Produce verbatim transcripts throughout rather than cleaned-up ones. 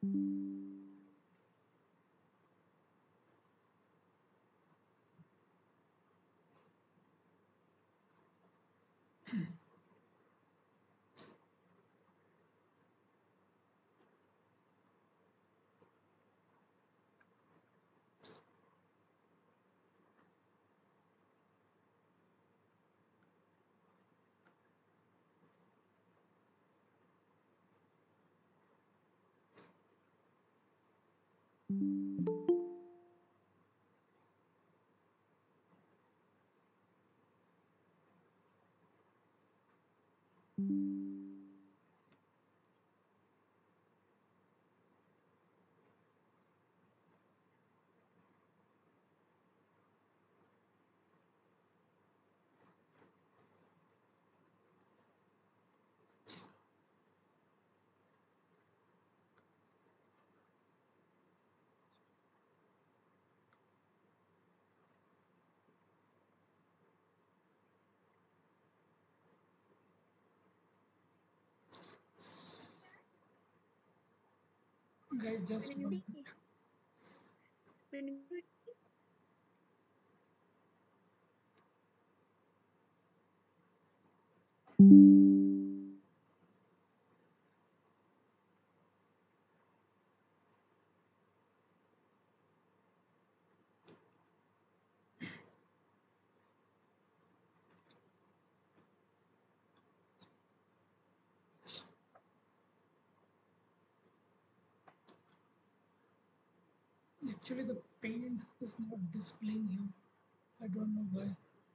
Guys, just one minute. Actually, the pen is not displaying here. I don't know why.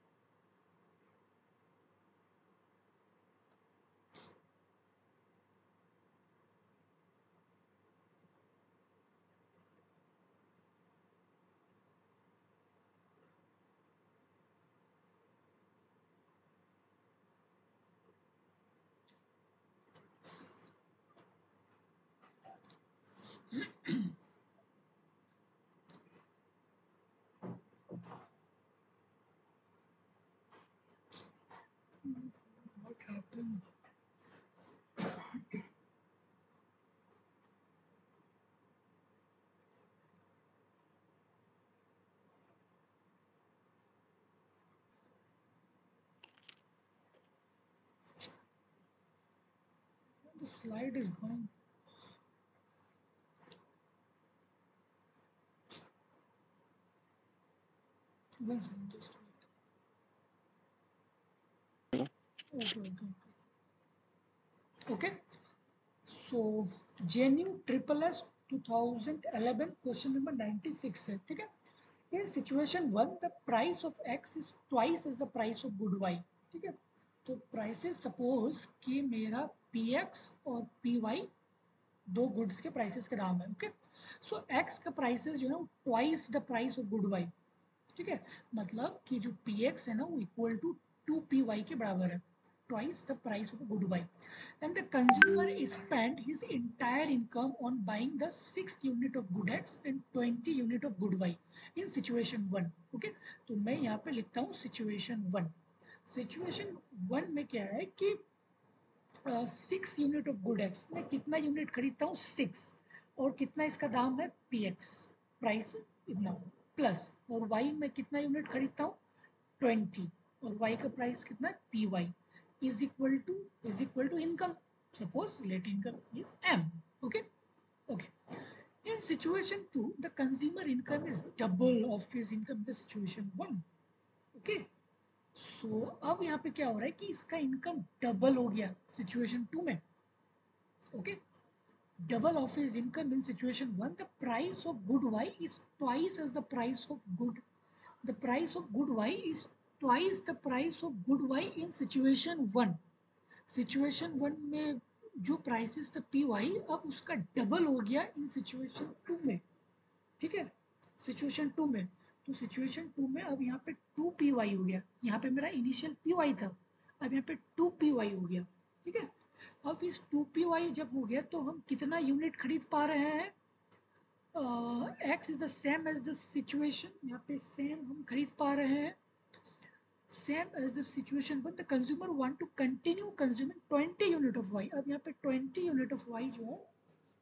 What happened? The slide is going. One second, just wait. Okay, okay, okay. Okay. So J N U triple S twenty eleven question number ninety-six है, ठीक है. In situation one, the price of X is twice as the price of good Y, ठीक है. तो prices suppose कि मेरा P X और P Y दो गुड्स के प्राइसेस के दाम है. ओके, सो एक्स का प्राइसेस जो है ना twice the price of good Y, ठीक है. मतलब कि जो पी एक्स है ना वो equal to two P Y के बराबर है, twice the price of good Y. And the consumer spend his entire income on buying the six unit of good X and twenty unit of good Y in situation one. Okay, तो मैं यहाँ पे लिखता हूँ situation one. Situation one में क्या है कि six unit of good X, मैं कितना यूनिट खरीदता हूँ सिक्स, और कितना इसका दाम है पी एक्स प्राइस इतना, प्लस और वाई में कितना यूनिट खरीदता हूँ ट्वेंटी, और वाई का प्राइस कितना है P Y is equal to is equal to income. Suppose let income is M. Okay, okay. In situation two, the consumer income is double of his income in the situation one. Okay. So so, अब यहाँ पे क्या हो रहा है कि इसका income double हो गया सिचुएशन टू में. Okay, double of his income in situation one. The price of good Y is twice as the price of good the price of good Y is twice the price of good Y in situation one. Situation one में जो prices था P Y, अब उसका double हो गया इन situation two में, ठीक है. सिचुएशन टू में, तो सिचुएशन टू में अब यहाँ पे टू पी वाई हो गया. यहाँ पे मेरा इनिशियल पी वाई था, अब यहाँ पे टू पी वाई हो गया, ठीक है. अब इस टू पी वाई जब हो गया तो हम कितना यूनिट खरीद पा रहे हैं. X is the same as the situation, यहाँ पे सेम हम खरीद पा रहे हैं, same as the situation but the consumer want to continue consuming twenty unit of Y. अब यहाँ पे ट्वेंटी यूनिट ऑफ वाई जो है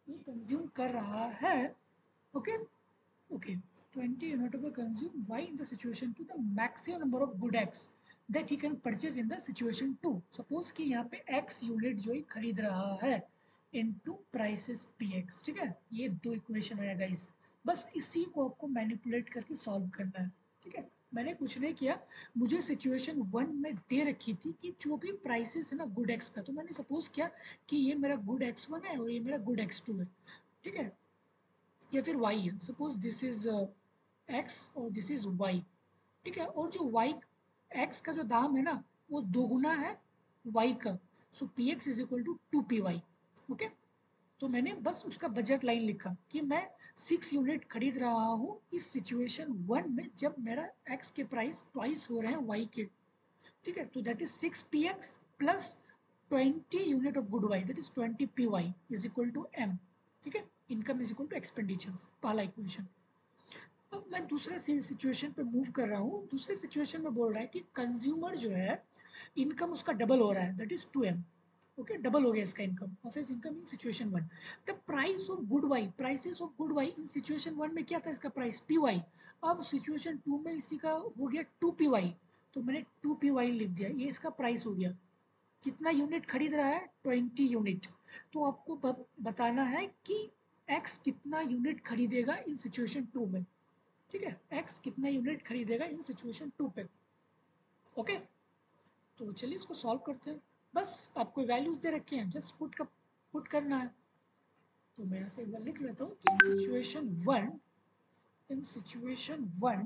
ये कंज्यूम कर रहा है, okay okay, twenty unit of the consume y in the situation to the maximum number of good x that he can purchase in the situation two. Suppose कि यहाँ पे x unit जो ही खरीद रहा है into prices px, ठीक है, ये दो इक्वेशन है गाइस, बस इसी को आपको मैनिपुलेट करके सॉल्व करना है, ठीक है। मैंने कुछ नहीं किया, मुझे सिचुएशन वन में दे रखी थी कि जो भी प्राइसेस है ना गुड एक्स का, तो मैंने सपोज किया कि ये मेरा गुड एक्स वन है और ये मेरा गुड एक्स टू है, ठीक है, या फिर y है, सपोज दिस इज x और दिस इज y, ठीक है, और जो y x का जो दाम है ना वो दोगुना है y का, सो P X is equal to two P Y, okay. तो मैंने बस उसका बजट लाइन लिखा कि मैं सिक्स यूनिट खरीद रहा हूँ इस सिचुएशन वन में जब मेरा x के प्राइस ट्वाइस हो रहे हैं y के, ठीक है, तो that is six P x plus twenty unit of good Y, that is twenty P Y is equal to M, ठीक है, income is equal to expenditures, पहला इक्वेशन। अब मैं दूसरे सिचुएशन पे मूव कर रहा हूँ, दूसरे सिचुएशन में बोल रहा है कि कंज्यूमर जो है इनकम उसका डबल हो रहा है, that is two M, okay, double हो गया इसका income of his income in situation one. The price of good Y, prices of good Y in situation one में क्या था इसका प्राइस पी वाई, अब सिचुएशन टू में इसी का हो गया टू पी वाई, तो मैंने टू पी वाई लिख दिया, ये इसका प्राइस हो गया। कितना यूनिट खरीद रहा है, ट्वेंटी यूनिट, तो आपको बताना है कि एक्स कितना यूनिट खरीदेगा इन सिचुएशन टू में, ठीक है, एक्स कितना यूनिट खरीदेगा इन सिचुएशन टू पे, ओके। तो चलिए इसको सॉल्व करते हैं, बस आपको वैल्यूज दे रखे हैं, जस्ट पुट का पुट करना है। तो मैं यहाँ से एक बार लिख लेता हूँ कि in situation one, in situation one,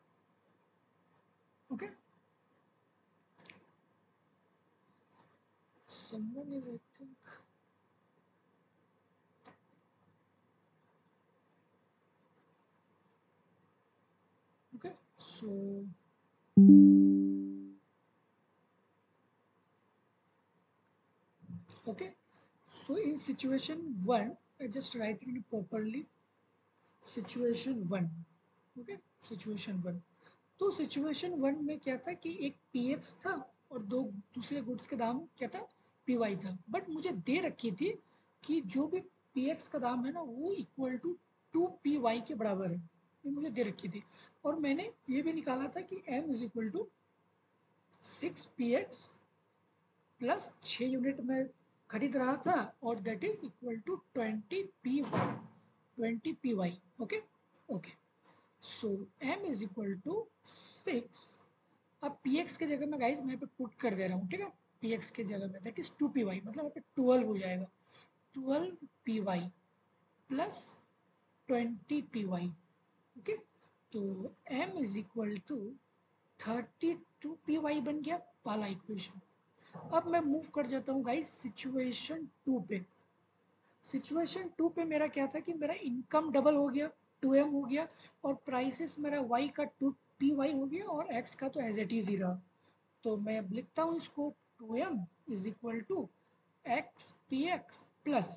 okay, someone is I think, okay, so okay, so in situation one I just write it properly, situation one, okay, situation one. तो सिचुएशन वन में क्या था कि एक पी एक्स था और दो दूसरे गुड्स के दाम क्या था, पी वाई था, बट मुझे दे रखी थी कि जो भी पी एक्स का दाम है ना वो equal to two P Y के बराबर है, ये मुझे दे रखी थी, और मैंने ये भी निकाला था कि M is equal to six P x plus छः यूनिट में खरीद रहा था और that is equal to twenty P Y, twenty P Y, okay okay. So m is equal to six, अब px के जगह में गाइज मैं यहाँ पे पुट कर दे रहा हूँ, ठीक है, px के जगह में that is two P Y, मतलब यहाँ पे ट्वेल्व हो जाएगा, twelve P Y plus twenty P Y, okay. तो m is equal to thirty two P Y बन गया पहला इक्वेशन। अब मैं मूव कर जाता हूँ गाइज सिचुएशन टू पे, सिचुएशन टू पे मेरा क्या था कि मेरा इनकम डबल हो गया, टू एम हो गया, और प्राइसेस मेरा वाई का टू पी वाई हो गया और एक्स का तो एज इट इज ही रहा। तो मैं अब लिखता हूँ इसको two M is equal to X P x plus,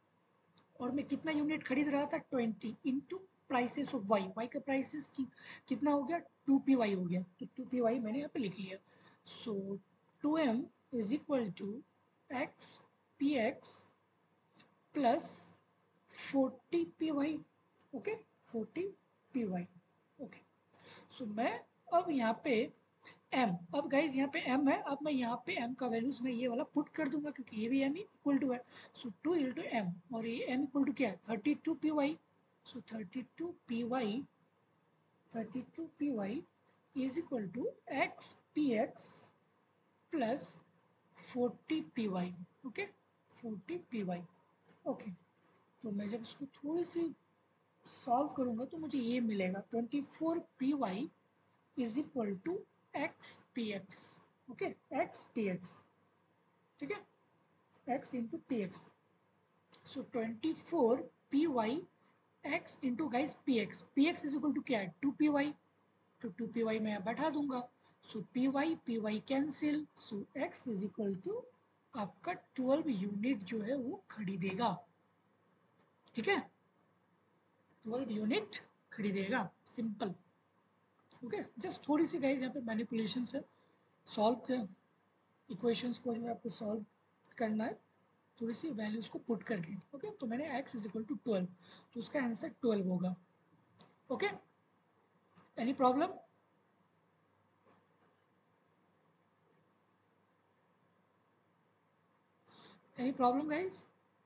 और मैं कितना यूनिट खरीद रहा था twenty into prices of Y, Y का प्राइसेस की कितना हो गया टू पी वाई हो गया, तो टू पी वाई मैंने यहाँ पे लिख लिया। So two M is equal to X P x plus forty P Y, okay, forty P Y, okay. So मैं अब यहाँ पे m, अब गाइज यहाँ पे m है, अब मैं यहाँ पे m का वैल्यूज मैं ये वाला पुट कर दूंगा क्योंकि ये भी m इक्वल टू है, सो टू इंटू एम, और ये m इक्वल टू क्या है thirty two P Y, so thirty two P Y, thirty two P Y is equal to X P x plus forty P Y, okay, forty P Y, okay. तो मैं जब इसको थोड़ी सी solve करूँगा तो मुझे ये मिलेगा twenty four P Y is equal to X P x, okay, X P X, ठीक है, X into P X, so twenty four P Y X into guys P X, P X is equal to क्या है two P Y, तो two P Y मैं यहाँ बैठा दूंगा, so P Y P Y cancel, so x is equal to आपका twelve unit जो है वो खरीदेगा, ठीक है, ट्वेल्व यूनिट खरीदेगा, सिंपल, ओके। जस्ट थोड़ी सी गाइज यहाँ पे मैनिपुलेशन है, सॉल्व कर इक्वेशंस को जो है आपको सॉल्व करना है, थोड़ी सी वैल्यूज़ को पुट करके। ओके, तो मैंने x is equal to twelve, तो उसका आंसर ट्वेल्व होगा। Okay, any problem? Any problem guys?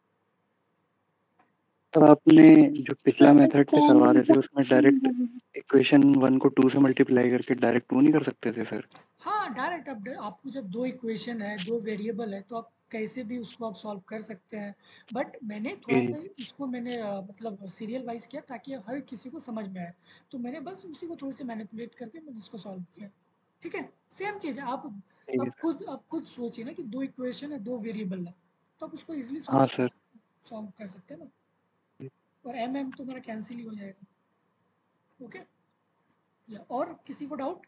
Sir आपने जो पिछला मेथड से करवा रहे थे उसमें डायरेक्ट इक्वेशन वन को टू से मल्टीप्लाई करके डायरेक्ट टू नहीं कर सकते थे सर? हाँ, डायरेक्ट अब आपको जब दो इक्वेशन है, दो वेरिएबल है, तो आप कैसे भी उसको आप सॉल्व कर सकते हैं। बट मैंने थोड़ा सा इसको मैंने अ, मतलब सीरियल वाइज किया ताकि हर किसी को समझ में आए, तो मैंने बस उसी को थोड़ी सी मैनिपुलेट करके मैंने इसको सॉल्व किया। ठीक है, सेम चीज़ है। आप ठीक है आप सर। खुद आप खुद सोचिए ना कि दो इक्वेशन है, दो वेरिएबल है, तो आप उसको इजीली सॉल्व हाँ कर सर। सॉल्व कर सकते हैं ना। और एम एम तो मेरा कैंसिल ही हो जाएगा। ओके, या और किसी को doubt?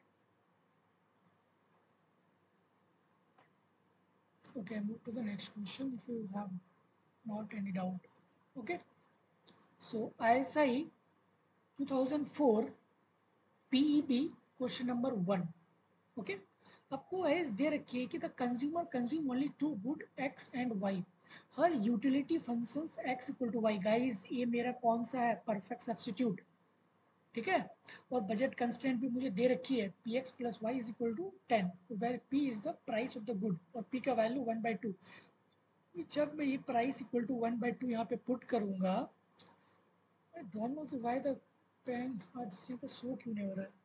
Okay, move to the next question if you have not any doubt. Okay, so I S I two thousand four P E B question number one. Okay, आपको एज दे रखी है कि the consumer consume only two good X and Y, हर utility functions X equal to Y. Guys ये मेरा कौन सा है? Perfect substitute. ठीक है, और बजट कंस्टेंट भी मुझे दे रखी है P x plus Y is equal to ten, where P is the price of the good और पी का वैल्यू वन बाई टू। जब मैं ये price equal to one by two यहाँ पे पुट करूँगा, आई डोंट नो कि why the pen आज यहाँ पे शो क्यों नहीं हो रहा है।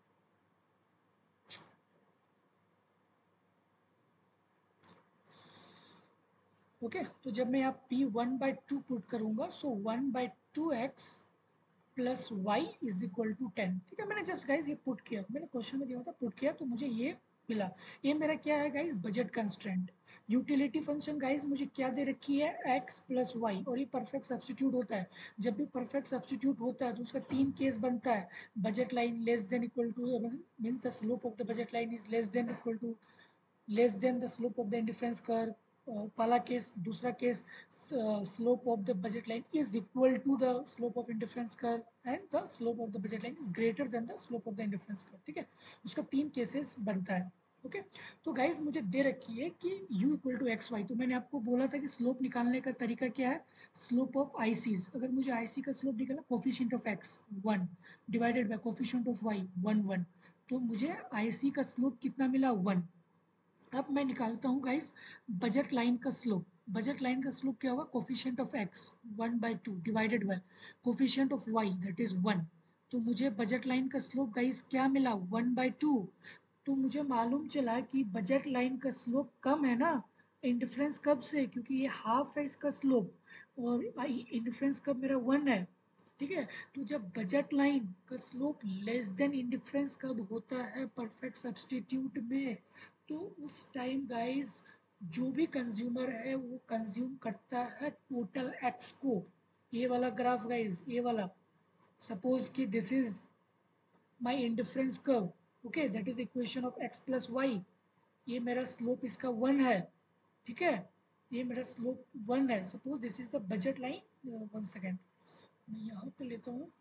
ओके, तो जब मैं यहाँ P one by two put करूँगा, so one by two x plus Y is equal to ten. ठीक है, मैंने जस्ट गाइज ये पुट किया, मैंने क्वेश्चन में दिया था पुट किया, तो मुझे ये मिला। ये मेरा क्या है guys? Budget constraint. Utility function guys मुझे क्या दे रखी है? एक्स प्लस वाई, और ये परफेक्ट सब्स्टिट्यूट होता है। जब भी परफेक्ट सब्स्टिट्यूट होता है तो उसका तीन केस बनता है। Budget line less than equal to, means the slope of the budget line is less than equal to less than the slope of the indifference curve. पहला केस। दूसरा case, slope of the budget line is equal to the slope of indifference curve and the slope of the budget line is greater than the slope of the indifference curve. ठीक है, उसका तीन cases बनता है। Okay, तो guys मुझे दे रखी है कि u equal to x Y, तो मैंने आपको बोला था कि स्लोप निकालने का तरीका क्या है? Slope of ICs. अगर मुझे आईसी का स्लोप निकालना, coefficient of x one divided by coefficient of Y one one, तो मुझे आईसी का स्लोप कितना मिला? वन। अब मैं निकालता हूँ गाइस बजट लाइन का स्लोप। बजट लाइन का स्लोप क्या होगा? Coefficient of x one by two divided by coefficient of Y that is one. तो मुझे बजट लाइन का स्लोप गाइस क्या मिला? One by two. तो मुझे मालूम चला कि बजट लाइन का स्लोप कम है ना इंडिफरेंस कब से, क्योंकि ये हाफ है इसका स्लोप और इंडिफरेंस कब मेरा वन है। ठीक है, तो जब बजट लाइन का स्लोप लेस देन इंडिफरेंस कब होता है परफेक्ट सब्स्टिट्यूट में, तो उस टाइम गाइस जो भी कंज्यूमर है वो कंज्यूम करता है टोटल एक्स को। ये वाला ग्राफ गाइस, ये वाला, सपोज कि this is my indifference curve. Okay, that is equation of x plus Y. ये मेरा स्लोप इसका वन है। ठीक है, ये मेरा स्लोप वन है। Suppose this is the budget line. One second, मैं यहाँ पे लेता हूँ।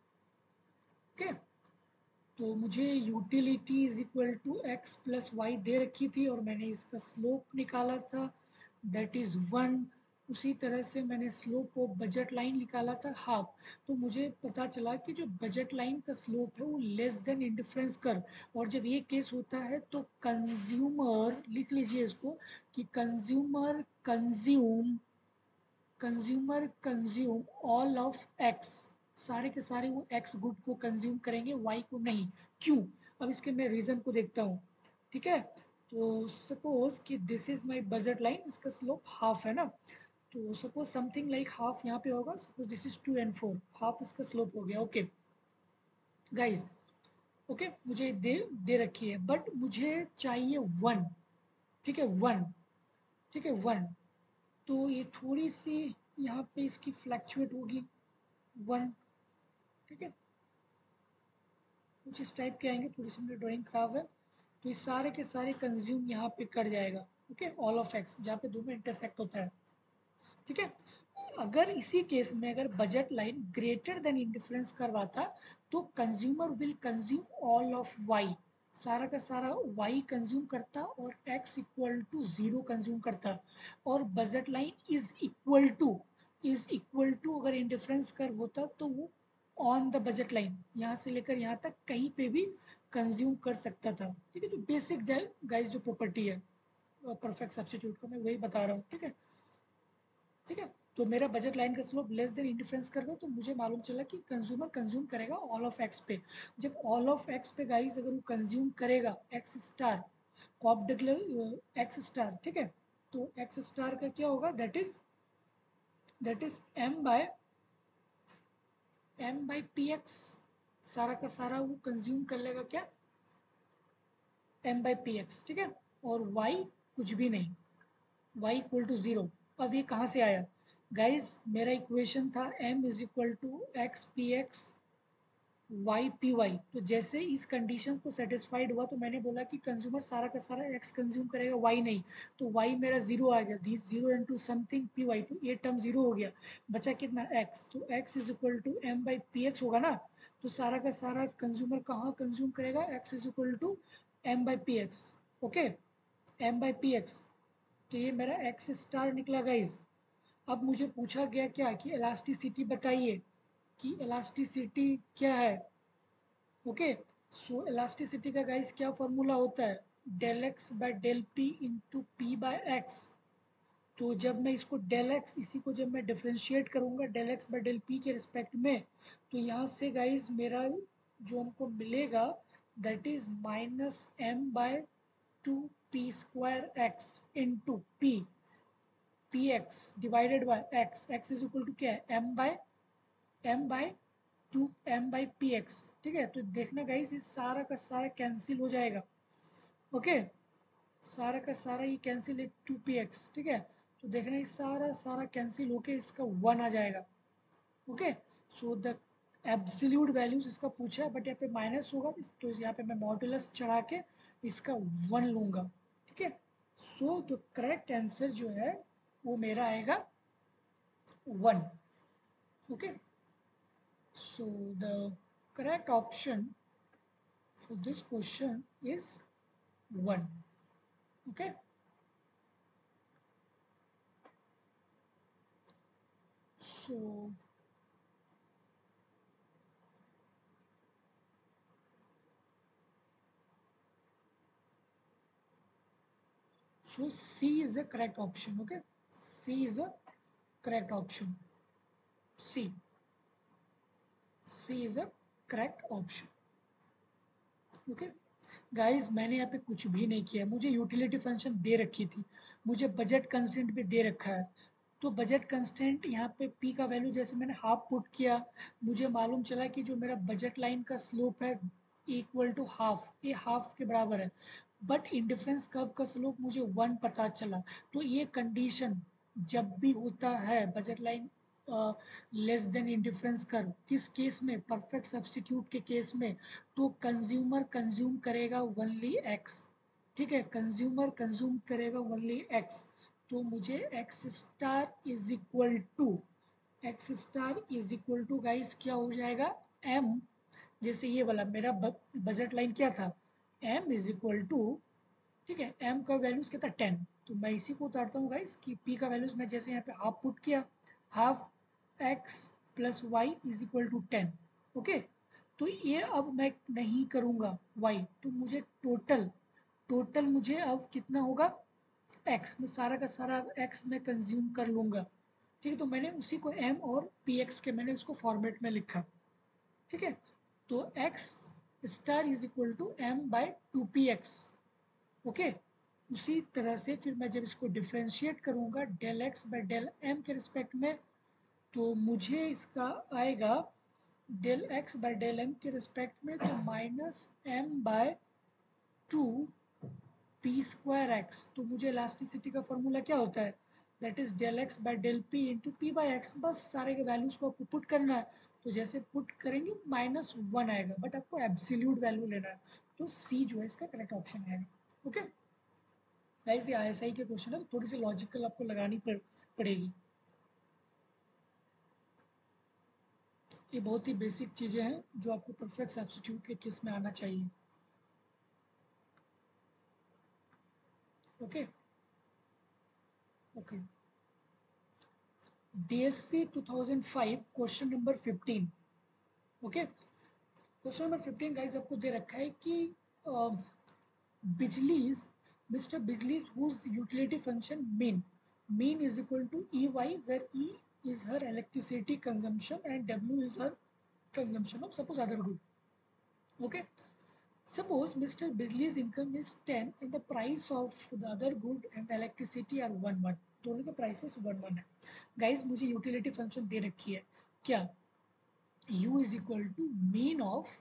ओके, तो मुझे utility is equal to x plus Y दे रखी थी और मैंने इसका स्लोप निकाला था, दैट इज़ वन। उसी तरह से मैंने स्लोप ऑफ बजट लाइन निकाला था हाफ। तो मुझे पता चला कि जो बजट लाइन का स्लोप है वो लेस देन इंडिफरेंस कर, और जब ये केस होता है तो कंज्यूमर, लिख लीजिए इसको, कि consumer consume consumer consume all of X, सारे के सारे वो एक्स गुड को कंज्यूम करेंगे, वाई को नहीं। क्यों? अब इसके मैं रीज़न को देखता हूँ। ठीक है, तो सपोज कि this is my budget line, इसका स्लोप हाफ है ना, तो सपोज समथिंग लाइक हाफ यहाँ पे होगा। Suppose this is two and four, half इसका स्लोप हो गया। ओके गाइज, ओके मुझे दे दे रखी है, बट मुझे चाहिए वन। ठीक है, वन। ठीक है, वन। तो ये थोड़ी सी यहाँ पे इसकी फ्लैक्चुएट होगी वन। ठीक है, कुछ इस टाइप के आएंगे, थोड़ी सी मेरी ड्राइंग खराब है, तो ये सारे के सारे कंज्यूम यहाँ पे कट जाएगा। ओके, ऑल ऑफ एक्स जहाँ पे दोनों इंटरसेक्ट होता है। ठीक है, अगर इसी केस में अगर budget line greater than indifference करवाता तो consumer will consume all of Y. सारा का सारा y कंज्यूम करता और x equal to zero consume करता, और budget line is equal to is equal to अगर इंडिफरेंस कर्व होता तो वो ऑन द बजट लाइन यहाँ से लेकर यहाँ तक कहीं पे भी कंज्यूम कर सकता था। ठीक है, जो बेसिक गाइस जो प्रॉपर्टी है परफेक्ट सब्स्टिट्यूट का, मैं वही बता रहा हूँ। ठीक है, ठीक है, तो मेरा बजट लाइन का स्लोप लेस देन इंडिफरेंस कर रहा है, तो मुझे मालूम चला कि कंज्यूमर कंज्यूम करेगा ऑल ऑफ एक्स पे। जब ऑल ऑफ एक्स पे गाइस अगर वो कंज्यूम करेगा X star cop declare X star, ठीक है, तो एक्स स्टार का क्या होगा, that is that is M by M by P X, सारा का सारा वो कंज्यूम कर लेगा क्या, एम बाई पी एक्स। ठीक है, और y कुछ भी नहीं, y इक्वल टू ज़ीरो। अब ये कहाँ से आया गाइस, मेरा इक्वेशन था m is equal to X P X Y P Y. तो जैसे इस कंडीशन को सेटिस्फाइड हुआ तो मैंने बोला कि कंज्यूमर सारा का सारा x कंज्यूम करेगा, y नहीं। तो y मेरा जीरो आ गया, zero into something P Y, तो ये टर्म जीरो हो गया, बचा कितना x, तो x is equal to M by P X होगा ना। तो सारा का सारा कंज्यूमर कहाँ कंज्यूम करेगा, x is equal to M by P x. Okay, M by P X, तो ये मेरा एक्स स्टार निकला गाइज। अब मुझे पूछा गया क्या कि इलास्टिसिटी बताइए कि इलास्टिसिटी क्या है। ओके, सो इलास्टिसिटी का गाइस क्या फॉर्मूला होता है, del X by del P into P by X. तो जब मैं इसको डेल एक्स इसी को जब मैं डिफ्रेंशिएट करूंगा del X by del P के रिस्पेक्ट में, तो यहाँ से गाइस मेरा जो हमको मिलेगा that is minus M by two P square X into P P X divided by X, X is equal to क्या है, M by M by two M by P X. ठीक है, तो देखना गाइस ये सारा का सारा कैंसिल हो जाएगा। ओके, सारा का सारा ये कैंसिल है टू पी एक्स। ठीक है, तो देखना ये सारा सारा कैंसिल होके इसका वन आ जाएगा। Okay, so the absolute values इसका पूछा है बट यहाँ पे माइनस होगा, तो यहाँ पे मैं मॉडुलस चढ़ा के इसका वन लूँगा। ठीक है, सो तो करेक्ट आंसर जो है वो मेरा आएगा one. Okay, so the correct option for this question is one. Okay, so so C is the correct option. Okay, C is a correct option. C C is a correct option. Okay guys, मैंने यहाँ पे कुछ भी नहीं किया, मुझे utility function दे रखी थी, मुझे बजट कंस्टेंट भी दे रखा है। तो बजट कंस्टेंट यहाँ पे p का वैल्यू जैसे मैंने हाफ पुट किया, मुझे मालूम चला कि जो मेरा बजट लाइन का स्लोप है इक्वल टू हाफ, ये हाफ के बराबर है। बट इंडिफरेंस कर्व का स्लोप मुझे वन पता चला। तो ये कंडीशन जब भी होता है budget line less than indifference curve, किस केस में, परफेक्ट सब्स्टिट्यूट के केस में, तो कंज्यूमर कंज्यूम करेगा ओनली एक्स। ठीक है, कंज्यूमर कंज्यूम करेगा ओनली एक्स। तो मुझे X star is equal to X star is equal to guys क्या हो जाएगा, एम, जैसे ये वाला मेरा बजट लाइन क्या था, एम इज इक्वल टू, ठीक है, एम का वैल्यूज क्या था टेन, तो मैं इसी को उतारता हूँ गाइस कि पी का वैल्यूज मैं जैसे यहाँ पे हाफ पुट किया, half X plus Y is equal to ten. Okay, तो ये अब मैं नहीं करूँगा वाई, तो मुझे टोटल टोटल मुझे अब कितना होगा, एक्स में सारा का सारा एक्स में कंज्यूम कर लूँगा। ठीक है, तो मैंने उसी को एम और पी एक्स के मैंने इसको फॉर्मेट में लिखा। ठीक है, तो X star is equal to M by two P x. Okay, उसी तरह से फिर मैं जब इसको डिफ्रेंशिएट करूँगा del X by del M के रिस्पेक्ट में, तो मुझे इसका आएगा del X by del M के रिस्पेक्ट में तो minus M by two P square X. तो मुझे इलास्टिसिटी का फॉर्मूला क्या होता है, that is del X by del P into P by x. बस सारे के वैल्यूज को आपको पुट करना है, तो जैसे पुट करेंगे माइनस वन आएगा, बट आपको एब्सोल्यूट वैल्यू लेना है, तो सी जो है इसका करेक्ट ऑप्शन आएगा। ओके गाइस, ये आई एस आई के क्वेश्चन है तो थोड़ी सी लॉजिकल आपको लगानी पड़, पड़ेगी। ये बहुत ही बेसिक चीज़ें हैं जो आपको परफेक्ट सब्स्टिट्यूट के केस में आना चाहिए। Okay okay D S C two thousand five question number fifteen. Okay, question number fifteen guys आपको दे रखा है कि Bijlee's Mr Bijlee's whose utility function mean mean is equal to E Y where E is her electricity consumption and W is her consumption of suppose other good. Okay, suppose Mister Bisley's income is ten and the price of the other good and the electricity are one one. दोनों के prices one one है. Guys मुझे utility function दे रखी है क्या? U is equal to mean of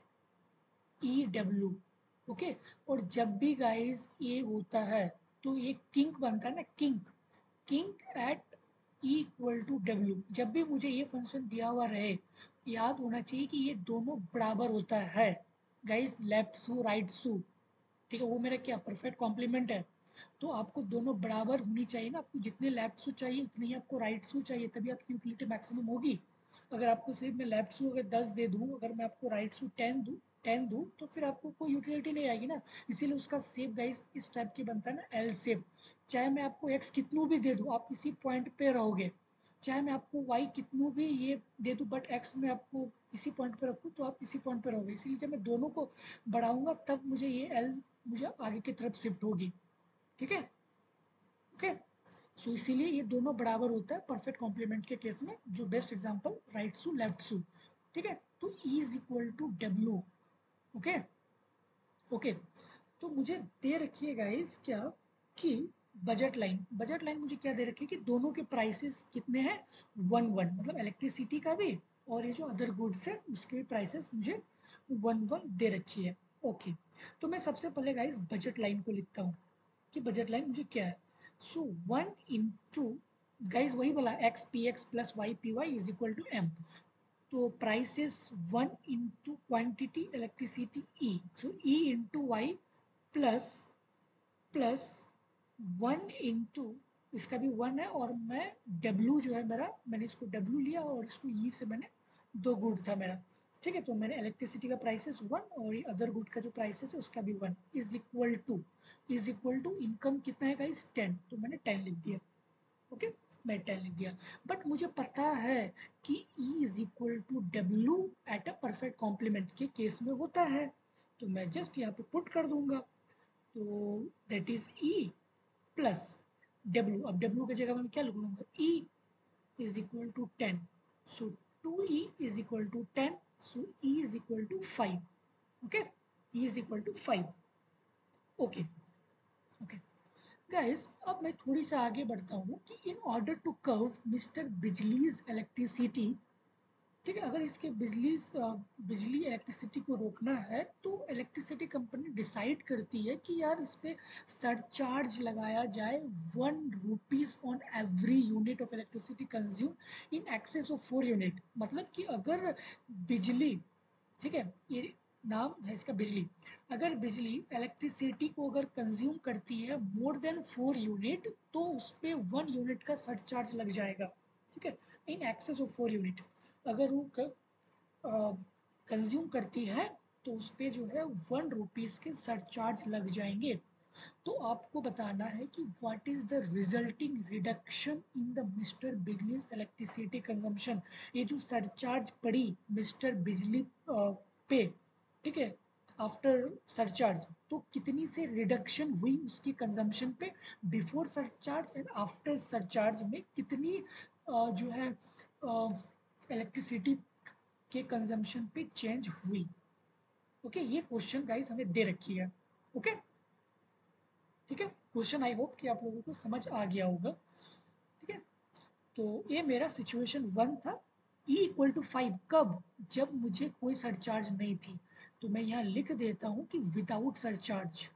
E W. Okay, और जब भी गाइस ये होता है तो ये किंक बनता है ना, kink kink at E equal to W. जब भी मुझे ये फंक्शन दिया हुआ रहे, याद होना चाहिए कि ये दोनों बराबर होता है guys, left shoe right shoe, ठीक है, वो मेरा क्या परफेक्ट कॉम्प्लीमेंट है। तो आपको दोनों बराबर होनी चाहिए ना, आपको जितने लेफ्ट सू चाहिए उतने ही आपको राइट सू चाहिए, तभी आपकी यूटिलिटी मैक्सिमम होगी। अगर आपको सिर्फ मैं लेफ्ट सू अगर दस दे दूँ, अगर मैं आपको राइट सू टेन दूँ टेन दूँ तो फिर आपको कोई यूटिलिटी नहीं आएगी ना। इसीलिए उसका शेप गाइस इस टाइप की बनता है ना, एल शेप। चाहे मैं आपको एक्स कितनों भी दे दूँ, आप इसी पॉइंट पे रहोगे। चाहे मैं आपको वाई कितनों भी ये दे दूँ, बट एक्स में आपको इसी पॉइंट पे रखूँ तो आप इसी पॉइंट पे रहोगे। इसीलिए जब मैं दोनों को बढ़ाऊंगा तब मुझे ये एल मुझे आगे की तरफ शिफ्ट होगी। ठीक है, ओके। सो इसीलिए ये दोनों बराबर होता है परफेक्ट कॉम्प्लीमेंट के केस में, जो best example right shoe left shoe. ठीक है, तो E is equal to W. Okay okay, तो मुझे दे रखी है गाइस क्या कि बजट लाइन, बजट लाइन मुझे क्या दे रखी है कि दोनों के प्राइसेस कितने हैं, वन वन, मतलब इलेक्ट्रिसिटी का भी और ये जो अदर गुड्स है उसके भी प्राइसेस मुझे वन वन दे रखी है। ओके, तो मैं सबसे पहले गाइस बजट लाइन को लिखता हूँ कि बजट लाइन मुझे क्या है। सो वन इंटू गाइज वही बोला X P x plus Y P Y is equal to M. तो prices one into quantity electricity E, so E into Y plus plus one into इसका भी one है, और मैं डब्ल्यू जो है मेरा, मैंने इसको डब्ल्यू लिया और इसको ई से मैंने दो गुड था मेरा। ठीक है, तो मैंने इलेक्ट्रिसिटी का प्राइसेस वन और ये अदर गुड का जो प्राइसेस है उसका भी one is equal to is equal to income कितना है गाइस टेन, तो मैंने टेन लिख दिया। ओके, मैं टेन लिख दिया, बट मुझे पता है कि E is equal to W at a perfect complement के केस में होता है, तो मैं जस्ट यहाँ पे पुट कर दूंगा। तो that is E plus W. अब डब्ल्यू की जगह मैं क्या लिख लूँगा, E is equal to ten, so two E is equal to ten, so E is equal to five. Okay, E is equal to five. Okay okay guys, अब मैं थोड़ी सा आगे बढ़ता हूँ कि in order to curb Mr Bijlee's electricity, ठीक है, अगर इसके बिजली बिजली इलेक्ट्रिसिटी को रोकना है तो इलेक्ट्रिसिटी कंपनी डिसाइड करती है कि यार इस पर सरचार्ज लगाया जाए one rupees on every unit of electricity consume in excess of four unit. मतलब कि अगर बिजली, ठीक है, ये नाम है इसका बिजली, अगर बिजली इलेक्ट्रिसिटी को अगर कंज्यूम करती है मोर देन फोर यूनिट तो उस पर वन यूनिट का सरचार्ज लग जाएगा। ठीक है, in excess of four unit अगर वो कंज्यूम करती है तो उस पर जो है वन रुपीज़ के सरचार्ज लग जाएंगे। तो आपको बताना है कि what is the resulting reduction in the Mr Bijlee's electricity consumption. ये जो सरचार्ज पड़ी मिस्टर बिजली पे, ठीक है, आफ्टर सरचार्ज, तो कितनी से रिडक्शन हुई उसकी कंजम्पशन पे, before surcharge and after surcharge में कितनी uh, जो है इलेक्ट्रिसिटी uh, के कंजम्पशन पे चेंज हुई। ओके, ये क्वेश्चन गाइस हमें दे रखी है। ओके, ठीक है, क्वेश्चन आई होप कि आप लोगों को समझ आ गया होगा। ठीक है, तो ये मेरा सिचुएशन वन था। ई इक्वल टू फाइव कब, जब मुझे कोई सरचार्ज नहीं थी, तो मैं यहाँ लिख देता हूँ कि विदाउट सरचार्ज,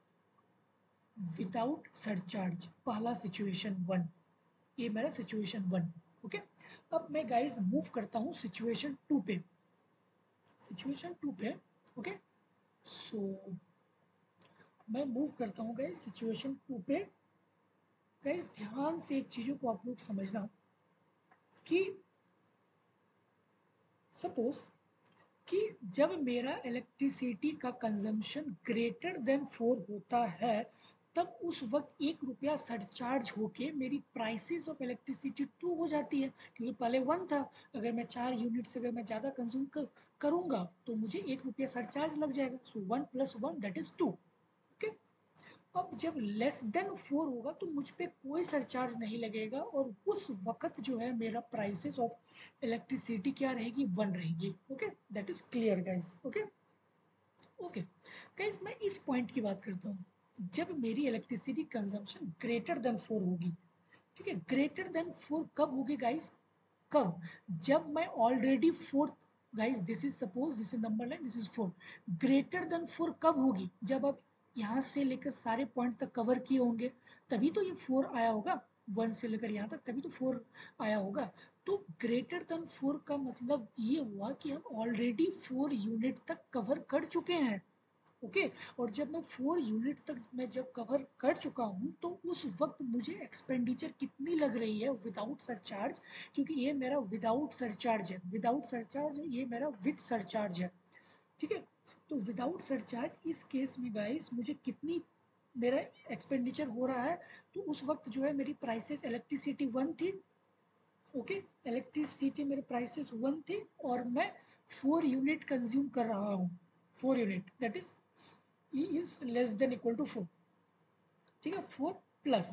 विदाउट सरचार्ज पहला सिचुएशन वन, ये मेरा सिचुएशन वन। ओके, अब मैं गाइस मूव करता हूँ सिचुएशन टू पे, सिचुएशन टू पे। ओके, सो मैं मूव करता हूँ गाइस सिचुएशन टू पे। गाइस ध्यान से एक चीज़ों को आप लोग समझना कि सपोज कि जब मेरा इलेक्ट्रिसिटी का कंजम्पशन ग्रेटर देन फोर होता है तब उस वक्त एक रुपया सरचार्ज होके मेरी प्राइसेस ऑफ इलेक्ट्रिसिटी टू हो जाती है, क्योंकि पहले वन था। अगर मैं चार यूनिट से अगर मैं ज़्यादा कंज्यूम कर, करूँगा तो मुझे एक रुपया सरचार्ज लग जाएगा। So one plus one that is two. Okay, अब जब लेस देन फोर होगा तो मुझ पे कोई सरचार्ज नहीं लगेगा, और उस वक्त जो है मेरा प्राइसेस ऑफ इलेक्ट्रिसिटी क्या रहेगी, वन रहेगी। Okay, that is clear guys. Okay okay guys, मैं इस पॉइंट की बात करता हूँ। जब मेरी electricity consumption greater than four होगी, ठीक है, ग्रेटर देन फोर कब होगी गाइज, कब, जब मैं already fourth, guys this is suppose this is number line, this is four, greater than four कब होगी, जब आप यहाँ से लेकर सारे पॉइंट तक कवर किए होंगे, तभी तो ये फोर आया होगा, वन से लेकर यहाँ तक तभी तो फोर आया होगा। तो ग्रेटर देन फोर का मतलब ये हुआ कि हम ऑलरेडी फोर यूनिट तक कवर कर चुके हैं। Okay okay? और जब मैं फोर यूनिट तक मैं जब कवर कर चुका हूँ तो उस वक्त मुझे एक्सपेंडिचर कितनी लग रही है विदाउट सरचार्ज, क्योंकि ये मेरा विदाउट सरचार्ज है, विदाउट सरचार्ज ये मेरा विथ सरचार्ज है। ठीक है, तो विदाउट सरचार्ज इस केस में गाइस मुझे कितनी मेरा एक्सपेंडिचर हो रहा है, तो उस वक्त जो है मेरी प्राइसेस इलेक्ट्रिसिटी वन थी। ओके, इलेक्ट्रिसिटी मेरे प्राइसेस वन थी और मैं फोर यूनिट कंज्यूम कर रहा हूँ, four unit that is E is less than equal to four. ठीक है, four plus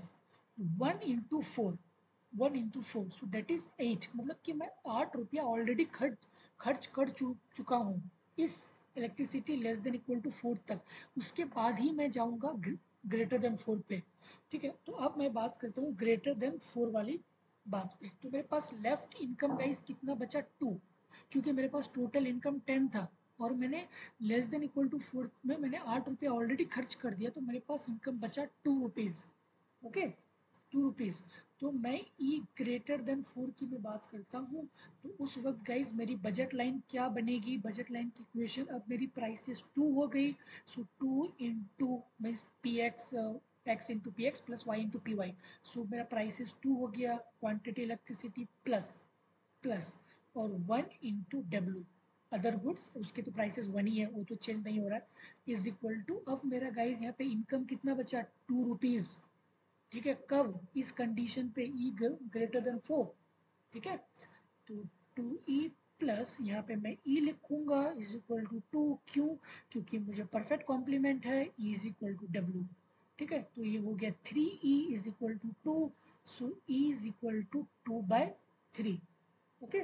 one into four, one into four so that is eight, मतलब कि मैं आठ रुपया ऑलरेडी खर्च खर्च कर चु, चुका हूँ इस electricity less than equal to four तक। उसके बाद ही मैं जाऊँगा ग्रेटर देन फोर पे। ठीक है, तो अब मैं बात करता हूँ ग्रेटर देन फोर वाली बात पे। तो मेरे पास लेफ्ट इनकम गाइस कितना बचा, टू, क्योंकि मेरे पास टोटल इनकम टेन था और मैंने less than equal to four में मैंने आठ रुपये ऑलरेडी खर्च कर दिया, तो मेरे पास इनकम बचा two rupees. Okay, two rupees. तो मैं ई ग्रेटर देन फोर की मैं बात करता हूँ, तो उस वक्त गाइज मेरी बजट लाइन क्या बनेगी, बजट लाइन की इक्वेशन, अब मेरी प्राइसेस टू हो गई। So two into means P X, X into P x plus Y into P Y. So मेरा प्राइसेस टू हो गया, क्वान्टिटी इलेक्ट्रिसिटी प्लस प्लस और one into W other goods, उसके तो प्राइसेस वन ही है, वो तो चेंज नहीं हो रहा है, इज इक्वल टू, अब मेरा गाइज यहाँ पे इनकम कितना बचा, टू रुपीज़। ठीक है, कब, इस कंडीशन पे ई ग्रेटर देन फोर। ठीक है, तो टू ई प्लस यहाँ पे मैं ई लिखूंगा इज इक्वल टू टू, क्यों, क्योंकि मुझे परफेक्ट कॉम्प्लीमेंट है, E is equal to W. ठीक है, तो ये हो गया three E is equal to two, so E is equal to two by three. Okay,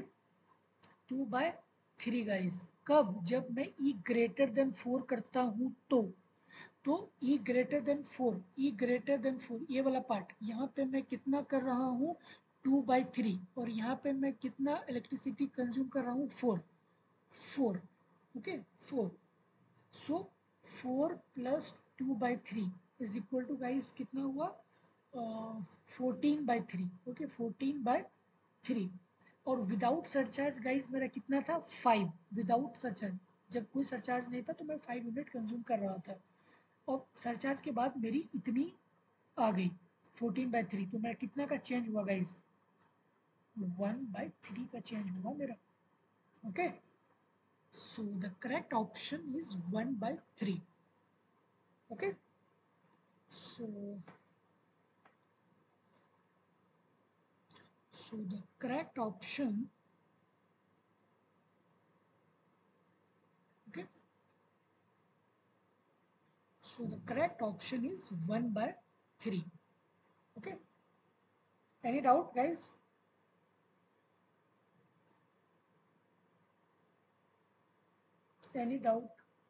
two by three guys, कब, जब मैं ई ग्रेटर देन फोर करता हूँ तो तो E greater than four, E greater than four ये वाला पार्ट, यहाँ पे मैं कितना कर रहा हूँ, टू बाई थ्री, और यहाँ पे मैं कितना इलेक्ट्रिसिटी कंज्यूम कर रहा हूँ, four, four. Okay, four, so four plus two by three is equal to guys कितना हुआ, fourteen by three. Okay, fourteen by three, और विदाउट सरचार्ज गाइज मेरा कितना था, फाइव, विदाउट सरचार्ज, जब कोई सरचार्ज नहीं था तो मैं फाइव यूनिट कंज्यूम कर रहा था, और सरचार्ज के बाद मेरी इतनी आ गई, फोर्टीन बाई थ्री, तो मेरा कितना का चेंज हुआ गाइज, वन बाई थ्री का चेंज हुआ मेरा। Okay, so the correct option is one by three. Okay, so so the correct option, okay, so the correct option is one by three. Okay, any doubt guys, any doubt?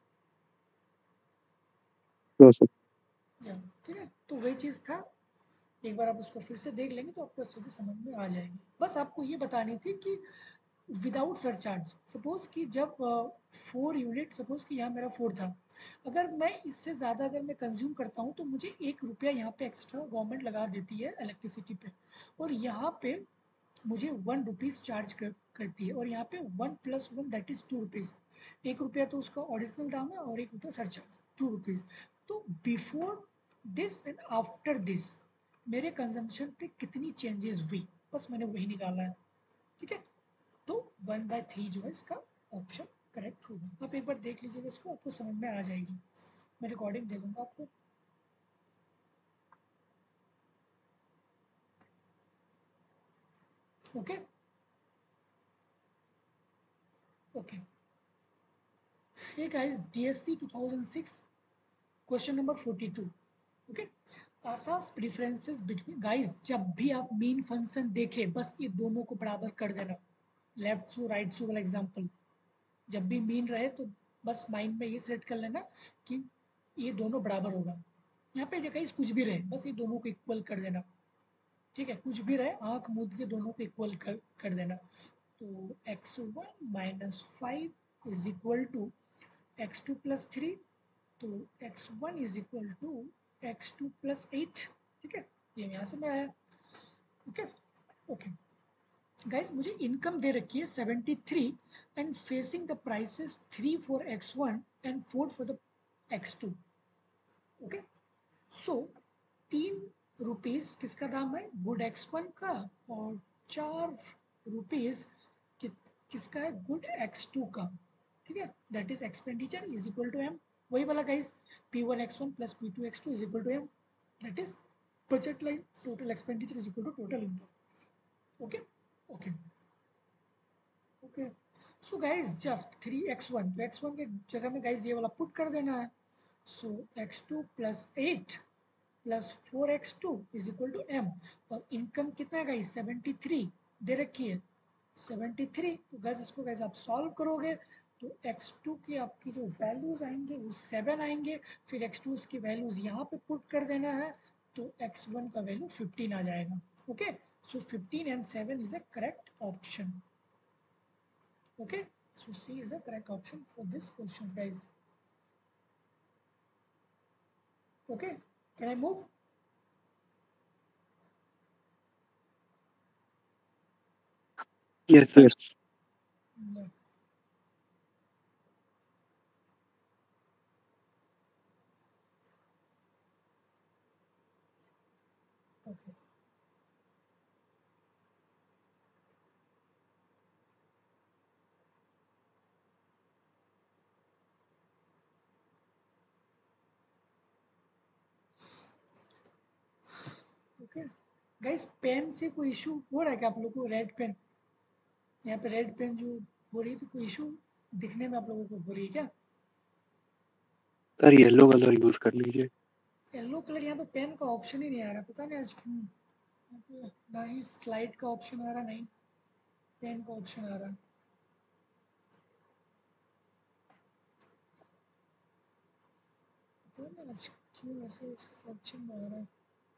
No sir. या ठीक है, तो वही चीज़ था, एक बार आप उसको फिर से देख लेंगे तो आपको अच्छे से समझ में आ जाएगी। बस आपको ये बतानी थी कि विदाउट सरचार्ज, सपोज कि जब फोर यूनिट, सपोज कि यहाँ मेरा फोर था, अगर मैं इससे ज़्यादा अगर मैं कंज्यूम करता हूँ तो मुझे एक रुपया यहाँ पे एक्स्ट्रा गवर्नमेंट लगा देती है इलेक्ट्रिसिटी पे, और यहाँ पे मुझे वन रुपीज़ चार्ज कर, करती है, और यहाँ पे one plus one that is two rupees, एक रुपया तो उसका ऑडिशनल दाम है और एक रुपया सरचार्ज, टू रुपीज़। तो before this and after this मेरे कंजम्पशन पे कितनी चेंजेस हुई, बस मैंने वही निकाला है। ठीक है, तो वन बाय थ्री जो है इसका ऑप्शन करेक्ट होगा। आप एक बार देख लीजिएगा इसको, आपको समझ में आ जाएगी, मैं रिकॉर्डिंग दे दूँगा आपको। Okay okay Hey guys, D S C two thousand six, question number forty-two. Okay, आसास प्रेफरेंसेस बिटवीन गाइस, जब भी आप मीन फंक्शन देखें बस ये दोनों को बराबर कर देना, लेफ्ट सू राइट सू वाला एग्जांपल। जब भी मीन रहे तो बस माइंड में ये सेट कर लेना कि ये दोनों बराबर होगा। यहाँ पे गाइस कुछ भी रहे बस ये दोनों को इक्वल कर देना, ठीक है, कुछ भी रहे आंख मूंद के दोनों को इक्वल कर कर देना। तो x one minus five is equal to x two plus three, तो x one is equal to x two plus eight, ठीक है, ये यहाँ से मैं आया। ओके ओके गाइस, मुझे इनकम दे रखी है seventy three and facing the prices three for X one and four for the x two. Okay, so तीन रुपीस किसका दाम है, गुड एक्स वन का, और चार रुपीस कि, किसका है, गुड एक्स टू का, ठीक है, that is expenditure is equal to M. वही वाला guys, P one X one plus P two x two is equal to M, that is budget line total expenditure is equal to total income. Okay okay okay so guys, just three X one, तो x one के जगह में guys ये वाला put कर देना है। So X two plus eight plus four X two is equal to M, और इनकम कितना है गाइस, सेवेंटी थ्री दे रखी है, सेवेंटी थ्री। तो गैस इसको गैस आप सॉल्व करोगे तो एक्स टू की आपकी जो वैल्यूज आएंगे वो सेवन आएंगे, फिर एक्स टू की वैल्यूज यहाँ पे पुट कर देना है, तो एक्स वन का वैल्यू फिफ्टीन आ जाएगा। Okay, so fifteen and seven is a correct option. Okay, so C is the correct option for this question, guys. Okay, can I move? Yes, sir. No. Okay. Okay guys, pen से कोई issue हो रहा है क्या आप लोगों को, red pen, यहाँ पे रेड पेन जो हो रही है तो कोई इशू दिखने में आप लोगों को हो रही है क्या? सर येलो कलर यूज कर लीजिए। येलो कलर यहाँ पे पेन का ऑप्शन ही नहीं आ रहा, पता नहीं आज क्यों। यहाँ पे ना ही स्लाइड का ऑप्शन आ रहा, नहीं पेन का ऑप्शन आ रहा। पता नहीं आज क्यों ऐसे सर्चिंग में आ रहा है।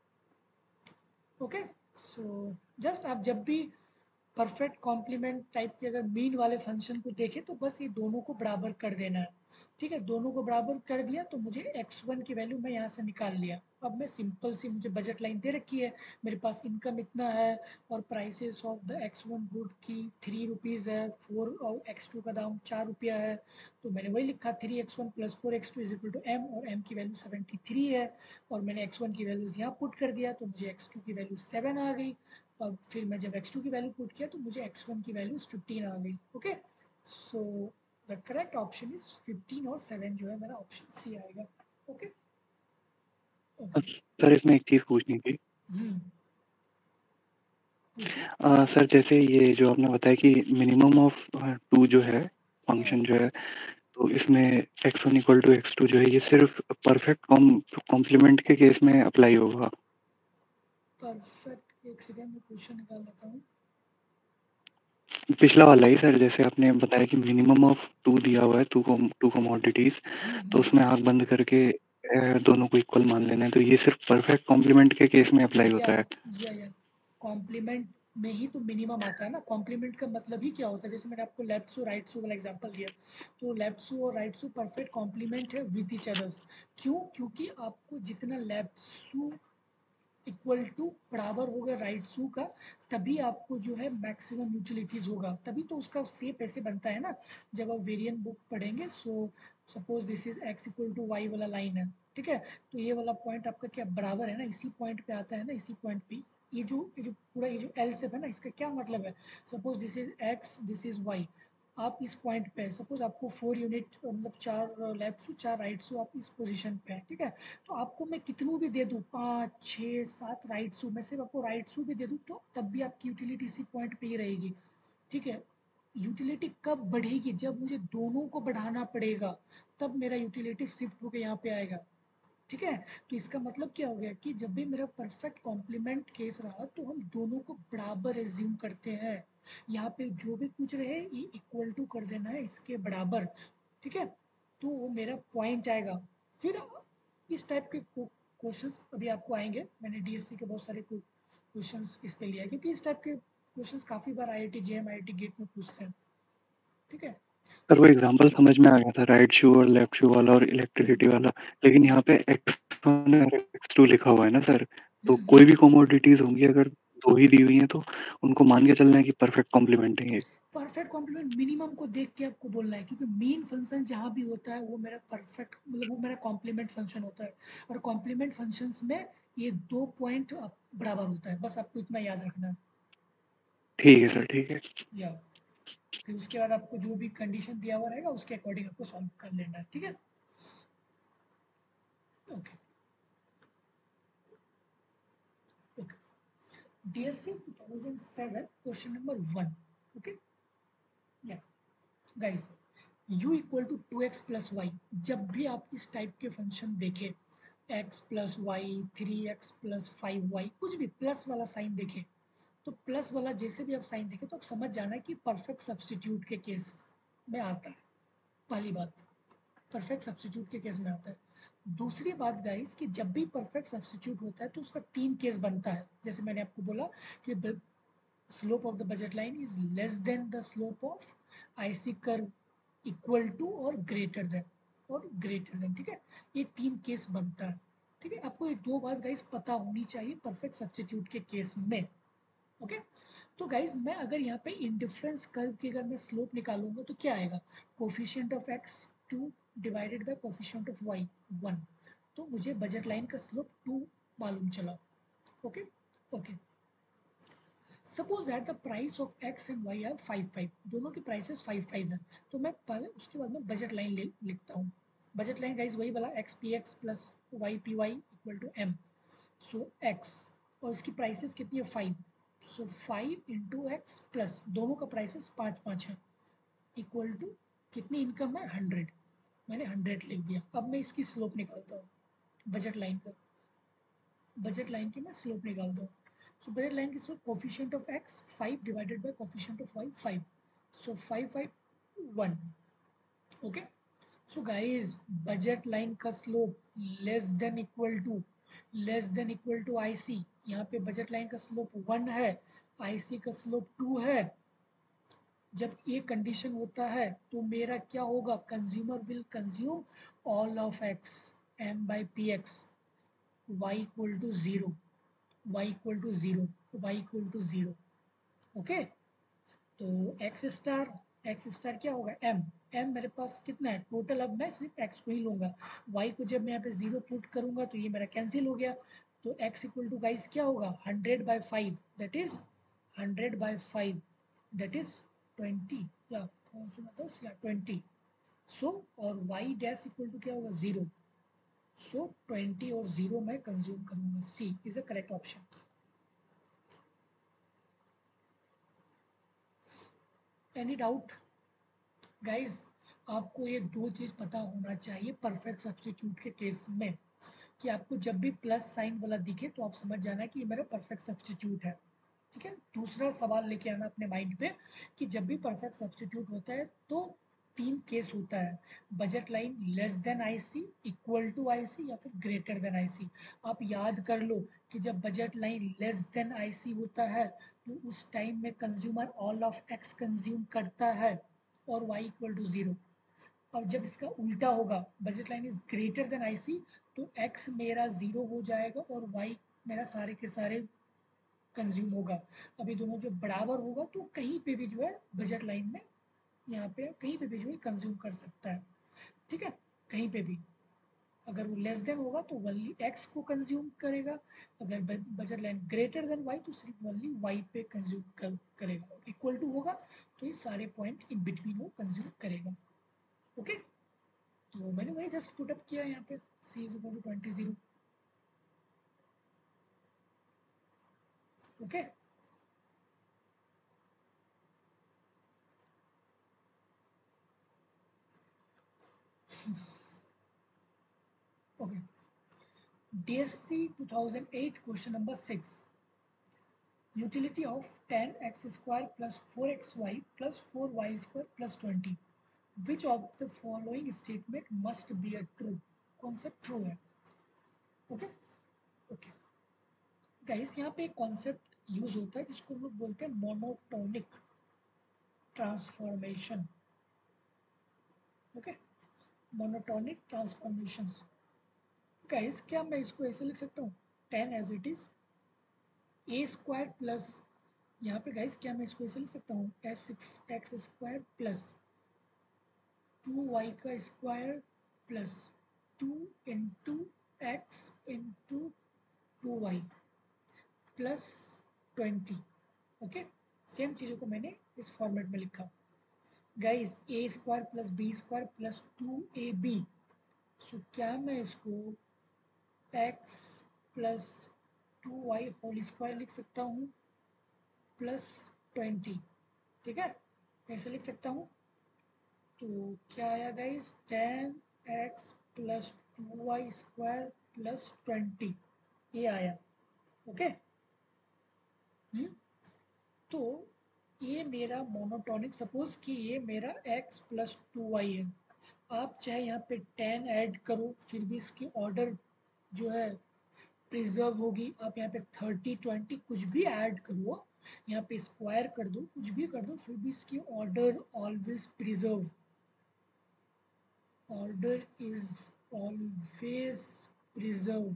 ओके, सो जस्ट आप जब भी परफेक्ट कॉम्प्लीमेंट टाइप के अगर मीन वाले फंक्शन को देखें तो बस ये दोनों को बराबर कर देना है, ठीक है, दोनों को बराबर कर दिया तो मुझे एक्स वन की वैल्यू मैं यहाँ से निकाल लिया। अब मैं सिंपल सी, मुझे बजट लाइन दे रखी है, मेरे पास इनकम इतना है और prices of the X one good की थ्री रुपीज़ है, फोर और एक्स टू का दाम चार रुपया है, तो मैंने वही लिखा three X one plus four X two is equal to M, और एम की वैल्यू सेवेंटी थ्री है, और मैंने एक्स वन की वैल्यूज़ यहाँ पुट कर दिया तो मुझे एक्स टू की वैल्यू सेवन आ गई, और फिर मैं जब एक्स टू की वैल्यू पुट किया तो मुझे एक्स वन की वैल्यू फिफ्टीन आ गई। Okay, so the correct option is fifteen और सेवन जो है मेरा ऑप्शन सी आएगा। ओके ओके सर इसमें एक चीज पूछनी थी। हम्म पूछिए। अ, सर जैसे ये जो आपने बताया कि मिनिमम ऑफ टू जो है हाँ, फंक्शन जो है, तो इसमें X one equal to x two जो है ये सिर्फ परफेक्ट कॉम्प्लीमेंट के केस में अप्लाई होगा। परफेक्ट, एक सेकेंड में क्वेश्चन निकाल लेता हूँ। पिछला वाला ही सर, जैसे आपने बताया कि मिनिमम ऑफ टू दिया हुआ है, टू टू कमोडिटीज, हम्म तो हम्म उसमें आंख बंद करके अ, दोनों को इक्वल मान लेना है, तो ये सिर्फ परफेक्ट कॉम्प्लीमेंट के केस में अप्लाई या होता है। या या कॉम्प्लीमेंट में ही तो मिनिमम आता है ना। कॉम्प्लीमेंट का मतलब ही क्या होता है, जैसे मैंने आपको लेफ्ट सू राइट सू वाला एग्जांपल दिया, तो लेफ्ट सू और राइट सू परफेक्ट कॉम्प्लीमेंट है विद ईच अदर्स। क्यों? क्योंकि आपको जितना लेफ्ट सू इक्वल टू बराबर होगा राइट सू का, तभी आपको जो है मैक्सिमम यूटिलिटीज होगा, तभी तो उसका सेप ऐसे बनता है ना। जब आप वेरिएंट बुक पढ़ेंगे, so suppose this is X equal to Y वाला लाइन है, ठीक है, तो ये वाला पॉइंट आपका क्या बराबर है ना, इसी पॉइंट पे आता है ना, इसी पॉइंट पे ये जो ये जो पूरा ये जो एल सेप है ना, इसका क्या मतलब है, suppose this is X this is Y, आप इस पॉइंट पे, सपोज आपको फोर यूनिट मतलब चार लेफ्ट हो चार राइट हो, आप इस पोजीशन पे है, ठीक है। तो आपको मैं कितनों भी दे दूँ, पाँच छः सात राइट हो, मैं सिर्फ आपको राइट हो भी दे दूँ तो तब भी आपकी यूटिलिटी इसी पॉइंट पे ही रहेगी, ठीक है। यूटिलिटी कब बढ़ेगी, जब मुझे दोनों को बढ़ाना पड़ेगा, तब मेरा यूटिलिटी शिफ्ट होकर यहाँ पे आएगा, ठीक है। तो इसका मतलब क्या हो गया कि जब भी मेरा परफेक्ट कॉम्प्लीमेंट केस रहा तो हम दोनों को बराबर एज्यूम करते हैं। यहाँ पे जो भी कुछ रहे ये इक्वल टू कर देना है इसके बराबर, ठीक है। तो वो मेरा पॉइंट आएगा। फिर इस टाइप के क्वेश्चंस अभी आपको आएंगे, मैंने डीएससी के बहुत सारे क्वेश्चंस इस पे लिया है, क्योंकि इस टाइप के क्वेश्चंस काफ़ी बार I I T JAM I I T GATE में पूछते हैं, ठीक है। सर वो एग्जांपल समझ में आ गया था, राइट शू और लेफ्ट शू वाला और इलेक्ट्रिसिटी वाला, लेकिन यहाँ पे एक्स वन और एक्स टू लिखा हुआ है ना सर, तो हम्म कोई हम्म भी कमोडिटीज होंगी अगर दो ही दी हुई हैं तो उनको मान के चलना है कि परफेक्ट कॉम्प्लीमेंट है ये। परफेक्ट कॉम्प्लीमेंट मिनिमम को देख के आपको बोलना है, क्योंकि मेन फंक्शन जहाँ भी होता है वो मेरा परफेक्ट मतलब वो मेरा कॉम्प्लीमेंट फंक्शन होता है, और कॉम्प्लीमेंट फंक्शंस में ये दो पॉइंट बराबर होता है, बस आपको इतना याद रखना है। ठीक है सर, ठीक है। या फिर उसके बाद आपको जो भी कंडीशन दिया हुआ रहेगा उसके अकॉर्डिंग आपको सॉल्व कर लेना है, ठीक है। Okay okay. DSC two thousand seven question number one. Okay या guys, u equal to two x plus Y, जब भी आप इस टाइप के फंक्शन देखें, x plus Y, three X plus five Y, कुछ भी प्लस वाला साइन देखें, तो प्लस वाला जैसे भी आप साइन देखें तो आप समझ जाना कि परफेक्ट सब्सटीट्यूट के केस में आता है। पहली बात, परफेक्ट सब्सटीट्यूट के केस में आता है। दूसरी बात गाइस कि जब भी परफेक्ट सब्सटीट्यूट होता है तो उसका तीन केस बनता है, जैसे मैंने आपको बोला कि slope of the budget line is less than the slope of IC curve, equal to और ग्रेटर देन, और ग्रेटर देन, ठीक है। ये तीन केस बनता है, ठीक है। आपको ये दो बात गाइस पता होनी चाहिए परफेक्ट सब्स्टिट्यूट के केस में, ओके। तो गाइस मैं अगर यहाँ पे इंडिफरेंस कर्व की अगर मैं स्लोप निकालूंगा तो क्या आएगा, coefficient of x two divided by coefficient of Y one, तो मुझे बजट लाइन का स्लोप टू मालूम चला, okay okay. Suppose that the price of X and Y are five five, दोनों की प्राइसेस फाइव फाइव है, तो मैं पहले उसके बाद में बजट लाइन लिखता हूँ। बजट लाइन गाइज वही वाला X P x plus Y P Y equal to M, so X और इसकी प्राइसेस कितनी है five, so five into X plus दोनों का प्राइसेस पाँच पाँच है, इक्वल टू कितनी इनकम है हंड्रेड, मैंने हंड्रेड लिख दिया। अब मैं इसकी स्लोप निकालता हूँ, बजट लाइन का, बजट लाइन की मैं स्लोप निकालता हूँ। सो बजट लाइन की slope coefficient of X five divided by coefficient of Y five, so five five one, okay. So guys budget line का slope less than equal to, less than equal to IC, यहाँ पे budget line का slope one है, IC का slope two है। जब ये condition होता है तो मेरा क्या होगा, consumer will consume all of X M by P X, Y equal to zero, y equal to zero, y equal to zero, okay. तो x स्टार, x स्टार क्या होगा m, m मेरे पास कितना है टोटल, अब मैं सिर्फ x को ही लूंगा, y को जब मैं यहाँ पे जीरो पुट करूंगा तो ये मेरा कैंसिल हो गया, तो x इक्वल टू गाइस क्या होगा hundred by five, that is hundred by five, that is twenty, या दस या ट्वेंटी, सो और y डैश इक्वल टू क्या होगा जीरो, सो ट्वेंटी और जीरो मैं कंज्यूम करूंगा, C is a correct option. Any doubt guys, आपको ये दो चीज़ पता होना चाहिए परफेक्ट सब्स्टिट्यूट के केस में, कि आपको जब भी प्लस साइन वाला दिखे तो आप समझ जाना कि ये मेरा परफेक्ट सब्स्टिट्यूट है, ठीक है। दूसरा सवाल लेके आना अपने माइंड पे कि जब भी परफेक्ट सब्स्टिट्यूट होता है तो तीन केस होता है, budget line less than IC, equal to IC, या फिर ग्रेटर देन आईसी। आप याद कर लो कि जब budget line less than IC होता है तो उस टाइम में consumer all of x consume करता है और y इक्वल टू जीरो। और जब इसका उल्टा होगा, budget line is greater than IC, तो x मेरा जीरो हो जाएगा और y मेरा सारे के सारे कंज्यूम होगा। अभी दोनों जो बराबर होगा तो कहीं पे भी जो है बजट लाइन में यहाँ पे कहीं पे भी जो है कंज्यूम कर सकता है, ठीक है, कहीं पे भी। अगर वो लेस देन होगा तो ओनली एक्स को कंज्यूम करेगा, अगर budget line greater than Y तो सिर्फ ओनली वाई पे कंज्यूम कर, करेगा। इक्वल टू होगा तो ये सारे पॉइंट इन बिटवीन वो कंज्यूम करेगा। ओके, तो मैंने वही जस्ट पुट अप किया यहाँ पे, C is equal to twenty zero. Okay, okay, D S C two thousand eight question number six. Utility of ten x square plus four x y plus four y square plus twenty. Which of the following statement must be a true? कौन सा true है? Okay, okay guys, यहाँ पे एक concept use होता है जिसको हम लोग बोलते हैं monotonic transformation. Okay, monotonic transformations. Guys, क्या मैं इसको ऐसे लिख सकता हूँ, ten as it is A square plus, यहाँ पे गाइस क्या मैं इसको ऐसे लिख सकता हूँ, as six X square plus two Y का square plus two into X into two Y plus twenty. Okay, same चीज़ों को मैंने इस फॉर्मेट में लिखा। Guys, A square plus B square plus two A B, so क्या मैं इसको X plus two Y whole square लिख सकता हूँ प्लस ट्वेंटी। ठीक है, ऐसे लिख सकता हूँ। तो क्या आया guys, ten X plus two Y square plus twenty, ये आया। ओके, हम्म तो ये मेरा मोनोटोनिक, सपोज कि ये मेरा x प्लस टू वाई है। आप चाहे यहाँ पे टेन ऐड करो फिर भी इसकी ऑर्डर जो है प्रिजर्व होगी। आप यहाँ पे थर्टी ट्वेंटी कुछ भी ऐड करो, यहाँ पे स्क्वायर कर दो, कुछ भी कर दो, फिर भी इसकी order always preserve. Order is always preserve.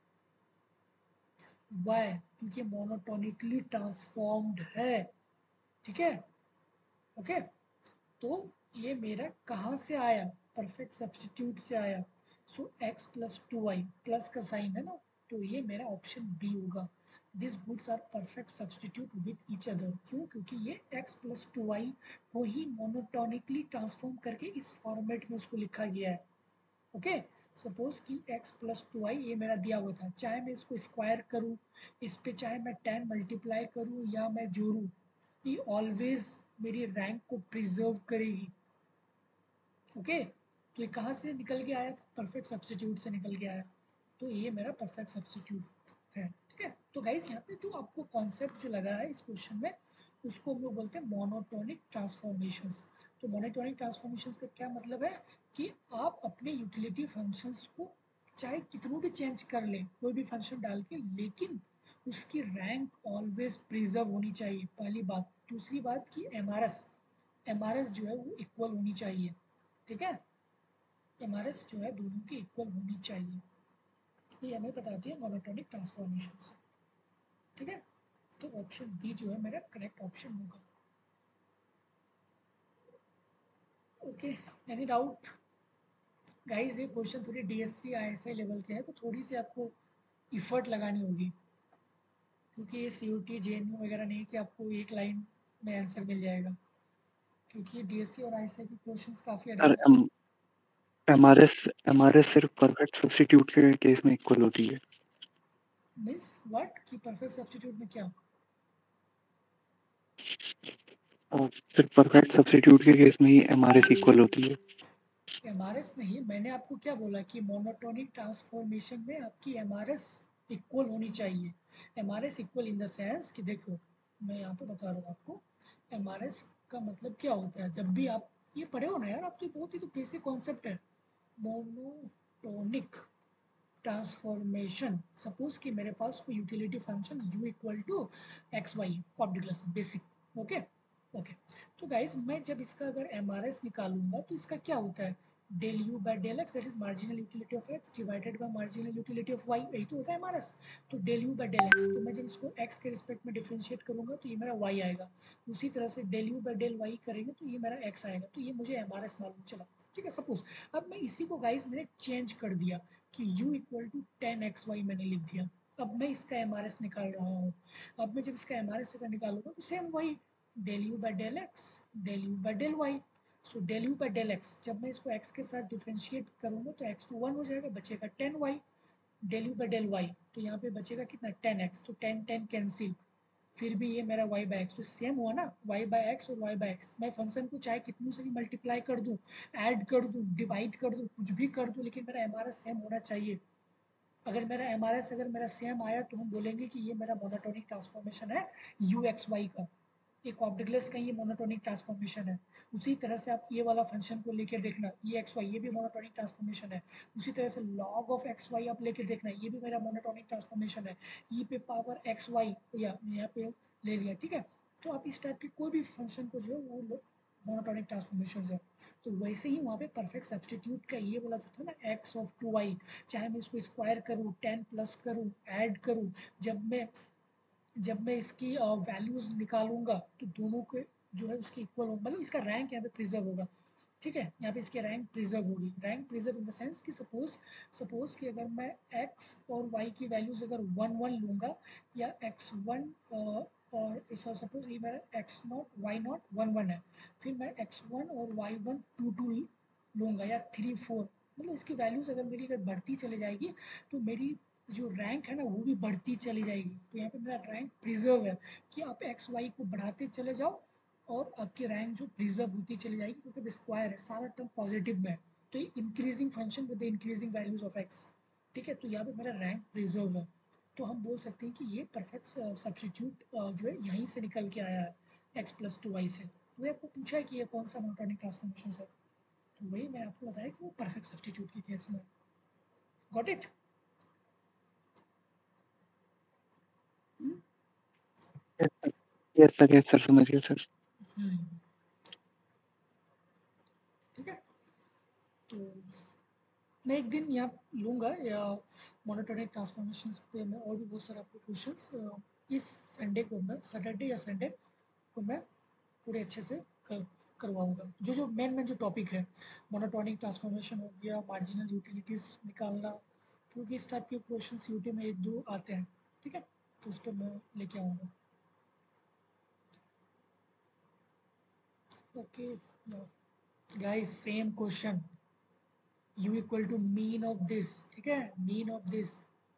Why? क्योंकि मोनोटोनिकली ट्रांसफॉर्म्ड है। ठीक है, ओके, तो ये मेरा कहाँ से आया, परफेक्ट सब्स्टिट्यूट से आया। So X plus two Y, plus का साइन है ना, तो ये मेरा ऑप्शन बी होगा। This goods are perfect substitute with each other. क्यों? क्योंकि ये एक्स प्लस टू वाई को ही मोनोटोनिकली ट्रांसफॉर्म करके इस फॉर्मेट में उसको लिखा गया है। ओके, सपोज कि x प्लस टू आई ये मेरा दिया हुआ था, चाहे मैं इसको स्क्वायर करूँ, इस पे चाहे मैं टेन मल्टीप्लाई करूँ या मैं जोड़ूँ, ये ऑलवेज मेरी रैंक को प्रिजर्व करेगी। ओके, तो ये कहाँ से निकल के आया था, परफेक्ट सब्स्टिट्यूट से निकल के आया, तो ये मेरा परफेक्ट सब्स्टिट्यूट है। ठीक है, तो गाइस यहाँ पे जो आपको कॉन्सेप्ट जो लगा है इस क्वेश्चन में, उसको हम लोग बोलते हैं मोनोटोनिक ट्रांसफॉर्मेशंस। तो मोनोटोनिक ट्रांसफॉर्मेशंस का क्या मतलब है कि आप अपने यूटिलिटी फंक्शंस को चाहे कितनों भी चेंज कर लें, कोई भी फंक्शन डाल के, लेकिन उसकी रैंक ऑलवेज प्रिजर्व होनी चाहिए, पहली बात। दूसरी बात कि M R S M R S जो है वो इक्वल होनी चाहिए। ठीक है, एम आर एस जो है दोनों की इक्वल होनी चाहिए, ये हमें बताती है मोनोटोनिक ट्रांसफॉर्मेशन से। ठीक है, तो ऑप्शन बी जो है मेरा करेक्ट ऑप्शन होगा। Okay, any doubt guys? ये क्वेश्चन थोड़ी डीएससी आईएसआई लेवल के हैं, तो थोड़ी सी आपको इफर्ट लगानी होगी, क्योंकि ये सीयूटी जेएनयू वगैरह नहीं कि आपको एक लाइन में आंसर मिल जाएगा, क्योंकि डीएससी और आईएसआई की क्वेश्चंस काफ़ी एडवांस है। एमआरएस एमआरएस सिर्फ परफेक्ट सब्स्टिट्यूट के केस में इक्वल होती है। मीन्स व्हाट कि परफेक्ट सब्स्टिट्यूट में क्या? और सिर्फ परफेक्ट सब्स्टिट्यूट के केस में ही एमआरएस इक्वल होती है। एमआरएस नहीं, मैंने आपको क्या बोला कि मोनोटोनिक ट्रांसफॉर्मेशन में आपकी एमआरएस इक्वल होनी चाहिए। MRS equal in the sense कि देखो, मैं यहाँ पे बता रहा हूँ आपको, एमआरएस का मतलब क्या होता है। जब भी आप ये पढ़े हो ना यार, आप तो बहुत ही तो बेसिक कॉन्सेप्ट है, मोनोटोनिक ट्रांसफॉर्मेशन। सपोज कि मेरे पास कोई utility function u equal to x Y, class basic. Okay, okay, तो गाइस मैं जब इसका अगर एम आर एस निकालूंगा तो इसका क्या होता है, del u by del X, that is marginal utility of x divided by marginal utility of Y, यही तो होता है एम आर एस। तो del u by del x, तो मैं जब इसको एक्स के रिस्पेक्ट में डिफ्रेंशिएट करूंगा तो ये मेरा वाई आएगा। उसी तरह से del u by del Y करेंगे तो ये मेरा एक्स आएगा। तो ये मुझे एम आर एस मालूम चला। ठीक है। सपोज अब मैं इसी को गाइस मैंने चेंज कर दिया कि u equal to ten X Y मैंने लिख दिया। अब मैं इसका एम आर एस निकाल रहा हूँ। अब मैं जब इसका एम आर एस निकालूंगा तो सेम वही del u by del X del u by del Y. So del u by del X जब मैं इसको x के साथ डिफ्रेंशिएट करूंगा तो x तो वन हो जाएगा, बचेगा ten Y. Del u by del Y तो यहाँ पे बचेगा कितना टेन एक्स, तो टेन टेन कैंसिल, फिर भी ये मेरा y बाई एक्स तो सेम हुआ ना, y बाई एक्स और y बाई एक्स। मैं फंक्शन को चाहे कितनों से भी मल्टीप्लाई कर दूँ, ऐड कर दूँ, डिवाइड कर दूँ, कुछ भी कर दूँ, लेकिन मेरा एम आर एस सेम होना चाहिए। अगर मेरा एम आर एस अगर मेरा सेम आया तो हम बोलेंगे कि ये मेरा मोनोटोनिक ट्रांसफॉर्मेशन है यू एक्स वाई का, एक ऑब्जेक्टलेस का ये मोनोटोनिक ट्रांसफॉर्मेशन है। उसी तरह से आप ये वाला फंक्शन को लेकर देखना, ये एक्स वाई ये भी मोनोटोनिक ट्रांसफॉर्मेशन है। उसी तरह से लॉग ऑफ एक्स वाई आप लेके देखना, ये भी मेरा मोनोटोनिक ट्रांसफॉर्मेशन है। ई पे पावर एक्स वाई या यहाँ पे ले लिया, ठीक है। तो आप इस टाइप के कोई भी फंक्शन को जो है वो मोनोटोनिक ट्रांसफॉर्मेशन है। तो वैसे ही वहाँ पे परफेक्ट सब्सटीट्यूट का ये बोला जाता है ना एक्स ऑफ टू वाई, चाहे मैं इसको स्क्वायर करूँ, टेन प्लस करूँ, ऐड करूँ, जब मैं जब मैं इसकी वैल्यूज निकालूंगा तो दोनों के जो है उसके इक्वल होगा, मतलब इसका रैंक यहाँ पे प्रिजर्व होगा। ठीक है, यहाँ पे इसकी रैंक प्रिजर्व होगी। Rank preserve in the sense कि सपोज सपोज कि अगर मैं x और y की वैल्यूज अगर वन वन लूँगा, या एक्स वन और सपोज ये मेरा X not Y not one one है, फिर मैं एक्स वन और वाई वन टू टू लूँगा या थ्री फोर, मतलब इसकी वैल्यूज अगर मेरी अगर बढ़ती चली जाएगी तो मेरी जो रैंक है ना वो भी बढ़ती चली जाएगी। तो यहाँ पे मेरा रैंक प्रिजर्व है कि आप एक्स वाई को बढ़ाते चले जाओ और आपकी रैंक जो प्रिजर्व होती चली जाएगी, क्योंकि स्क्वायर है, सारा टर्म पॉजिटिव में है। तो ये increasing function with the increasing values of x. ठीक है, तो यहाँ पे मेरा रैंक प्रिजर्व है। तो हम बोल सकते हैं कि ये परफेक्ट सब्सटीट्यूट जो है यहीं से निकल के आया है एक्स प्लस टू वाई से। तो आपको पूछा है कि ये कौन सा मोनोटोनिक ट्रांसफॉर्मेशन है, तो वही मैंने आपको बताया कि वो परफेक्ट सब्सटीट्यूट के केस में। Got it? Yes sir, yes sir, समझ गया सर। ठीक है, तो मैं एक दिन यहाँ लूँगा या मोनोटोनिक ट्रांसफॉर्मेशंस पे मैं और भी बहुत सारे आपको क्वेश्चंस इस संडे को मैं सैटरडे या संडे को मैं पूरे अच्छे से कर करवाऊँगा। जो जो मेन मेन जो टॉपिक है, मोनोटोनिक ट्रांसफॉर्मेशन हो गया, मार्जिनल यूटिलिटीज़ निकालना, क्योंकि इस टाइप के क्वेश्चंस यूटी में एक दो आते हैं। ठीक है, तो उस पर मैं लेके आऊँगा। Okay guys, same question, u equal to mean of this. ठीक है, मीन ऑफ दिस।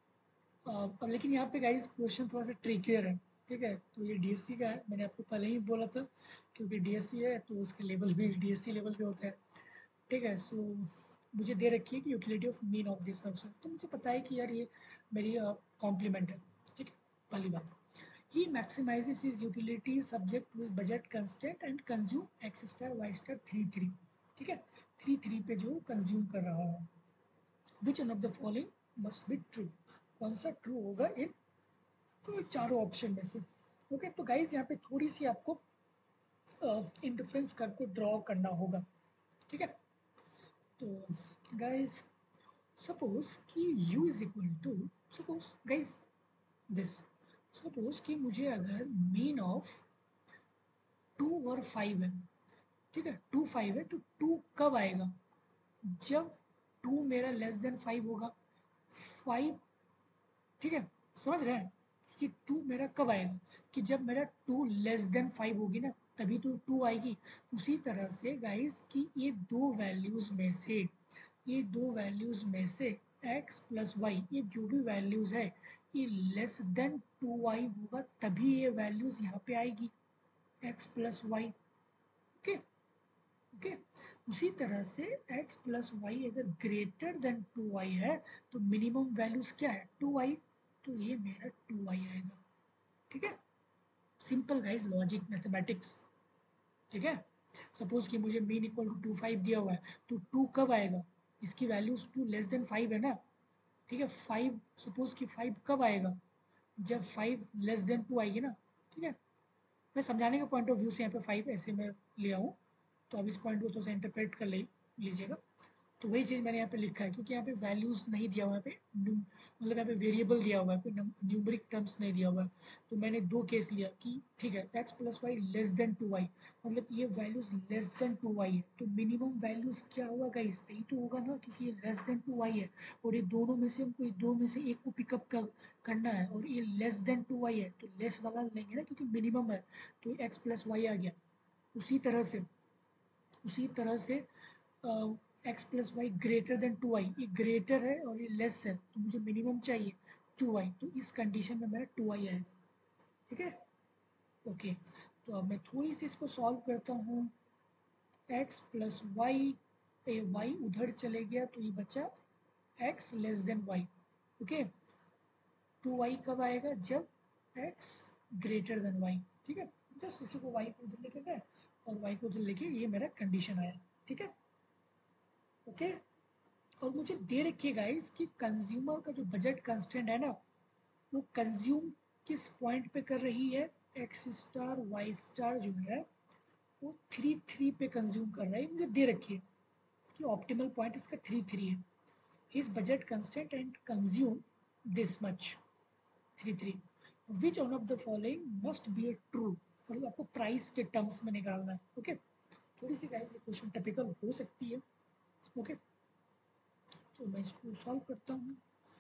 अब लेकिन यहाँ पे गाइस क्वेश्चन थोड़ा सा ट्रिकियर है। ठीक है, तो ये डीएससी का है, मैंने आपको पहले ही बोला था, क्योंकि डीएससी है तो उसके लेवल भी डीएससी लेवल के होते हैं। ठीक है, सो मुझे दे रखी है कि utility of mean of this function, तो मुझे पता है कि यार ये मेरी कॉम्प्लीमेंट है। ठीक है, पहली बात, he maximizes his utility subject to his budget constant and consume x star y star three three. ठीक है, थ्री थ्री पे जो कंज्यूम कर रहा है, which one of the following must be true, कौन सा ट्रू होगा इन तो चारों ऑप्शन में से। ओके, तो गाइज यहाँ पे थोड़ी सी आपको इंटरफ्रेंस कर्व को ड्रॉ करना होगा। ठीक है, तो गाइज सपोज कि u is equal to, suppose guys this, suppose कि मुझे अगर मीन ऑफ टू और फाइव है, ठीक है, टू फाइव है, तो टू कब आएगा? जब टू मेरा लेस देन फाइव होगा। फाइव, ठीक है, समझ रहे हैं कि टू मेरा कब आएगा? कि जब मेरा टू लेस देन फाइव होगी ना, तभी तो टू आएगी। उसी तरह से गाइस कि ये दो वैल्यूज़ में से ये दो वैल्यूज़ में से x प्लस वाई, ये जो भी वैल्यूज़ है ये लेस देन टू वाई होगा, तभी ये वैल्यूज़ यहाँ पे आएगी x plus y. Okay okay, उसी तरह से x प्लस वाई अगर ग्रेटर देन टू वाई है तो मिनिमम वैल्यूज क्या है? टू वाई, तो ये मेरा टू वाई आएगा। ठीक है, सिंपल गाइस, लॉजिक मैथमेटिक्स। ठीक है, सपोज कि मुझे mean equal to two five दिया हुआ है, तो टू कब आएगा? इसकी values two less than five है ना। ठीक है, फाइव, सपोज कि फाइव कब आएगा? जब फाइव लेस देन टू आएगी ना। ठीक है, मैं समझाने के पॉइंट ऑफ व्यू से यहाँ पे फाइव ऐसे मैं ले आऊँ, तो अब इस पॉइंट को थोड़ा सा इंटरप्रेट कर ले लीजिएगा। तो वही चीज़ मैंने यहाँ पे लिखा है, क्योंकि यहाँ पे वैल्यूज़ नहीं दिया हुआ है, यहाँ पे मतलब यहाँ पे वेरिएबल दिया हुआ है, कोई न्यूमरिक टर्म्स नहीं दिया हुआ है। तो मैंने दो केस लिया कि ठीक है x plus y less than two y, मतलब ये values less than two y है, तो मिनिमम वैल्यूज़ क्या होगा गाइस, यही तो होगा ना, क्योंकि ये लेस देन टू वाई है और ये दोनों में से हमको दो में से एक को पिकअप कर, करना है, और ये लेस देन टू वाई है तो लेस वाला लेंगे ना, क्योंकि मिनिमम है, तो एक्स प्लस वाई आ गया। उसी तरह से उसी तरह से x plus y greater than two y, ये ग्रेटर है और ये लेस है, तो मुझे मिनिमम चाहिए टू वाई, तो इस कंडीशन में मेरा टू वाई आएगा। ठीक है, ओके। तो अब मैं थोड़ी सी इसको सॉल्व करता हूँ। X plus y, a y उधर चले गया तो ये बचा x less than y. Okay, two y कब आएगा, जब एक्स ग्रेटर देन वाई। ठीक है, जस्ट इसी को वाई को उधर लेके गए और वाई को उधर लेके, ये मेरा कंडीशन आया। ठीक है, ओके। और मुझे दे रखिए गाइस कि कंज्यूमर का जो बजट कंस्टेंट है ना, वो कंज्यूम किस पॉइंट पे कर रही है, एक्स स्टार वाई स्टार जो है वो थ्री थ्री पे कंज्यूम कर रहा है। मुझे दे रखिए कि ऑप्टिमल पॉइंट इसका थ्री थ्री है, his budget constant and consume this much, three three, which one of the following must be a true, मतलब आपको प्राइस के टर्म्स में निकालना है। Okay okay? थोड़ी सी गाइस ये क्वेश्चन टिपिकल हो सकती है। Okay okay? तो मैं इसको सॉल्व करता हूँ।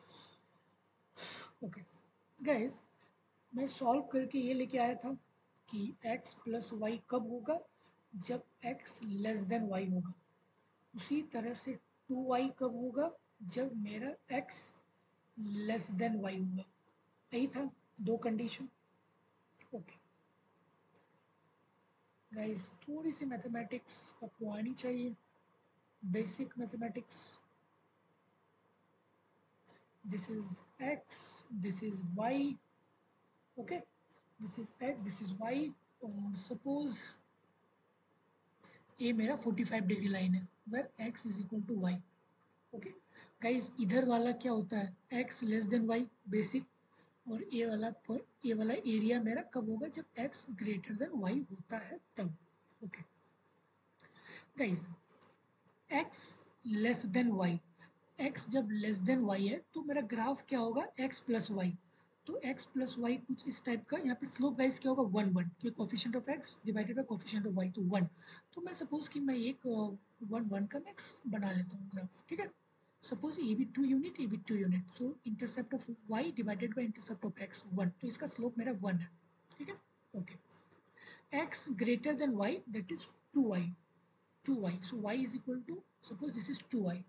ओके गाइस, मैं सॉल्व करके ये लेके आया था कि x प्लस वाई कब होगा, जब x लेस देन y होगा। उसी तरह से टू वाई कब होगा, जब मेरा x लेस देन y होगा। यही था दो कंडीशन। ओके गाइस, थोड़ी सी मैथमेटिक्स आपको आनी चाहिए, basic mathematics. This is x, this is y। Okay, this is x, this is y। और सपोज ये मेरा फोर्टी फाइव डिग्री लाइन है, where x is equal to y. Okay guys, इधर वाला क्या होता है, x less than y basic, और ए वाला ए वाला एरिया मेरा कब होगा, जब x ग्रेटर देन y होता है तब। Okay guys, x less than y, x जब लेस देन y है तो मेरा ग्राफ क्या होगा, x प्लस वाई। तो x प्लस वाई कुछ इस टाइप का, यहाँ पे स्लोप गाइस क्या होगा, वन वन, क्योंकि coefficient of x divided by coefficient of y, तो वन। तो मैं सपोज कि मैं एक वन वन का मैक्स बना लेता हूँ ग्राफ। ठीक है, suppose A B two unit, A B two unit, so intercept of y divided by intercept of x one, तो इसका स्लोप मेरा वन है। ठीक है, okay. x greater than y, that is two y, two y, so y is equal to, suppose this is two y,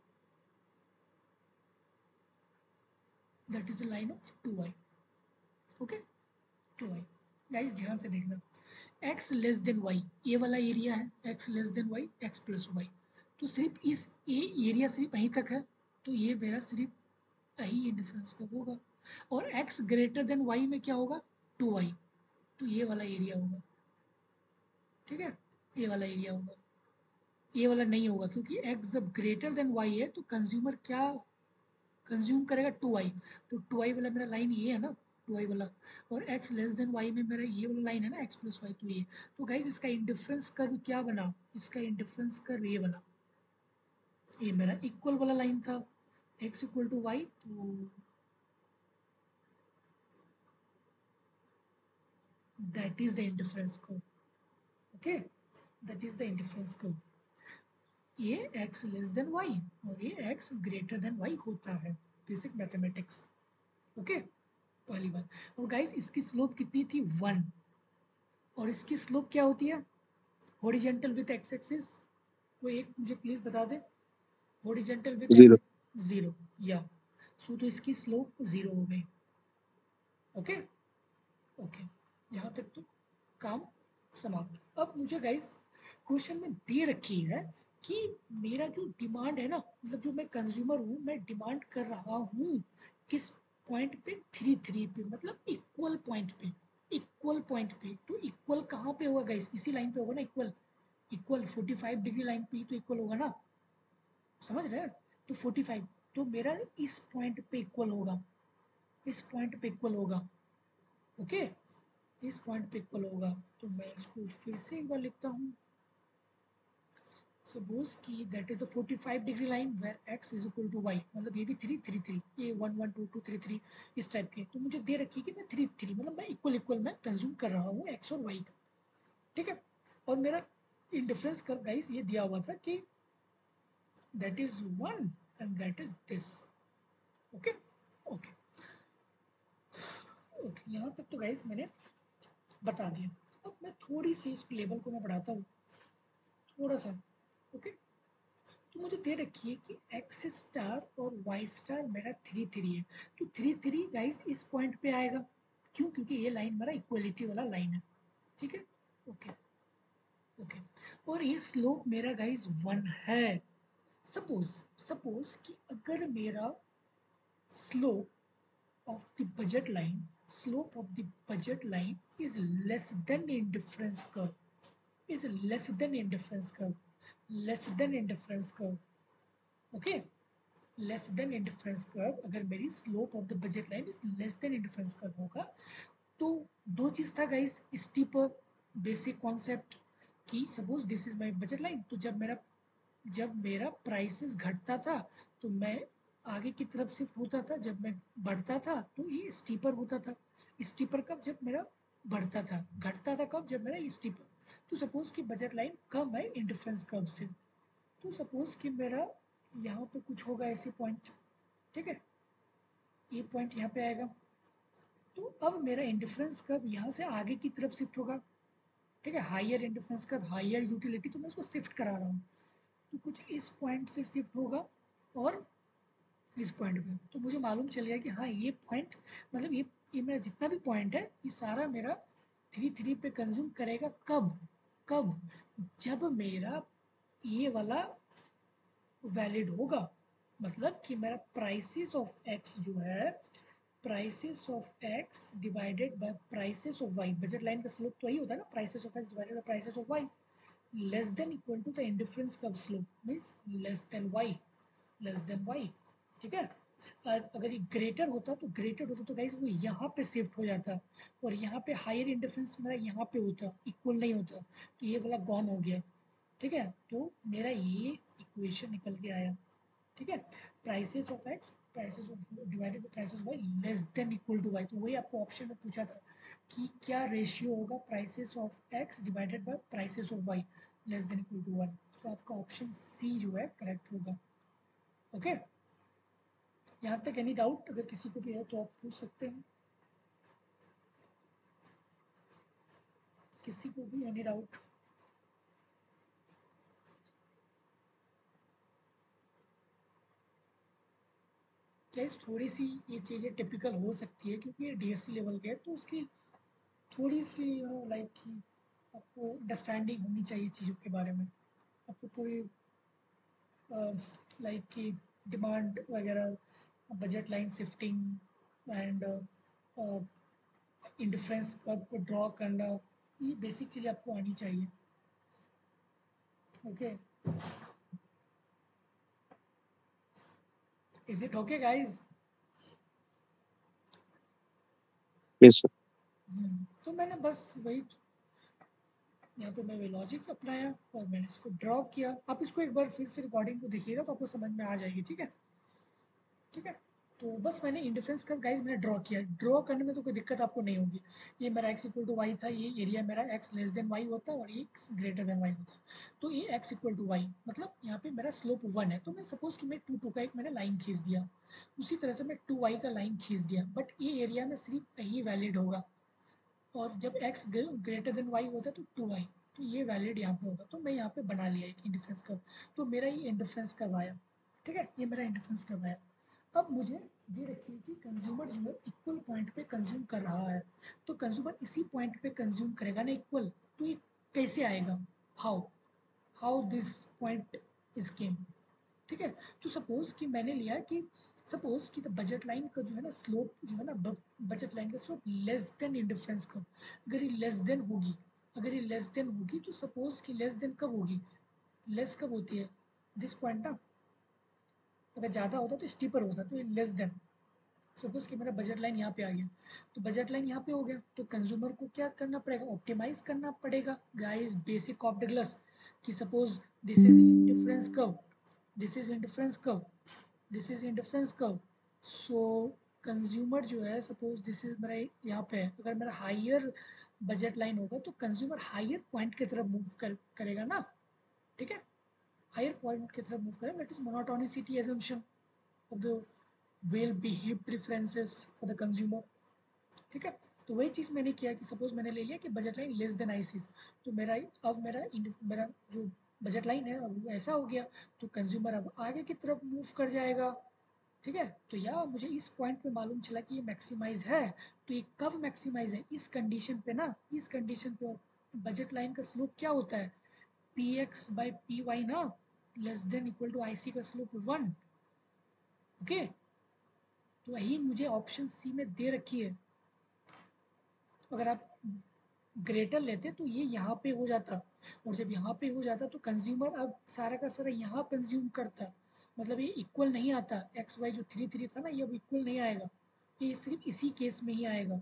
that is the line of two y. okay, two Y. Guys ध्यान से देखना, x less than y, ये वाला area है, x less than y, x plus y, तो सिर्फ इस ए area सिर्फ यहीं तक है, तो ये मेरा सिर्फ यही डिफरेंस का होगा। और x ग्रेटर देन y में क्या होगा, टू वाई, तो ये वाला एरिया होगा। ठीक है, ये वाला एरिया होगा, ये वाला नहीं होगा, क्योंकि x जब ग्रेटर देन y है तो कंज्यूमर क्या कंज्यूम करेगा, टू वाई, तो टू वाई वाला मेरा लाइन ये है ना, टू वाई वाला, और x लेस देन y में मेरा ये वाला लाइन है ना, x प्लस वाई, तो ये, तो गाइज इसका इंडिफरेंस कर्व क्या बना, इसका इंडिफरेंस कर्व ये बना, ये मेरा इक्वल वाला लाइन था, x इक्वल टू वाई, तो that is the indifference curve. Okay, that is the indifference curve, ये x लेस देन y और ये x ग्रेटर देन y होता है, बेसिक मैथमेटिक्स। ओके, पहली बात। और गाइज इसकी स्लोप कितनी थी, वन, और इसकी स्लोप क्या होती है, हॉरिजेंटल विथ एक्स एक्सिस, कोई एक मुझे प्लीज बता दे, horizontal with x, zero. Zero, या सो तो इसकी स्लोप जीरो हो गई। ओके, ओके, यहाँ तक तो काम समाप्त। अब मुझे गाइस क्वेश्चन में दे रखी है कि मेरा जो डिमांड है ना, मतलब जो मैं कंज्यूमर हूँ, मैं डिमांड कर रहा हूँ किस पॉइंट पे, थ्री थ्री पे, मतलब इक्वल पॉइंट पे, इक्वल पॉइंट पे। तो इक्वल कहाँ पे होगा गाइस, इसी लाइन पे होगा ना equal, equal forty five degree line पे ही तो इक्वल होगा ना, समझ रहे हैं, तो फोर्टी फाइव, तो मेरा इस पॉइंट पे इक्वल होगा, इस पॉइंट पे इक्वल होगा। ओके, इस पॉइंट पे इक्वल होगा, तो मैं इसको फिर से एक बार लिखता हूँ, सपोज कि that is a forty five degree line where x is equal to y, मतलब ये भी थ्री थ्री थ्री, ये one one two two three three इस टाइप के। तो मुझे दे रखी है कि मैं थ्री थ्री मतलब मैं इक्वल इक्वल मैं कंज्यूम कर रहा हूँ एक्स और वाई का, ठीक है। और मेरा इंडिफरेंस कर्व गाइस ये दिया हुआ था कि that is one and that is this. Okay okay okay, यहाँ तक तो गाइस मैंने बता दिया। अब मैं थोड़ी सी इस लेवल को मैं बढ़ाता हूँ थोड़ा सा। ओके, तो मुझे दे रखी है कि एक्स स्टार और वाई स्टार मेरा थ्री थ्री है। तो थ्री थ्री गाइस इस पॉइंट पे आएगा, क्यों? क्योंकि ये लाइन मेरा इक्वलिटी वाला लाइन है, ठीक है। ओके ओके, और ये स्लोप मेरा गाइस वन है। सपोज सपोज कि अगर मेरा slope of the budget line slope of the budget line is less than indifference curve is less than indifference curve less than indifference curve okay less than indifference curve अगर मेरी slope of the budget line is less than indifference curve होगा, तो दो चीज था guys, steeper basic concept कि suppose this is my budget line, तो जब मेरा जब मेरा प्राइसेस घटता था तो मैं आगे की तरफ शिफ्ट होता था, जब मैं बढ़ता था तो ये स्टीपर होता था। स्टीपर कब? जब मेरा बढ़ता था। घटता था कब? जब मेरा स्टीपर। तो सपोज कि बजट लाइन कम है इंडिफरेंस कर्व से, तो सपोज कि मेरा यहाँ पे कुछ होगा ऐसे पॉइंट, ठीक है, ये पॉइंट यहाँ पे आएगा। तो अब मेरा इंडिफरेंस कर्व यहाँ से आगे की तरफ शिफ्ट होगा, ठीक है, higher indifference curve higher utility, तो मैं इसको शिफ्ट करा रहा हूँ। तो कुछ इस पॉइंट से शिफ्ट होगा और इस पॉइंट पे, तो मुझे मालूम चल गया कि हाँ ये पॉइंट मतलब ये ये मेरा जितना भी पॉइंट है ये सारा मेरा थ्री थ्री पे कंज्यूम करेगा। कब? कब? जब मेरा ये वाला वैलिड होगा, मतलब कि मेरा प्राइसेस ऑफ एक्स जो है, prices of x divided by prices of y, budget line का स्लोप तो वही होता है ना, prices of x divided by prices of y, less than equal to the indifference curve slope means less than y, less than y, ठीक है। और अगर ये ग्रेटर होता तो ग्रेटर होता तो गाइस वो यहाँ पे शिफ्ट हो जाता, और यहाँ पे हायर इंडिफरेंस मेरा यहाँ पे होता, इक्वल नहीं होता, तो ये वाला गॉन हो गया, ठीक है। तो मेरा ये इक्वेशन निकल के आया, ठीक है, prices of x prices of divided by prices of y less than equal to y. तो वही आपको ऑप्शन में पूछा था कि क्या रेशियो होगा prices of x divided by prices of y less than equal to one. तो आपका ऑप्शन सी जो है करेक्ट होगा। Okay okay? यहाँ तक एनी डाउट अगर किसी को भी है तो आप पूछ सकते हैं, किसी को भी एनी डाउट? गाइस थोड़ी सी ये चीज़ें टिपिकल हो सकती है क्योंकि ये डीएससी लेवल के है, तो उसकी थोड़ी सी यू नो लाइक कि आपको अंडरस्टैंडिंग होनी चाहिए चीज़ों के बारे में। आपको पूरी लाइक कि डिमांड वगैरह, budget line shifting and indifference curve को ड्रॉ करना, ये बेसिक चीज़ आपको आनी चाहिए। Okay, is it okay guys? Yes sir. तो मैंने बस वही यहाँ पे मैं लॉजिक अपनाया और मैंने इसको ड्रॉ किया। आप इसको एक बार फिर से रिकॉर्डिंग को देखिएगा तो आपको समझ में आ जाएगी, ठीक है, ठीक है। तो बस मैंने इंडिफरेंस कर्व गाइस मैंने ड्रॉ किया, ड्रॉ करने में तो कोई दिक्कत आपको नहीं होगी। ये मेरा एक्स इक्वल टू वाई था, ये एरिया मेरा एक्स लेस देन वाई होता और ये एक्स ग्रेटर देन वाई होता, तो ये एक्स इक्वल टू वाई मतलब यहाँ पे मेरा स्लोप वन है। तो मैं सपोज कि मैं टू टू का एक मैंने लाइन खींच दिया, उसी तरह से मैं टू वाई का लाइन खींच दिया, बट ये एरिया में सिर्फ यही वैलिड होगा, और जब x ग्रेटर देन y होता है तो टू वाई, तो ये वैलिड यहाँ पे होगा। तो मैं यहाँ पे बना लिया एक इंडिफरेंस कर्व, तो मेरा ये इंडिफरेंस कर्व आया, ठीक है, ये मेरा इंडिफरेंस कर्व आया। अब मुझे ये रखिए कि कंज्यूमर जो है इक्वल पॉइंट पे कंज्यूम कर रहा है, तो कंज्यूमर इसी पॉइंट पे कंज्यूम करेगा ना इक्वल, तो ये कैसे आएगा? How how this point is came, ठीक है। तो सपोज कि मैंने लिया कि सपोज कि बजट लाइन का जो है ना स्लोप जो है ना बजट लाइन का slope less than indifference curve, अगर ये लेस देन होगी, अगर ये लेस देन होगी तो सपोज कि लेस देन कब होगी? लेस कब होती है? दिस पॉइंट ना, अगर ज़्यादा होता तो स्टीपर होता, तो ये लेस देन, सपोज कि मेरा बजट लाइन यहाँ पे आ गया, तो बजट लाइन यहाँ पे हो गया, तो कंज्यूमर को क्या करना पड़ेगा, ऑप्टिमाइज करना पड़ेगा guys, basic of the glass, कि suppose this is indifference curve, this is indifference curve, this is indifference curve. So consumer जो है, सपोज दिस इज मेरा यहाँ पे है, अगर मेरा हायर बजट लाइन होगा तो कंज्यूमर हायर पॉइंट की तरफ मूव कर, करेगा ना, ठीक है, हायर पॉइंट की तरफ मूव करेगा, that is monotonicity assumption of the well behave preferences for the consumer, ठीक है। तो वही चीज़ मैंने किया कि सपोज मैंने ले लिया कि budget line less than ICs, तो मेरा अब मेरा मेरा जो बजट लाइन है अब ऐसा हो गया, तो कंज्यूमर अब आगे की तरफ मूव कर जाएगा, ठीक है। तो या मुझे इस पॉइंट पे मालूम चला कि ये मैक्सिमाइज है, तो ये कब मैक्सिमाइज है, इस कंडीशन पे ना, इस कंडीशन पे बजट लाइन का स्लोप क्या होता है, P x by P y ना, less than equal to I C का स्लोप वन, ओके। तो वही मुझे ऑप्शन सी में दे रखी है, अगर आप ग्रेटर लेते तो ये यहाँ पे हो जाता, और जब यहाँ पे हो जाता तो कंज्यूमर अब सारा का सारा यहाँ कंज्यूम करता, मतलब ये इक्वल नहीं आता, एक्स वाई जो थ्री थ्री था ना, ये अब इक्वल नहीं आएगा, ये सिर्फ इसी केस में ही आएगा,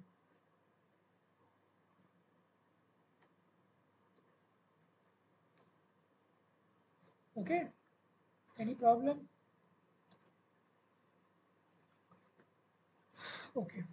okay. Any problem? Okay,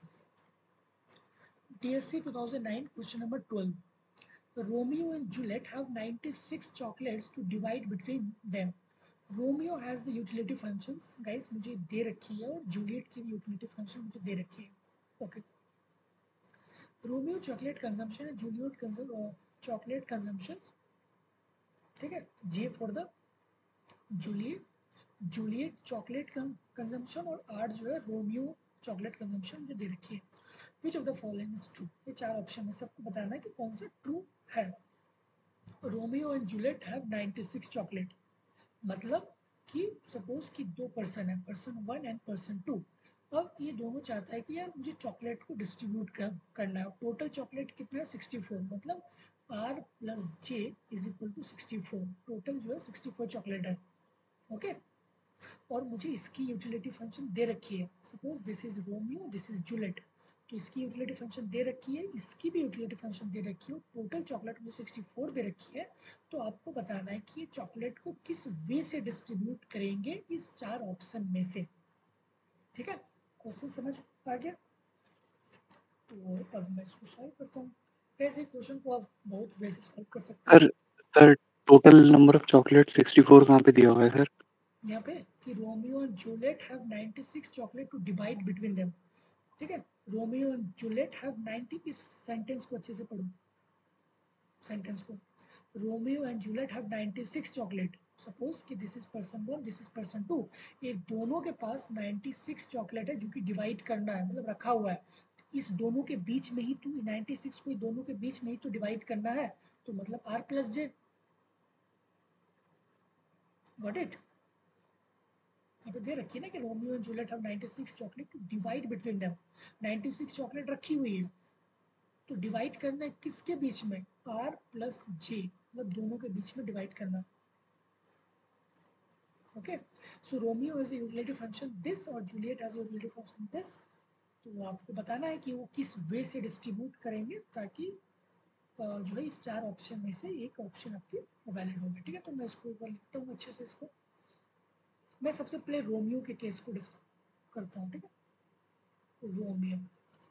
D S C two thousand nine question number twelve. Romeo and Juliet have ninety-six chocolates to divide between them. Romeo has the utility functions, guys मुझे दे रखी है, और जूलियट की भी यूटिलिटी फंक्शन मुझे दे रखी है, ओके। रोमियो चॉकलेट कंजम्पशन है, जूलियट चॉकलेट कंजम्पशन, ठीक है, J for the Juliet, Juliet chocolate consumption, और आर जो है रोमियो चॉकलेट कंजम्पशन जो दे रखी है। Which of the following is true, ये चार ऑप्शन में सबको बताना है कि कौन सा ट्रू है। Romeo and Juliet have ninety-six chocolate, मतलब कि सपोज कि दो पर्सन है, person one and person two, अब ये दोनों चाहता है कि यार मुझे चॉकलेट को डिस्ट्रीब्यूट कर, करना है, टोटल चॉकलेट कितना है सिक्सटी फोर, मतलब R plus J is equal to sixty four, total जो है सिक्सटी फोर चॉकलेट है, ओके। और मुझे इसकी यूटिलिटी फंक्शन दे रखी है, suppose this is Romeo, this is Juliet, तो इसकी यूटिलिटी फंक्शन दे रखी है, इसकी भी यूटिलिटी फंक्शन दे रखी है, टोटल चॉकलेट मुझे सिक्सटी फोर दे रखी है, तो आपको बताना है कि ये चॉकलेट को किस वे से डिस्ट्रीब्यूट करेंगे इस चार ऑप्शन में से, ठीक है। क्वेश्चन समझ आ गया? तो अब मैं इसको सॉल्व करता हूँ, ऐसे क्वेश्चन को आप बहुत वे से सॉल्व कर सकते हैं। Sir sir total number of chocolate sixty four कहाँ पे दिया हुआ है सर? यहाँ पे कि Romeo and Juliet have ninety-six chocolate to divide between them, ठीक है। Romeo and Juliet have ninety, इस सेंटेंस को अच्छे से पढ़ो, सेंटेंस को, Romeo and Juliet have ninety-six chocolate, suppose कि this is person one, this is person two, ये दोनों के पास ninety-six चॉकलेट है जो कि डिवाइड करना है, मतलब रखा हुआ है, इस दोनों के बीच में ही तो ninety-six को दोनों के बीच में ही तो डिवाइड करना है, तो मतलब R plus J, got it. यहाँ पे दे रखी है ना कि Romeo and Juliet have ninety-six chocolate to divide between them, ninety-six chocolate रखी हुई है, तो डिवाइड करना है किसके बीच में, आर प्लस जे, मतलब दोनों के बीच में डिवाइड करना, okay. So Romeo has a utility function this और Juliet has a utility function this, तो आपको बताना है कि वो किस वे से डिस्ट्रीब्यूट करेंगे ताकि जो है इस चार ऑप्शन में से एक ऑप्शन आपकी वैलिड होगा, ठीक है। तो मैं इसको एक बार लिखता हूँ अच्छे से, इसको मैं सबसे पहले रोमियो के केस को डिस्कस करता हूँ, ठीक है। रोमियो,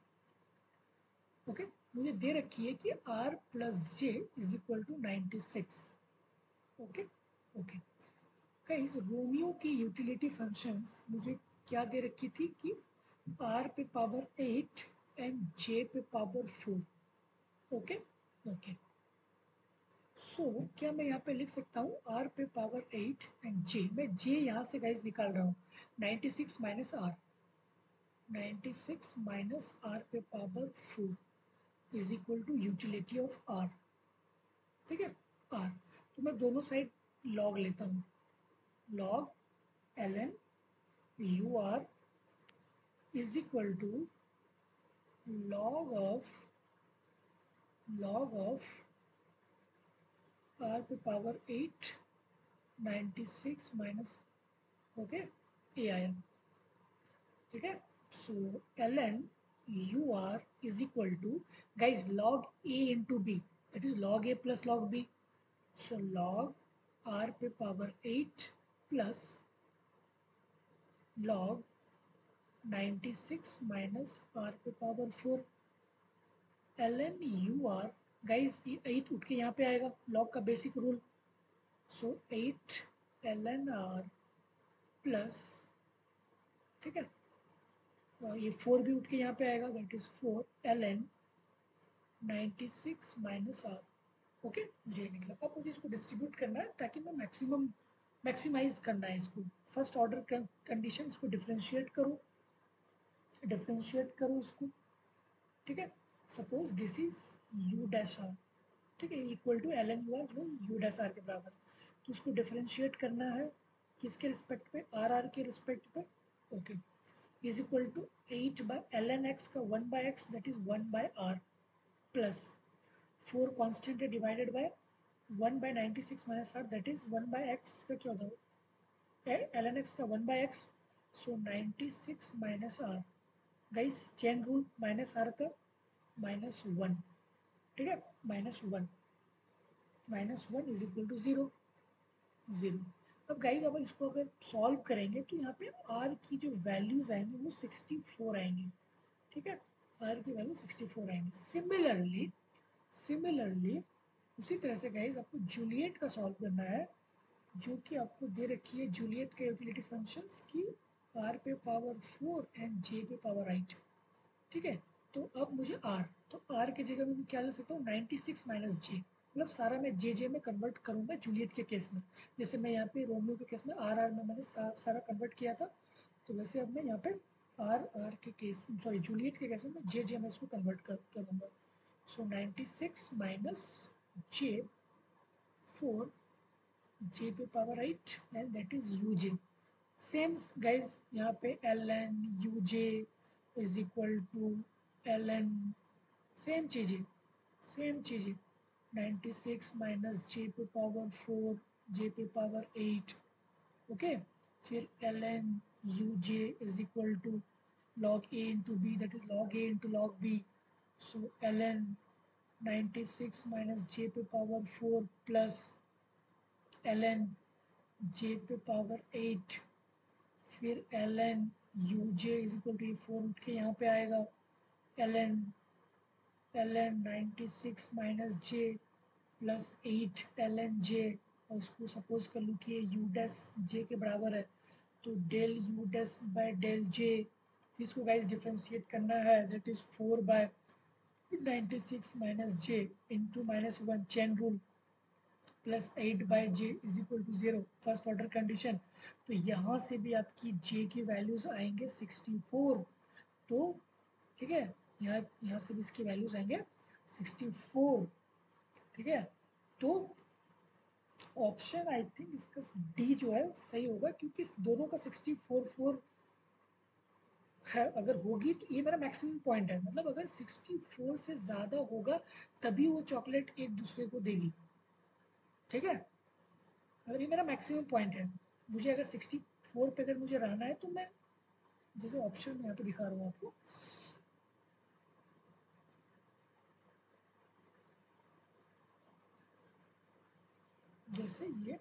ओके, मुझे दे रखी है कि R plus J is equal to ninety six, okay okay. Guys Romeo की यूटिलिटी फंक्शंस मुझे क्या दे रखी थी कि आर पे पावर एट एंड जे पे power four, okay okay. So क्या मैं यहाँ पे लिख सकता हूँ आर पे पावर एट एंड जे, मैं जे यहाँ से गाइस निकाल रहा हूँ, ninety six minus R, ninety six minus R पे power four is equal to utility of R, ठीक है, आर। तो मैं दोनों साइड लॉग लेता हूँ, log L N U R is equal to log of log of r पे power eight, ninety six minus, okay, A I N, ठीक है। So ln ur is equal to, guys, log a into b, that is log a plus log b. So log r पे power eight plus log ninety-six minus r पे power four. ln ur, guys, eight उठ के यहाँ पे आएगा, log का basic rule. So eight ln r plus, ठीक है, ये फोर भी उठ के यहाँ पे आएगा, that is four ln ninety six minus R. Okay, मुझे ये निकला. अब मुझे इसको डिस्ट्रीब्यूट करना है ताकि मैं मैक्सिमम मैक्सिमाइज करना है इसको. फर्स्ट ऑर्डर कंडीशन, इसको डिफ्रेंशिएट करो, डिफ्रेंशिएट करो इसको, ठीक है. Suppose this is U dash R, ठीक है, equal to L N U R जो यू डैश आर के बराबर. तो उसको डिफ्रेंशिएट करना है किसके रिस्पेक्ट पे, आर आर के रिस्पेक्ट पे. Okay, is equal to eight by L N X का one by X, that is one by R plus four constant है divided by one by ninety six minus R, that is one by X का क्या होता है, L N X का one by X. So ninety six minus R, guys chain rule, minus R का minus one, ठीक है, minus one minus one is equal to zero, zero. अब guys अब इसको अगर सॉल्व करेंगे तो यहाँ पे आर की जो वैल्यूज आएंगे वो सिक्सटी फोर आएंगे, ठीक है, आर की वैल्यू सिक्सटी फोर आएंगे. सिमिलरली सिमिलरली उसी तरह से गाइज आपको जूलियट का सॉल्व करना है, जो कि आपको दे रखी है जूलियट के यूटिलिटी फंक्शंस की आर पे पावर फोर एंड जे पे पावर एट, ठीक है. तो अब मुझे आर, तो आर की जगह में क्या ले सकता हूँ, नाइन्टी सिक्स माइनस जे, मतलब सारा मैं जे जे में कन्वर्ट करूँगा जूलियट के केस में. जैसे मैं यहाँ पे रोमियो के केस में आर आर में मैंने सा, सारा कन्वर्ट किया था, तो वैसे अब मैं यहाँ पे आर आर के केस, सॉरी जूलियट के केस में मैं जे जे में इसको कन्वर्ट कर करूँगा. So ninety six minus J four J पे power eight and that is U J. Same guys यहाँ पे L N U J is equal to L N, same चीज़ें सेम चीज़ें नाइन्टी सिक्स माइनस जे पे power four J पे power eight. Okay, फिर L N U J is equal to log A into B, that is log A into log B. So L N ninety six minus J पे power four plus L N J पे power eight, फिर L N U J is equal to ये four उठ के यहाँ पे आएगा, L N L N ninety six minus J plus eight L N J, और इसको सपोज कर लूँ कि ये यू डैश जे के बराबर है, तो del U dash by del J. फिर इसको गाइस डिफ्रेंशिएट करना है, that is four by ninety six minus J into minus one chain rule plus eight by J is equal to zero, first order condition. तो यहाँ से भी आपकी जे की वैल्यूज आएंगे सिक्सटी फोर. तो ठीक है, यहाँ यहाँ से भी इसकी वैल्यूज आएंगे सिक्सटी फोर, ठीक है. तो ऑप्शन आई थिंक इसका डी जो है सही होगा, क्योंकि दोनों का सिक्सटी फोर फोर है. अगर होगी तो ये मेरा मैक्सिमम पॉइंट है, मतलब अगर सिक्सटी फोर से ज़्यादा होगा तभी वो चॉकलेट एक दूसरे को देगी, ठीक है. अगर ये मेरा मैक्सिमम पॉइंट है, मुझे अगर सिक्सटी फोर पे अगर मुझे रहना है तो मैं, जैसे ऑप्शन में यहाँ पे दिखा रहा हूँ आपको, जैसे ये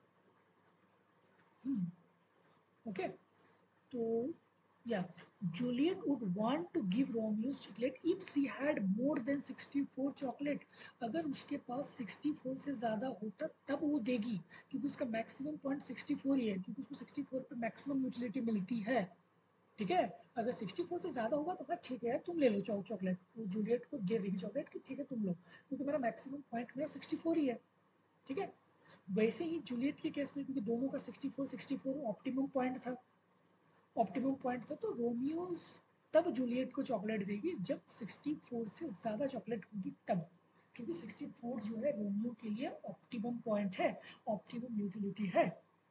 ओके. तो या Juliet would want to give Romeo chocolate if she had more than sixty four chocolate. अगर उसके पास सिक्सटी फोर से ज़्यादा होता तब वो देगी, क्योंकि उसका मैक्सिमम पॉइंट सिक्सटी फोर ही है, क्योंकि उसको सिक्सटी फोर पे मैक्सिमम यूटिलिटी मिलती है, ठीक है. अगर सिक्सटी फोर से ज़्यादा होगा तो हाँ ठीक है यार, तुम ले लो चौ चॉकलेट, वो जूलियट को दे देगी चॉकलेट कि ठीक है तुम लो, क्योंकि मेरा मैक्सिमम पॉइंट मेरा सिक्सटी फोर ही है, ठीक है. वैसे ही जूलियट के केस में, क्योंकि दोनों का sixty four sixty four optimum point था, ऑप्टिमम पॉइंट था, तो रोमियोज तब जूलियट को चॉकलेट देगी जब सिक्सटी फोर से ज़्यादा चॉकलेट होगी तब, क्योंकि सिक्सटी फोर जो है रोमियो के लिए ऑप्टिमम पॉइंट है, ऑप्टिमम यूटिलिटी है.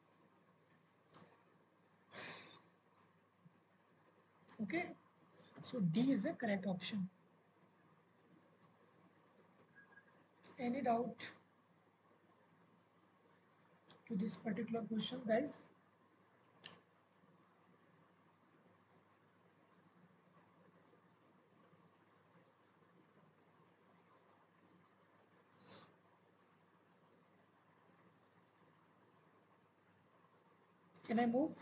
Okay, so D is the correct option. Any doubt to this particular question, guys? Can I move?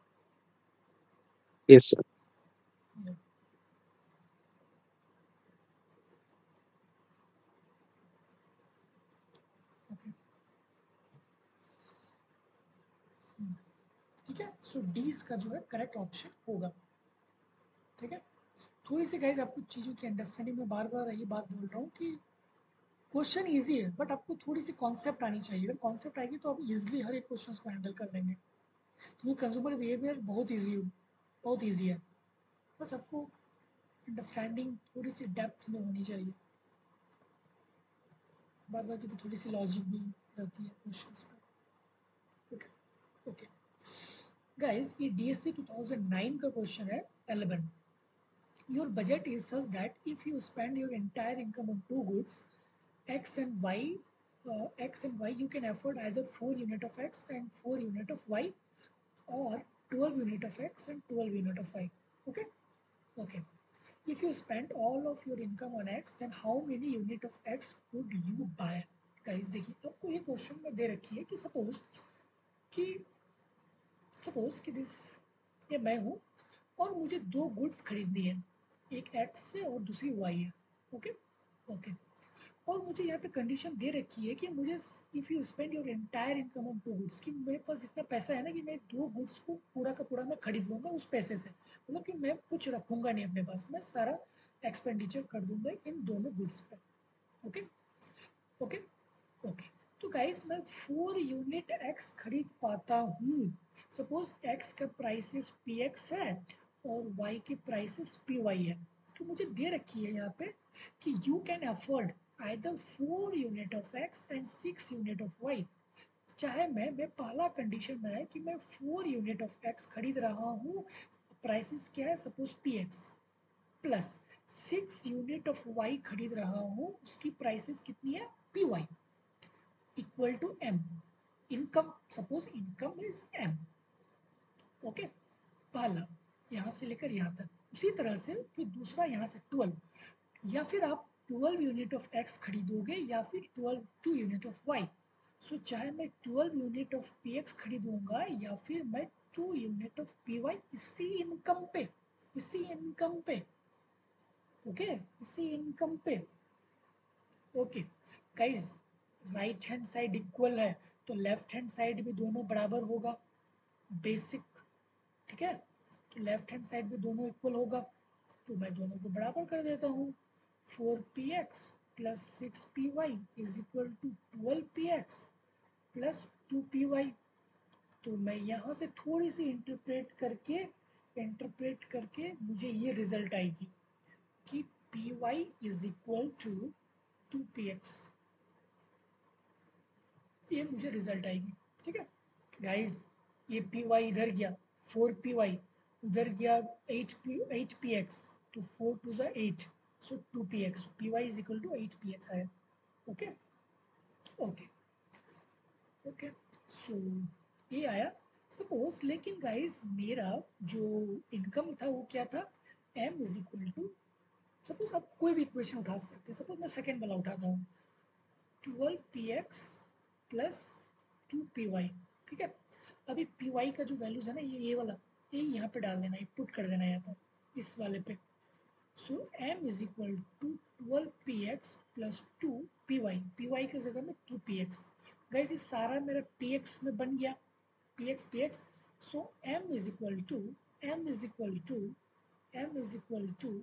Yes, sir. Yeah. Okay. ठीक है, सो डी इसका जो है करेक्ट ऑप्शन होगा। ठीक है, थोड़ी सी गाइज आपको चीज़ों की अंडरस्टैंडिंग में बार बार ये बात बोल रहा हूँ कि क्वेश्चन इजी है, बट आपको थोड़ी सी कॉन्सेप्ट आनी चाहिए। अगर कॉन्सेप्ट आएगी तो आप इजीली हर एक क्वेश्चन को हैंडल कर लेंगे, क्योंकि कंज्यूमर बिहेवियर बहुत ईजी बहुत ईजी है। बस आपको अंडरस्टैंडिंग थोड़ी सी डेप्थ में होनी चाहिए। बार बार की तो थोड़ी सी लॉजिक भी रहती है क्वेश्चंस पे। ओके ओके गाइज, ये D S C two thousand nine का क्वेश्चन है eleven. Your budget is such that if you spend your entire income on two goods, X and Y, uh, X and Y, you can afford either four unit of X and four unit of Y, or twelve unit of X and twelve unit of Y. Okay? Okay. If you spend all of your income on X, then how many unit of X could you buy? Guys, देखिए आपको ये question में दे रखी है कि सपोज कि सपोज कि दिस ये मैं हूँ और मुझे दो गुड्स खरीदनी है, एक एक्स से और दूसरी वाई है। ओके ओके और मुझे यहाँ पे कंडीशन दे रखी है कि मुझे if you spend your entire income on two goods, कि मेरे पास इतना पैसा है ना कि मैं दो गुड्स को पूरा का पूरा मैं खरीद लूँगा उस पैसे से, मतलब कि मैं कुछ रखूँगा नहीं अपने पास, मैं सारा एक्सपेंडिचर कर दूँगा इन दोनों गुड्स पे। ओके ओके ओके तो गाइस मैं फोर यूनिट एक्स खरीद पाता हूँ। सपोज एक्स का प्राइसेस पी एक्स है और वाई की प्राइसेस पी वाई है, तो मुझे दे रखी है यहाँ पे कि you can afford either four unit of X and six unit of Y. चाहे मैं मैं पहला कंडीशन में है कि मैं फोर यूनिट ऑफ एक्स खरीद रहा हूँ, प्राइसेस क्या है suppose P x, plus six unit of Y खरीद रहा हूँ, उसकी प्राइसेस कितनी है P Y, equal to M. Income suppose income is M. Okay, पहला यहाँ से लेकर यहाँ तक। उसी तरह से फिर दूसरा यहाँ से ट्वेल्व, या फिर आप ट्वेल्व यूनिट ऑफ एक्स खरीदोगे या फिर twelve two unit of Y. So चाहे मैं twelve unit of P X खरीदूंगा या फिर मैं two unit of P Y, इसी इनकम पे इसी इनकम पे ओके okay? इसी इनकम पे। Okay guys, right hand side equal है तो लेफ्ट हैंड साइड भी दोनों बराबर होगा, बेसिक। ठीक है, तो लेफ्ट हैंड साइड भी दोनों इक्वल होगा, तो मैं दोनों को बराबर कर देता हूँ। Four P x plus six P Y is equal to twelve P x plus two P Y. तो मैं यहाँ से थोड़ी सी इंटरप्रेट करके इंटरप्रेट करके मुझे ये रिजल्ट आएगी कि P Y is equal to two P X, ये मुझे रिजल्ट आएगी। ठीक है गाइज, ये पी वाई इधर गया, फोर पी वाई उधर गया, eight P eight P X, तो फोर टू ज़ा eight, so two P X, P Y is equal to eight P X आया। ओके ओके ओके सो ये आया सपोज। लेकिन गाइज मेरा जो इनकम था वो क्या था, M is equal to, suppose आप कोई भी इक्वेशन उठा सकते हैं, सपोज मैं सेकेंड वाला उठाता हूँ, twelve P x plus two P Y. ठीक है, अभी पी वाई का जो वैल्यूज है ना, ये ये वाला, ये यहाँ पे डाल देना, ये पुट कर देना यहाँ पर इस वाले पे। So M is equal to twelve P x plus two P Y, P Y की जगह में टू पी एक्स। गाइस ये सारा मेरा पी एक्स में बन गया, P X P X. So M is equal to M is equal to M is equal to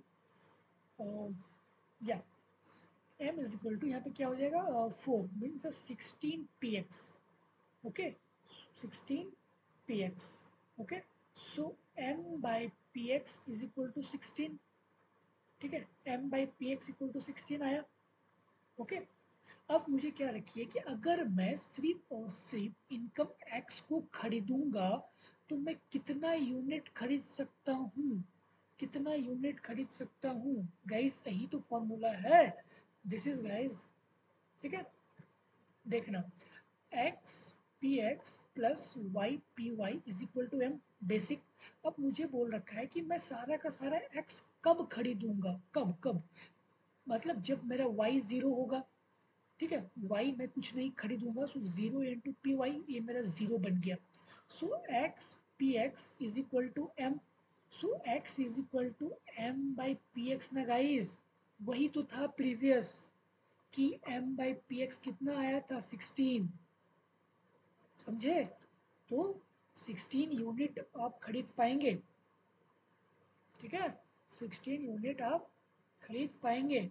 या m इज इक्वल टू यहाँ पे क्या हो जाएगा, four means sixteen P x. Okay, sixteen P x. Okay, so m by P X is equal to sixteen. ठीक है, m by P X equal to sixteen आया। Okay, अब मुझे क्या रखिए कि अगर मैं सिर्फ और सिर्फ इनकम x को खरीदूंगा तो मैं कितना यूनिट खरीद सकता हूँ, कितना यूनिट खरीद सकता हूँ। गाइस यही तो फॉर्मूला है, दिस इज गाइस। ठीक है, देखना x P x plus Y P Y is equal to M, basic. अब मुझे बोल रखा है कि मैं सारा का सारा x कब खरीदूंगा, कब कब मतलब जब मेरा y जीरो होगा। ठीक है, y मैं कुछ नहीं खरीदूंगा, so zero into P Y, ये मेरा जीरो बन गया। So x P X is equal to M, so x is equal to M by P X ना गाइज, वही तो था प्रीवियस कि m बाई पी एक्स कितना आया था सिक्सटीन, समझे? तो सिक्सटीन यूनिट आप खरीद पाएंगे, ठीक है, सिक्सटीन यूनिट आप खरीद पाएंगे,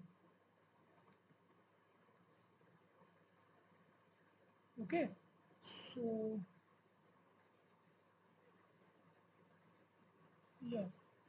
ओके। सो या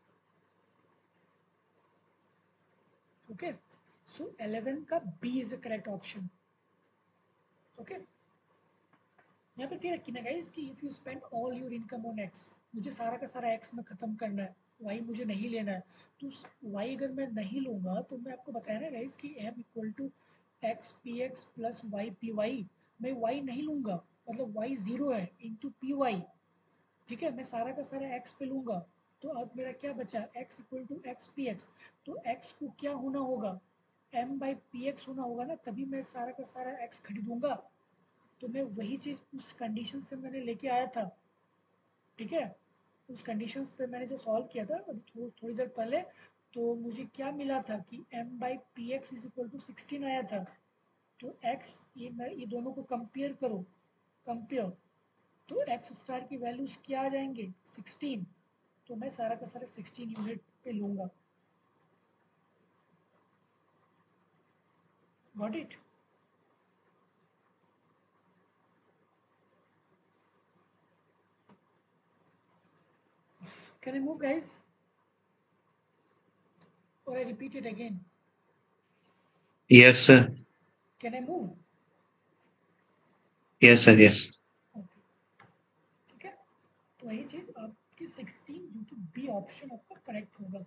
ओके, सो इलेवन का B is the correct option, okay. यहाँ पे क्या रखी ना गाइस कि if you spend all your income on X, मुझे सारा का सारा एक्स में खत्म करना है, वाई मुझे नहीं लेना है, तो वाई अगर मैं नहीं लूंगा तो मैं आपको बताया ना गाइस कि M equal to X P x plus Y P Y, मैं वाई नहीं लूंगा, मतलब वाई जीरो है इंटू पी वाई, ठीक है, मैं सारा का सारा एक्स पे लूंगा, तो अब मेरा क्या बचा, X equal to X P X, तो एक्स को क्या होना होगा, एम बाई पी एक्स होना होगा ना, तभी मैं सारा का सारा एक्स खरीदूंगा, तो मैं वही चीज़ उस कंडीशन से मैंने लेके आया था, ठीक है, उस कंडीशंस पे मैंने जो सॉल्व किया था अभी थो, थोड़ी देर पहले, तो मुझे क्या मिला था कि m by P X is equal to sixteen आया था, तो x, ये मैं ये दोनों को कंपेयर करो, कंपेयर, तो x स्टार की वैल्यूज क्या आ जाएंगे सिक्सटीन, तो मैं सारा का सारा सिक्सटीन यूनिट पे लूँगा, got it? Can I move guys, or I repeat it again? Yes, sir. Can I move? Yes, sir. Yes. Okay. ठीक है, तो वही चीज आपकी सिक्सटीन जो कि बी ऑप्शन आपका करेक्ट होगा,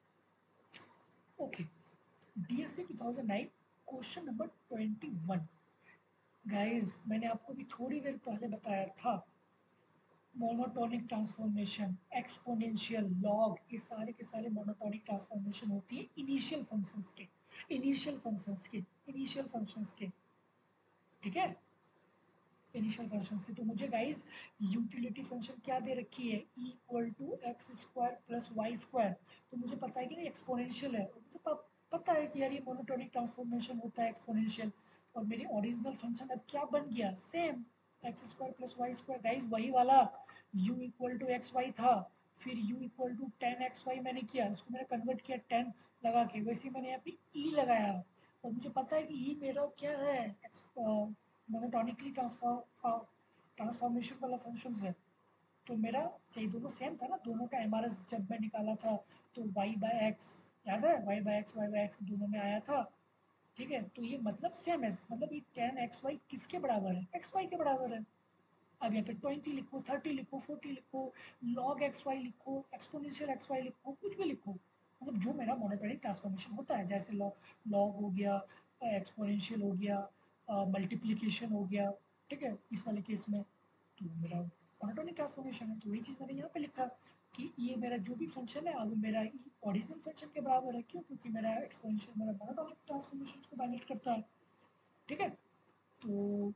okay. DSC two thousand nine question number twenty one, guys मैंने आपको भी थोड़ी देर पहले बताया था, मोनोटोनिक ट्रांसफॉर्मेशन, एक्सपोनेंशियल, लॉग, ये सारे के सारे मोनोटोनिक ट्रांसफॉर्मेशन होती है इनिशियल फंक्शंस के, इनिशियल फंक्शंस के, इनिशियल फंक्शंस के, ठीक है, इनिशियल फंक्शंस की। तो मुझे गाइस यूटिलिटी फंक्शन क्या दे रखी है, E equal to X square plus Y square, तो मुझे पता है कि नहीं एक्सपोनेंशियल है, और मुझे प- पता है कि यार ये मोनोटोनिक ट्रांसफॉर्मेशन होता है एक्सपोनेंशियल, और मेरी ओरिजिनल फंक्शन अब क्या बन गया, same X square plus Y square, guys वही वाला u equal to x Y था, फिर u equal to ten X Y मैंने किया, इसको मैंने कन्वर्ट किया टेन लगा के, वैसे ही मैंने यहाँ पे e लगाया, और मुझे पता है कि e मेरा क्या है, मोनोटोनिकली ट्रांसफॉर्म ट्रांसफॉर्मेशन वाला फंक्शन है, तो मेरा चाहिए दोनों सेम था ना, दोनों का एम आर एस जब मैं निकाला था तो y बाई एक्स, याद है y by X, y by X दोनों में आया था, ठीक है, तो ये मतलब सेम है, मतलब ये टेन एक्स वाई किसके बराबर है, एक्स वाई के बराबर है, अब यहाँ पे ट्वेंटी लिखो, थर्टी लिखो, फोर्टी लिखो, लॉग एक्स वाई लिखो, एक्सपोनेंशियल एक्स वाई लिखो, कुछ भी लिखो, मतलब जो मेरा मोनोटोनिक ट्रांसफॉर्मेशन होता है, जैसे लॉग लॉग हो गया, एक्सपोनेंशियल हो गया, मल्टीप्लिकेशन हो गया, ठीक है, इस वाले केस में तो मेरा मोनोटोनिक ट्रांसफॉर्मेशन है, तो वही चीज़ मैंने यहाँ पे लिखा कि ये मेरा जो भी फंक्शन है अब मेरा ओरिजिनल फंक्शन के बराबर है, क्यों, क्योंकि मेरा एक्सपोनेंशियल मेरा मोनोटोनिक ट्रांसफॉर्मेशन को वायलेट करता है, ठीक है, तो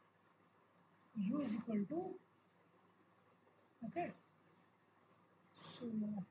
u is equal to, okay, so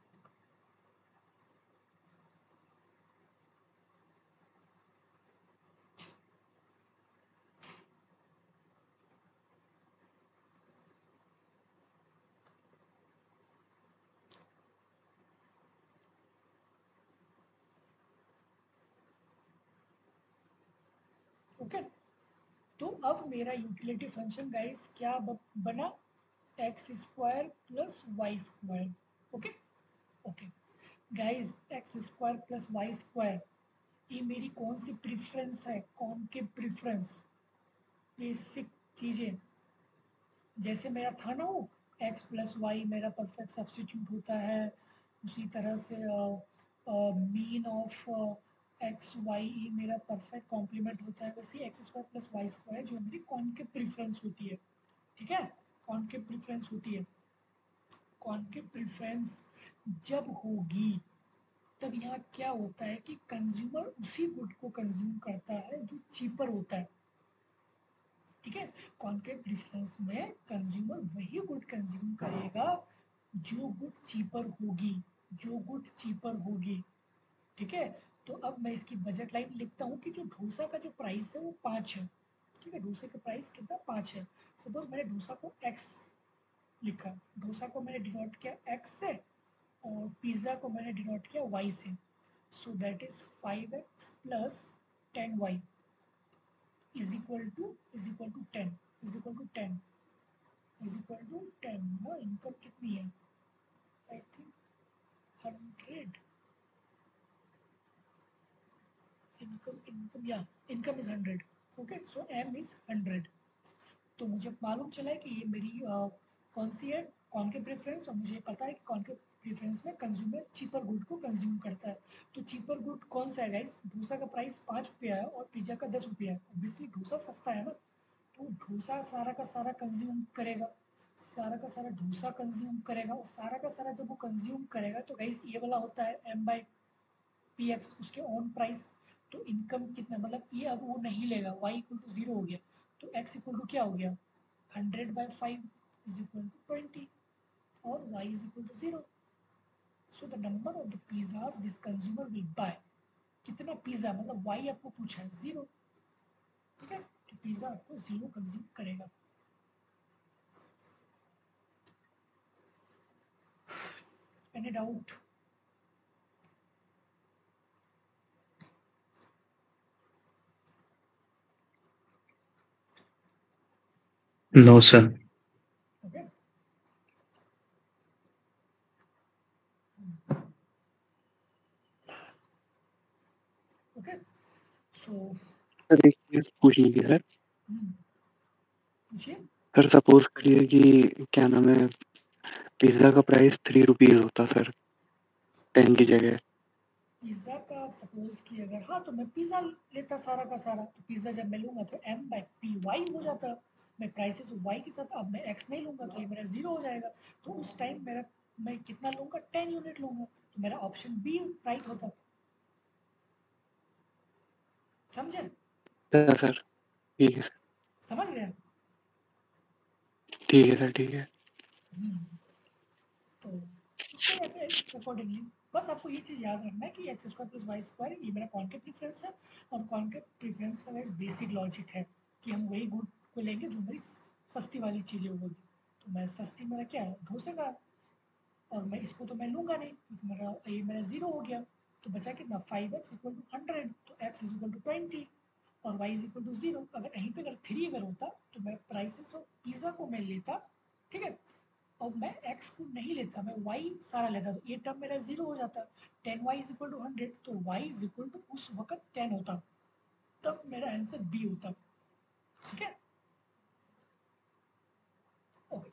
okay, तो अब मेरा यूटिलिटी फंक्शन गाइस क्या ब- बना, x square plus Y square, okay, okay guys, x square plus Y square, ये मेरी कौन सी प्रेफरेंस है, कौन के प्रेफरेंस, बेसिक चीज़ें, जैसे मेरा था ना वो एक्स प्लस वाई मेरा परफेक्ट सब्स्टिट्यूट होता है, उसी तरह से मीन ऑफ एक्स वाई मेरा परफेक्ट कॉम्प्लीमेंट होता है, वैसे x square plus Y square जो मेरी कॉनकेव प्रेफरेंस होती है, ठीक है, कॉनकेव प्रेफरेंस होती है, कॉनकेव प्रेफरेंस जब होगी तब यहाँ क्या होता है कि कंज्यूमर उसी गुड को कंज्यूम करता है जो चीपर होता है, ठीक है, कॉन्केव प्रेफरेंस में कंज्यूमर वही गुड कंज्यूम करेगा जो गुड चीपर होगी, जो गुड चीपर होगी। ठीक है, तो अब मैं इसकी बजट लाइन लिखता हूँ कि जो डोसा का जो प्राइस है वो पाँच है। ठीक है, डोसे का प्राइस कितना, पाँच है। सपोज मैंने डोसा को एक्स लिखा, डोसा को मैंने डिनोट किया एक्स से और पिज़्ज़ा को मैंने डिनोट किया वाई से। So that is five x plus ten y is equal to is equal to ten is equal to ten is equal to ten. ना इनकम कितनी है, I think hundred. Income income या income is hundred. Okay, so M is hundred. तो मुझे मालूम चला है कि ये मेरी uh, कौन सी है, कॉन्केव प्रेफरेंस, और मुझे पता है कि कॉन्केव प्रेफरेंस में कंज्यूमर चीपर गुड को कंज्यूम करता है। तो चीपर गुड कौन सा है गाइस, डोसा का प्राइस पाँच रुपया है और पिज्ज़ा का दस रुपया है। ऑब्वियसली डोसा सस्ता है ना, तो डोसा सारा का सारा कंज्यूम करेगा, सारा का सारा डोसा कंज्यूम करेगा, और सारा का सारा जब वो कंज्यूम करेगा तो गाइस ये वाला होता है एम बाई पी एक्स, उसके ऑन प्राइस। तो इनकम कितना, मतलब ये अब वो नहीं लेगा, वाई इक्वल टू जीरो हो गया, तो एक्स इक्वल टू क्या हो गया, hundred by five is equal to twenty, और y is equal to zero. So the number of the pizzas this consumer will buy, कितना पिज्जा, मतलब y आपको पूछा है जीरो। ठीक है, तो पिज्जा आपको जीरो कंज्यूम करेगा। Any doubt? No, sir. Okay, okay, so sir एक चीज पूछनी थी सर। पूछिए। सर सपोज करिए कि क्या नाम है, पिज्जा का प्राइस थ्री रुपीज होता सर, टेन की जगह। पिज्ज़ा का आप सपोज कि अगर, हाँ तो मैं पिज़्ज़ा लेता सारा का सारा, तो पिज़्ज़ा जब मैं लूँगा तो एम बाई पी वाई हो जाता, मैं प्राइसेस वाई के साथ, अब मैं एक्स नहीं लूँगा तो ये मेरा जीरो हो जाएगा। तो उस टाइम मेरा, मैं कितना लूँगा, टेन यूनिट लूँगा, तो मेरा ऑप्शन बी राइट होता। समझे? सर ठीक है सर, समझ गया? ठीक है सर, ठीक है। तो उसको अकॉर्डिंगली बस आपको ये चीज़ याद रखना है कि x square plus Y square ये मेरा कॉन्केव प्रेफरेंस है, और कॉन्केव प्रेफरेंस का वैसे बेसिक लॉजिक है कि हम वही गुड को लेंगे जो मेरी सस्ती वाली चीज़ें होगी। तो मैं सस्ती, मेरा क्या है, डोसे का, और मैं इसको तो मैं लूँगा नहीं क्योंकि मेरा ये मेरा जीरो हो गया। तो बचा कितना, five x equal to hundred, तो x is equal to twenty और y is equal to zero. अगर यहीं पे अगर थ्री अगर होता तो मैं प्राइसेस ऑफ पिज़्ज़ा को मैं लेता। ठीक है, और मैं x को नहीं लेता, मैं y सारा लेता, तो ये टर्म मेरा जीरो हो जाता। Ten y is equal to hundred, तो y इज इक्वल टू उस वक्त टेन होता, तब मेरा आंसर बी होता। ठीक है, okay.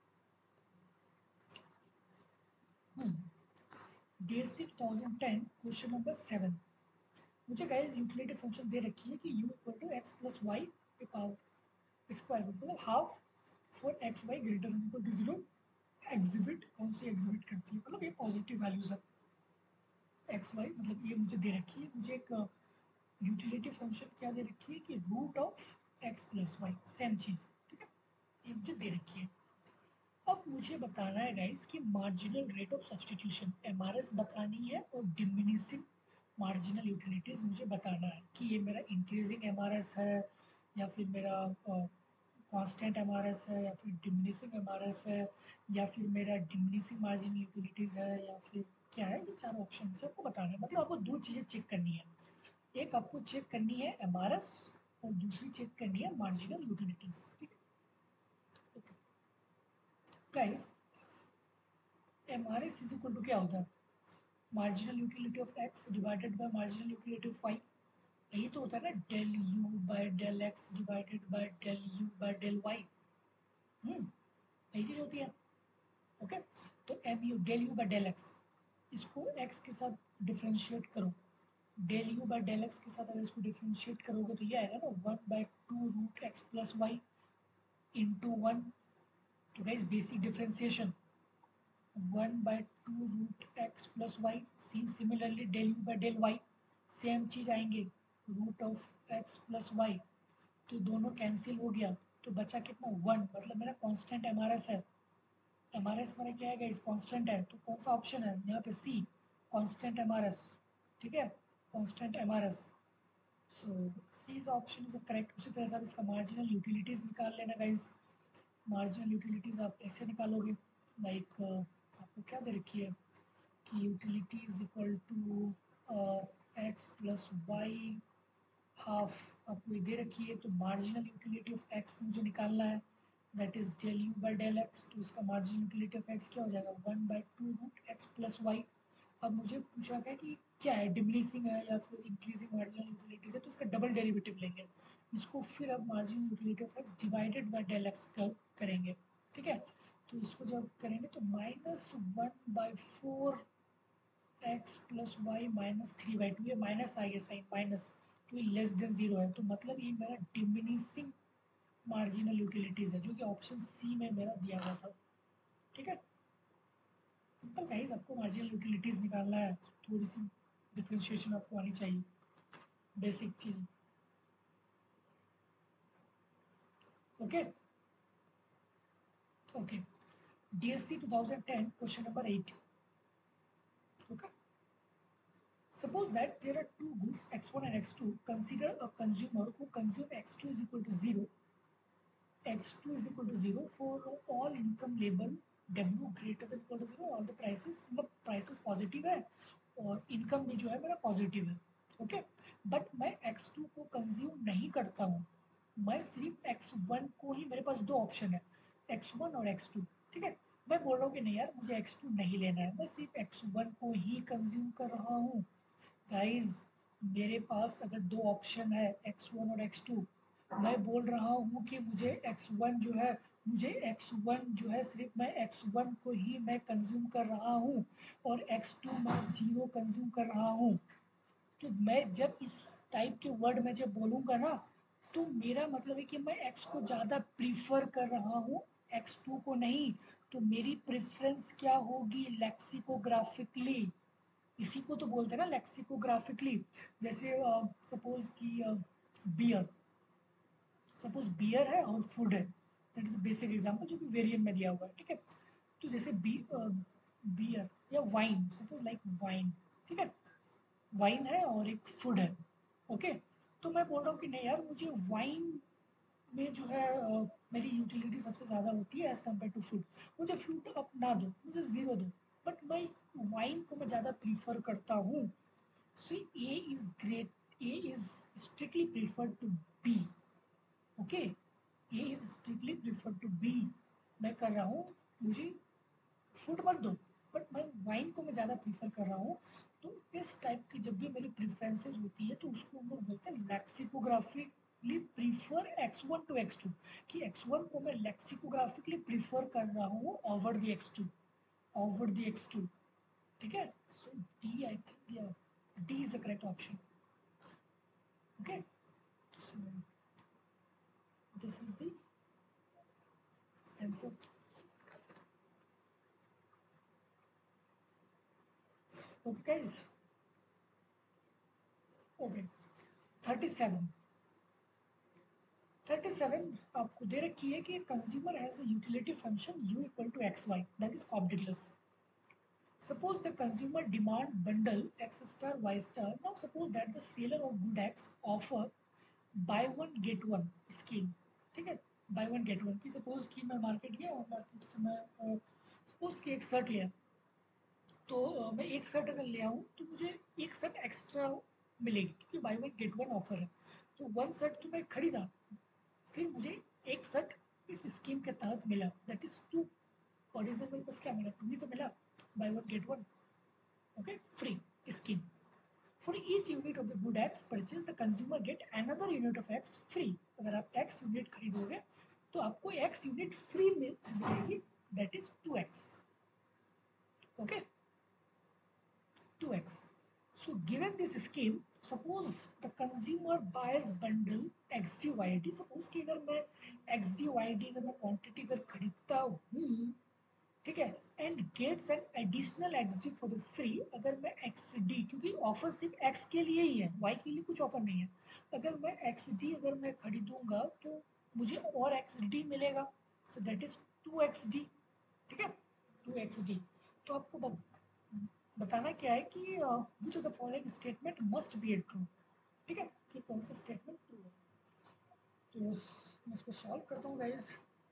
Basic two thousand ten question number seven. मुझे गाइस यूटिलिटी फंक्शन दे रखी है कि u equal to x plus y के पावर स्क्वायर, मतलब half for x y greater than equal to zero. Exhibit कौन सी एग्जिबिट करती है, मतलब ये पॉजिटिव वैल्यूज है एक्स वाई, मतलब ये मुझे दे रखी है। मुझे एक यूटिलिटी फंक्शन क्या दे रखी है कि root of x plus y, same चीज़। ठीक है, ये मुझे दे रखी है। अब मुझे बताना है गाइस कि marginal rate of substitution M R S बतानी है, और डिमिनिशिंग मार्जिनल यूटिलिटीज मुझे बताना है कि ये मेरा इंक्रीजिंग एम आर एस है, या फिर मेरा कांस्टेंट एम आर एस है, या फिर डिमिनिशिंग एम आर एस है, या फिर मेरा डिमिनिशिंग मार्जिनल यूटिलिटीज है, या फिर क्या है। ये चार ऑप्शन से आपको बताना है, मतलब आपको दो चीज़ें चेक करनी है। एक आपको चेक करनी है एम आर एस, और दूसरी चेक करनी है मार्जिनल यूटिलिटीज। ठीक है, guys M R S is equal to क्या होता है, marginal utility of x divided by marginal utility of Y. यही तो होता है ना, del u by del x divided by del u by del y. Hmm, यही चीज़ होती है। ओके, तो M U del u by del x, इसको एक्स के साथ डिफ्रेंशिएट करो, del u by del x के साथ अगर इसको डिफ्रेंशिएट करोगे तो ये आएगा ना one by two root x plus Y into one. तो guys basic differentiation, one by two root x plus y. Similarly del u by del y, same चीज़ आएंगे, root of x plus y. तो दोनों cancel हो गया, तो बचा कितना, वन, मतलब मेरा कांस्टेंट एम आर एस है। एम आर एस मेरा क्या है, इस कांस्टेंट है, तो कौन सा ऑप्शन है यहाँ पे, C, constant M R S. ठीक है, constant M R S, so C is option is correct. उसी तरह से आप इसका मार्जिनल यूटिलिटीज निकाल लेना गाइज। मार्जिनल यूटिलिटीज आप ऐसे निकालोगे, लाइक आपको क्या दे रखी है कि utility is equal to x plus y half आपको ये दे रखी है, तो मार्जिनल यूटिलिटी ऑफ एक्स मुझे निकालना है, that is del u by del x. तो इसका मार्जिनल यूटिलिटी ऑफ एक्स क्या हो जाएगा, one by two root x plus y. अब मुझे पूछा गया कि क्या है, डिमिनिशिंग है या फिर इंक्रीजिंग मार्जिनल यूटिलिटीज है, तो इसका डबल डेरिवेटिव लेंगे। इसको फिर अब marginal utility of x divided by del x करेंगे। ठीक है, तो इसको जब करेंगे तो minus one by four x plus y minus three by two, ये माइनस आ गया sign, minus two less than zero है, तो मतलब ये मेरा डिमिनिशिंग मार्जिनल यूटिलिटीज है, जो कि ऑप्शन सी में मेरा दिया हुआ था। ठीक है, सिंपल गाइस, आपको मार्जिनल यूटिलिटीज निकालना है, थोड़ी सी डिफ्रेंशिएशन आपको आनी चाहिए, बेसिक चीज। Okay okay, DSC twenty ten question number eight. Okay, suppose that there are two goods x one and x two. Consider a consumer who consume x two is equal to zero, x two is equal to zero for all income label w greater than equal to zero, all the prices, मतलब prices positive है और income भी जो है मेरा positive है। Okay, but मैं x two को कंज्यूम नहीं करता हूँ, मैं सिर्फ एक्स वन को ही, मेरे पास दो ऑप्शन है, एक्स वन और एक्स टू। ठीक है, मैं बोल रहा हूँ कि नहीं यार मुझे एक्स टू नहीं लेना है, मैं सिर्फ एक्स वन को ही कंज्यूम कर रहा हूँ। गाइज, मेरे पास अगर दो ऑप्शन है एक्स वन और एक्स टू, मैं बोल रहा हूँ कि मुझे एक्स वन जो है, मुझे एक्स वन जो है सिर्फ मैं एक्स वन को ही मैं कंज्यूम कर रहा हूँ और एक्स टू मैं जीरो कंज्यूम कर रहा हूँ। तो मैं जब इस टाइप के वर्ड में जब बोलूँगा ना, तो मेरा मतलब है कि मैं एक्स को ज़्यादा प्रीफर कर रहा हूँ, एक्स टू को नहीं। तो मेरी प्रेफरेंस क्या होगी लेक्सिकोग्राफिकली, इसी को तो बोलते हैं ना लेक्सिकोग्राफिकली। जैसे सपोज कि बियर, सपोज बियर है और फूड है, दैट इज बेसिक एग्जांपल जो कि वेरिएंट में दिया हुआ है। ठीक है, तो जैसे बी बियर या वाइन, सपोज लाइक वाइन। ठीक है, वाइन है और एक फूड है। ओके, तो मैं बोल रहा हूँ कि नहीं यार मुझे वाइन में जो है अ, मेरी यूटिलिटी सबसे ज़्यादा होती है एज़ कम्पेयर टू फूड। मुझे फूड अप ना दो, मुझे ज़ीरो दो, बट मैं वाइन को मैं ज़्यादा प्रीफर करता हूँ। So A is great, A is strictly prefer to B. Okay, A is strictly prefer to B, मैं कर रहा हूँ, मुझे फूड मत दो, बट मैं वाइन को मैं ज़्यादा प्रीफर कर रहा हूँ। तो इस टाइप की जब भी मेरी प्रेफरेंसेस होती है तो उसको हम लोग बोलते हैं lexicographically prefer x one to x two, कि एक्स वन को मैं लेक्सिकोग्राफिकली प्रीफर कर रहा हूँ over the x two, over the x two. ठीक है, so D I think D is the correct option. Okay, so this is the answer. Okay guys, okay, thirty seven thirty seven आपको दे रखी है कि consumer has a utility function u equal to x y, that is कॉम्प्टिक्लस। Suppose the consumer demand bundle x star y star. Now suppose that the seller of good x offer buy one get one scheme. ठीक है, buy one get one की suppose कि मैं market गया और market से मैं suppose कि एक शर्ट लिया, तो uh, मैं एक शर्ट अगर ले आऊँ तो मुझे एक शर्ट एक्स्ट्रा मिलेगी क्योंकि buy one get one offer है। तो वन शर्ट तो मैं खरीदा, फिर मुझे एक शर्ट इस स्कीम के तहत मिला, दैट इज टू। ओरिजिनल मेरे पास क्या मिला, टू ही तो मिला, buy one get one. Okay, free scheme. For each unit of the good x purchase the consumer get another unit of x free. अगर आप एक्स यूनिट खरीदोगे तो आपको एक्स यूनिट फ्री में मिलेगी, that is two x. Okay, two x. So given this scheme, suppose the consumer buys bundle X D Y D. Suppose कि अगर मैं X D Y D अगर मैं क्वांटिटी अगर खरीदता हूँ, ठीक है, and gets an additional x d for the free. अगर मैं एक्स डी, क्योंकि ऑफर सिर्फ एक्स के लिए ही है, वाई के लिए कुछ ऑफर नहीं है, अगर मैं एक्स डी अगर मैं खरीदूंगा तो मुझे और एक्स डी मिलेगा, so that is two x d. ठीक है, टू एक्स डी। तो आपको बत, बताना क्या है कि which of the following statement must be a true. ठीक है, कि कौन सा स्टेटमेंट ट्रू है। तो मैं इसको सॉल्व करता हूँ गाइज।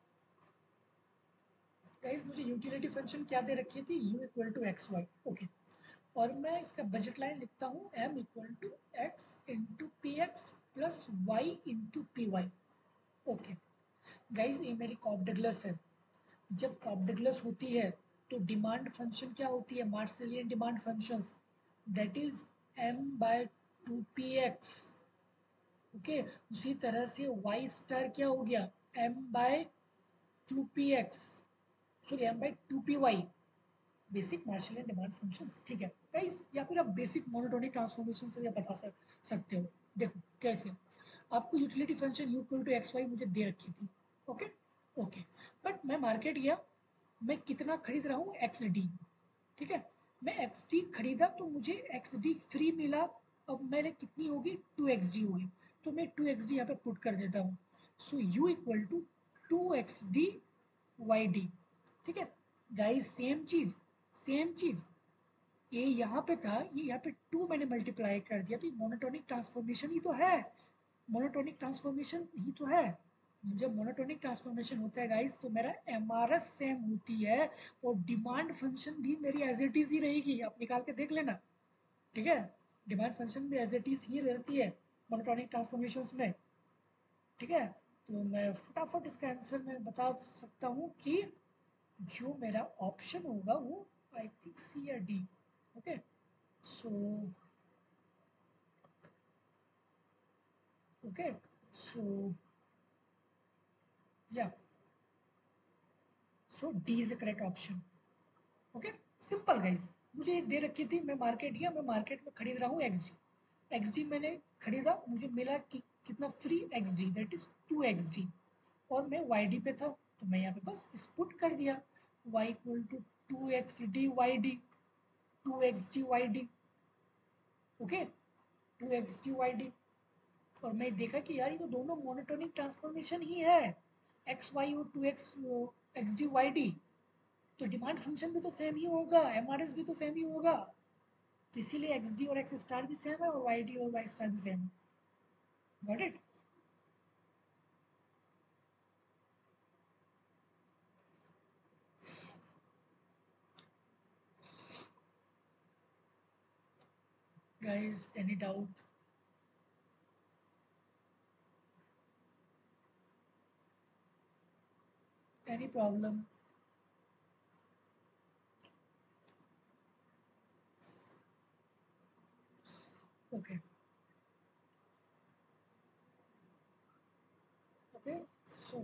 गाइज मुझे यूटिलिटी फंक्शन क्या दे रखी थी, u equal to x y. Okay, और मैं इसका बजट लाइन लिखता हूँ m equal to x into P x plus Y into P Y. Okay guys, ये मेरी कॉप डगलस है। जब कॉप डगलस होती है तो डिमांड फंक्शन क्या होती है, Marshallian demand functions, that is m by two P x. Okay, उसी तरह से y स्टार क्या हो गया, m by two P x, sorry m by two P y, basic Marshallian demand functions. ठीक है गाइस, या फिर आप बेसिक मोनोटोनिक ट्रांसफॉर्मेशन से भी बता सक, सकते हो। देखो कैसे, आपको utility function u equal to x y मुझे दे रखी थी। ओके ओके, बट मैं मार्केट गया, मैं कितना खरीद रहा हूँ, एक्स डी। ठीक है, मैं एक्स डी खरीदा तो मुझे एक्स डी फ्री मिला। अब मैंने कितनी होगी, टू एक्स डी होगी, तो मैं टू एक्स डी यहाँ पे पुट कर देता हूँ। So u equal to two x d y d. ठीक है गाइस, सेम चीज सेम चीज, ये यहाँ पे था, ये यहाँ पे टू मैंने मल्टीप्लाई कर दिया, तो ये मोनोटोनिक ट्रांसफॉर्मेशन ही तो है, मोनोटोनिक ट्रांसफॉर्मेशन ही तो है। जब मोनोटोनिक ट्रांसफॉर्मेशन होता है गाइस, तो मेरा एम आर एस सेम होती है और डिमांड फंक्शन भी मेरी एज इट इज ही रहेगी, आप निकाल के देख लेना। ठीक है, डिमांड फंक्शन भी एज इट इज ही रहती है मोनोटोनिक ट्रांसफॉर्मेशंस में। ठीक है, तो मैं फटाफट इसका आंसर मैं बता सकता हूँ कि जो मेरा ऑप्शन होगा वो आई थिंक सी या D. Okay, so okay so या so D is the correct option. Okay, simple guys, मुझे ये दे रखी थी, मैं मार्केट गया, मैं मार्केट में खरीद रहा हूँ एक्स डी। एक्स डी मैंने खरीदा, मुझे मिला कि कितना, free x d, that is two x d. और मैं वाई डी पे था, तो मैं यहाँ पे बस स्पुट कर दिया, y equal to two x d y d, two x d y d. Okay, two x d y d. और मैं देखा कि यार ये तो दोनों मोनोटोनिक ट्रांसफॉर्मेशन ही है, एक्स वाई और two x x d y d, तो डिमांड फंक्शन भी तो सेम ही होगा, एम आर एस भी तो सेम ही होगा। तो इसीलिए एक्स डी और एक्स स्टार भी सेम है और वाई डी और वाई स्टार भी सेम है। Got it. Guys, any doubt, any problem? Okay okay, so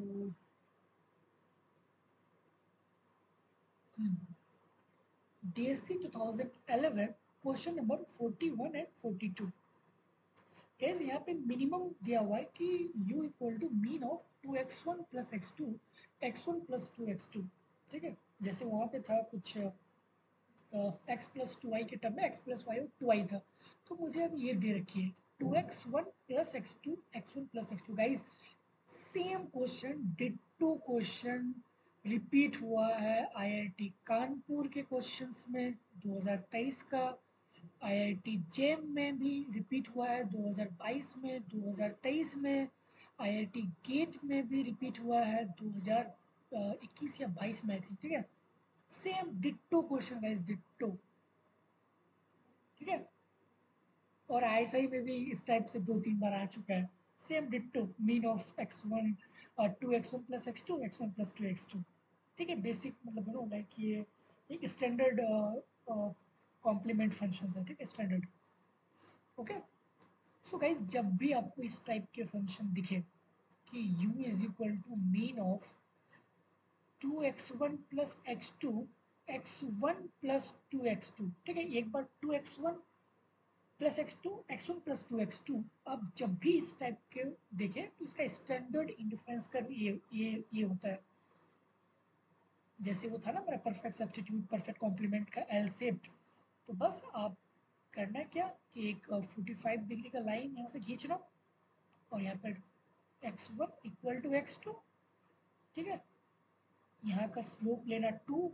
D S C twenty eleven question number forty one and forty two. Guys, यहाँ पे minimum दिया हुआ है कि u equal to mean of two x one plus x two, x one plus two x two. ठीक है, जैसे वहाँ पे था कुछ एक्स प्लस टू वाई के टर्म में एक्स प्लस वाई और टू वाई था, तो मुझे अब ये दे रखी है two x one plus x two, x one plus x two. Guys, same question, ditto question repeat हुआ है आईआईटी कानपुर के क्वेश्चंस में दो हज़ार तेईस का, आईआईटी जेम में भी रिपीट हुआ है दो हज़ार बाईस में, दो हज़ार तेईस में, आईआईटी गेट में भी रिपीट हुआ है दो हज़ार इक्कीस या बाईस में थी। ठीक है, same ditto question guys, ditto. ठीक है, और आईएसआई में भी इस टाइप से दो तीन बार आ चुका है, same ditto, mean of x one to x one plus x two, x one plus two x two. ठीक है, बेसिक मतलब यू नो लाइक ये एक स्टैंडर्ड कॉम्प्लीमेंट फंक्शन है। ठीक है, स्टैंडर्ड। ओके, सो गाइज, जब भी आपको इस टाइप के फंक्शन दिखे कि u is equal to mean of two x one plus x two, x one plus two x two. ठीक है, एक बार two x one plus x two, x one plus two x two. अब जब भी इस टाइप के देखें तो इसका स्टैंडर्ड इंडिफरेंस का भी ये ये ये होता है, जैसे वो था ना मेरा परफेक्ट सब्स्टिट्यूट परफेक्ट कॉम्प्लीमेंट का एल शेप्ड, तो बस आप करना क्या कि एक फोर्टी फाइव डिग्री का लाइन यहाँ से खींचना और यहाँ पर x one equal to x two, ठीक है। यहाँ का स्लोप लेना टू,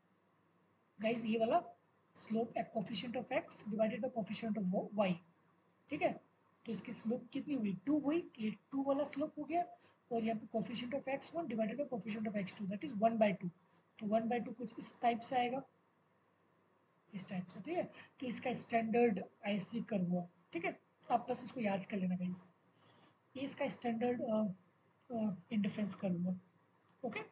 गाइज ये वाला स्लोप एक coefficient of x divided by coefficient of y, ठीक है। तो इसकी स्लोप कितनी हुई, टू हुई, ये टू वाला स्लोप हो गया, और यहाँ पे coefficient of x one divided by coefficient of x two, that is one by two. तो वन बाई टू कुछ इस टाइप से आएगा, इस टाइप से, ठीक है। तो इसका स्टैंडर्ड आईसी कर्व हुआ, ठीक है। आप बस इसको याद कर लेना गाइस, ये इसका स्टैंडर्ड इंडिफरेंस कर्व हुआ, ओके।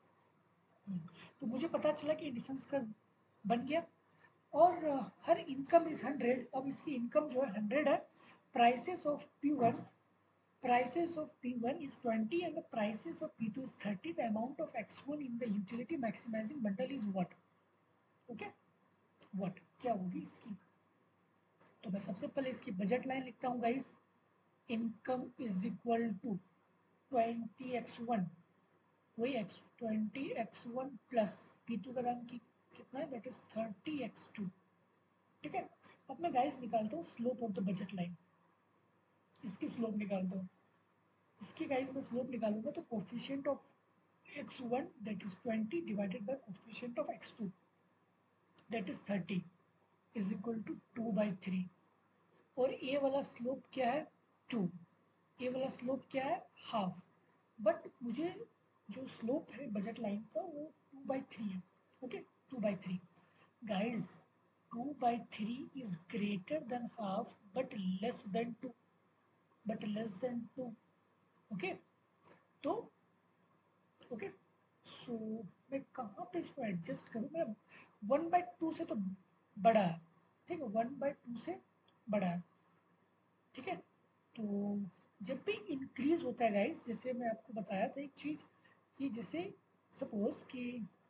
तो मुझे पता चला कि इंडिफरेंस कर्व बन गया, और uh, हर इनकम इज हंड्रेड। अब इसकी इनकम जो है हंड्रेड है, prices of P one, prices of P one is twenty and the prices of P two is thirty. The amount of X one in the utility maximizing bundle is what? Okay, what क्या होगी इसकी? तो मैं सबसे पहले इसकी budget line लिखता हूँ guys, income is equal to twenty x one, वही x twenty x one plus P two का दाम की कितना है, that is thirty x two, ठीक है। अब मैं गाइस निकालता हूँ slope of the budget line, इसकी स्लोप निकालता हूँ। इसकी गाइस मैं स्लोप निकालूंगा तो coefficient of x one that is twenty divided by coefficient of x two that is thirty is equal to two by three, और ए वाला स्लोप क्या है, टू, ए वाला स्लोप क्या है, हाफ। बट मुझे जो स्लोप है बजट लाइन का वो टू by थ्री है, okay, two by three. Guys two by थ्री is greater than half but less than two, but less than two, okay. तो ओके, सो मैं कहाँ पे इसको एडजस्ट करूँ, मेरा वन बाई टू से तो बड़ा है, ठीक है, वन बाई टू से बड़ा है, ठीक है। तो जब भी इंक्रीज होता है गाइस, जैसे मैं आपको बताया था एक चीज़ कि जैसे सपोज कि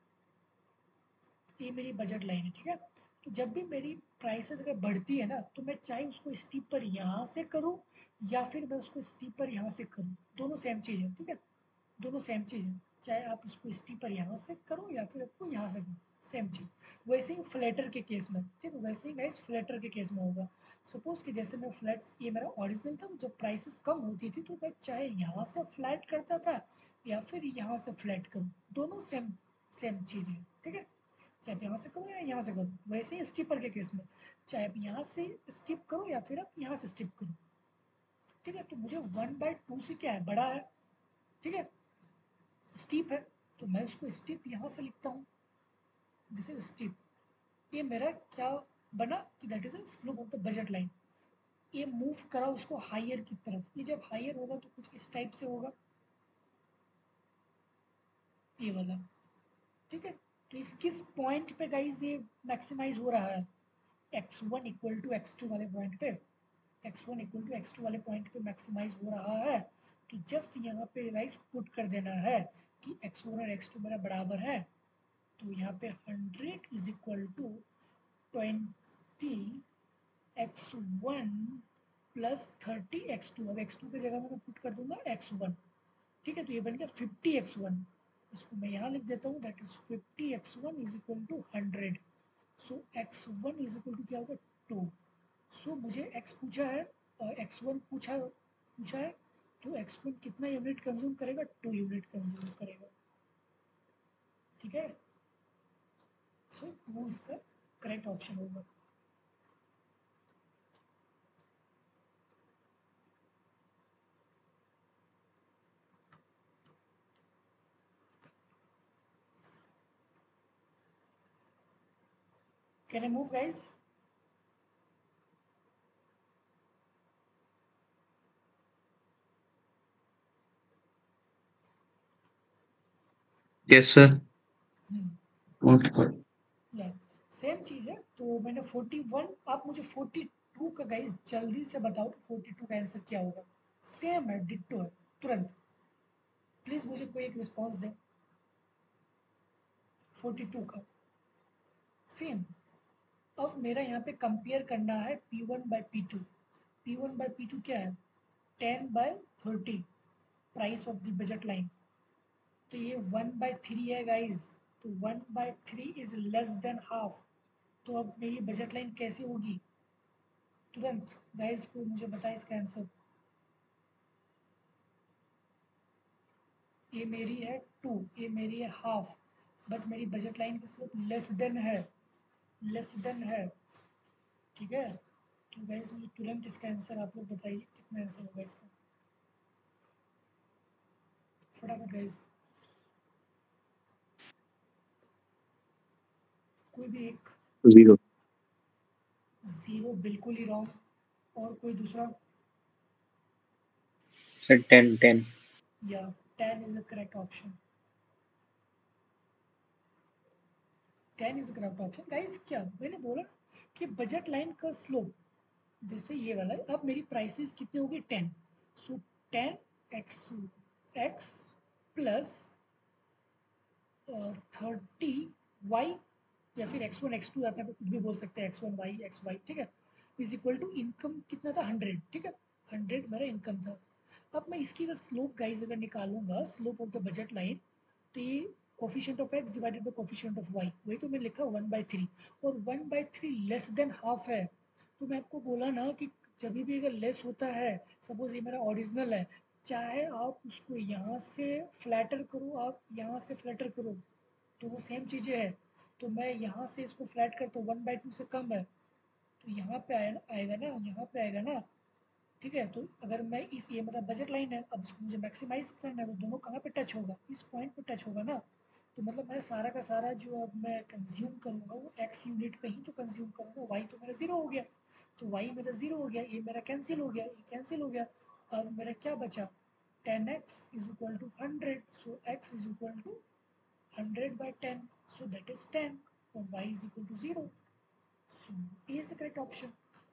ये मेरी बजट लाइन है, ठीक है। तो जब भी मेरी प्राइसेस अगर बढ़ती है ना, तो मैं चाहे उसको स्टीपर यहाँ से करूँ या फिर मैं उसको स्टीपर यहाँ से करूँ, दोनों सेम चीज़ है, ठीक है, दोनों सेम चीज़ है। चाहे आप उसको स्टीपर यहाँ से करो या फिर आपको यहाँ से करो, सेम चीज़। वैसे ही फ्लैटर के केस में, ठीक है, वैसे ही गाइस फ्लैटर के केस में होगा। सपोज कि जैसे मैं फ्लैट, ये मेरा ओरिजिनल था, जब प्राइसेस कम होती थी तो मैं चाहे यहाँ से फ्लैट करता था या फिर यहाँ से फ्लैट करूँ, दोनों सेम सेम चीज़ है, ठीक है। चाहे आप यहाँ से करो या यहाँ से करो, वैसे ही स्टीपर के केस में चाहे आप यहाँ से स्टिप करो या फिर आप यहाँ से स्टिप करो, ठीक है। तो मुझे वन बाई टू से क्या है, बड़ा है, ठीक है, स्टीप है, तो मैं उसको स्टीप यहाँ से लिखता हूँ, जैसे स्टीप। ये मेरा क्या बना कि that is a slope of the budget line. ये मूव करा उसको हायर की तरफ, ये जब हायर होगा तो कुछ इस टाइप से होगा, ये वाला, ठीक है। तो इस किस पॉइंट पे गाइज ये मैक्सिमाइज हो रहा है, x one equal to x two वाले पॉइंट पे, x one equal to x two वाले पॉइंट पे मैक्सिमाइज हो रहा है। तो जस्ट यहाँ पे गाइज पुट कर देना है कि एक्स वन और एक्स टू मेरा बराबर है, तो यहाँ पे hundred is equal to twenty x one plus thirty x two. अब एक्स टू की जगह में मैं पुट कर दूंगा एक्स वन, ठीक है। तो ये बन गया फिफ्टी एक्स वन, इसको मैं यहाँ लिख देता हूँ, that is fifty x one is equal to hundred. So x one is equal to क्या होगा, टू। सो मुझे एक्स पूछा है और एक्स वन पूछा पूछा है, तो एक्स वन कितना यूनिट कंज्यूम करेगा, टू यूनिट कंज्यूम करेगा, ठीक है। सो टू इसका करेक्ट ऑप्शन होगा। Can I move, guys? Yes, sir. Hmm, या सेम चीज़ है। तो मैंने फोर्टी वन, आप मुझे फोर्टी टू का गाइस जल्दी से बताओ कि फोर्टी टू का आंसर क्या होगा। सेम है, डिट्टो है, तुरंत प्लीज़ मुझे कोई एक रिस्पॉन्स दे। फोर्टी टू का सेम। अब मेरा यहाँ पे कंपेयर करना है P one by P two. P one by P two क्या है, ten by thirty price of the budget line. तो ये वन बाई थ्री है गाइज, तो one by three is less than half, तो अब मेरी बजट लाइन कैसे होगी? तुरंत गाइस कोई मुझे बताए इसका आंसर। ये मेरी है टू, ये मेरी है हाफ, बट मेरी बजट लाइन की स्लोप लेस देन है, लेस देन है, ठीक है। तो गाइस मुझे तुरंत इसका आंसर आप लोग बताइए, कितना आंसर होगा इसका, फटाफट गाइस। कोई भी एक। जीरो। जीरो बिल्कुल ही रॉन्ग, और कोई दूसरा? Sir ten ten. या ten is the correct option, ten is the correct option guys. क्या मैंने बोला कि बजट लाइन का स्लोप जैसे ये वाला है, अब मेरी प्राइसेस कितनी होगी? Ten, so ten x x plus thirty y, या फिर एक्स वन एक्स टू, आप यहाँ पे कुछ भी बोल सकते हैं, x one y x y, ठीक है, इज इक्वल टू इनकम कितना था? हंड्रेड, ठीक है, हंड्रेड मेरा इनकम था। अब मैं इसकी अगर स्लोप गाइज अगर निकालूंगा, slope of the budget line, तो ये coefficient of x divided by coefficient of y, वही तो मैंने लिखा वन बाई थ्री, और one by three less than half है। तो मैं आपको बोला ना कि जब भी अगर लेस होता है, सपोज ये मेरा ओरिजिनल है, चाहे आप उसको यहाँ से फ्लैटर करो, आप यहाँ से फ्लैटर करो, तो वो सेम चीज़ें है। तो मैं यहाँ से इसको फ्लैट करता हूँ, वन बाई टू से कम है, तो यहाँ पे आए, आएगा ना, यहाँ पे आएगा ना, ठीक है। तो अगर मैं इस, ये मेरा बजट लाइन है, अब इसको मुझे मैक्सिमाइज करना है, वो दोनों कहाँ पे टच होगा? इस पॉइंट पे टच होगा ना। तो मतलब मैं सारा का सारा जो अब मैं कंज्यूम करूँगा वो एक्स यूनिट पे ही तो कंज्यूम करूँगा, वाई तो मेरा ज़ीरो हो गया, तो वाई मेरा ज़ीरो हो गया, ये मेरा कैंसिल हो गया, ये कैंसिल हो गया। अब मेरा क्या बचा? Ten x is equal to hundred, so x is equal to hundred by ten, so that is ten, और y is equal to zero, so A is the correct option,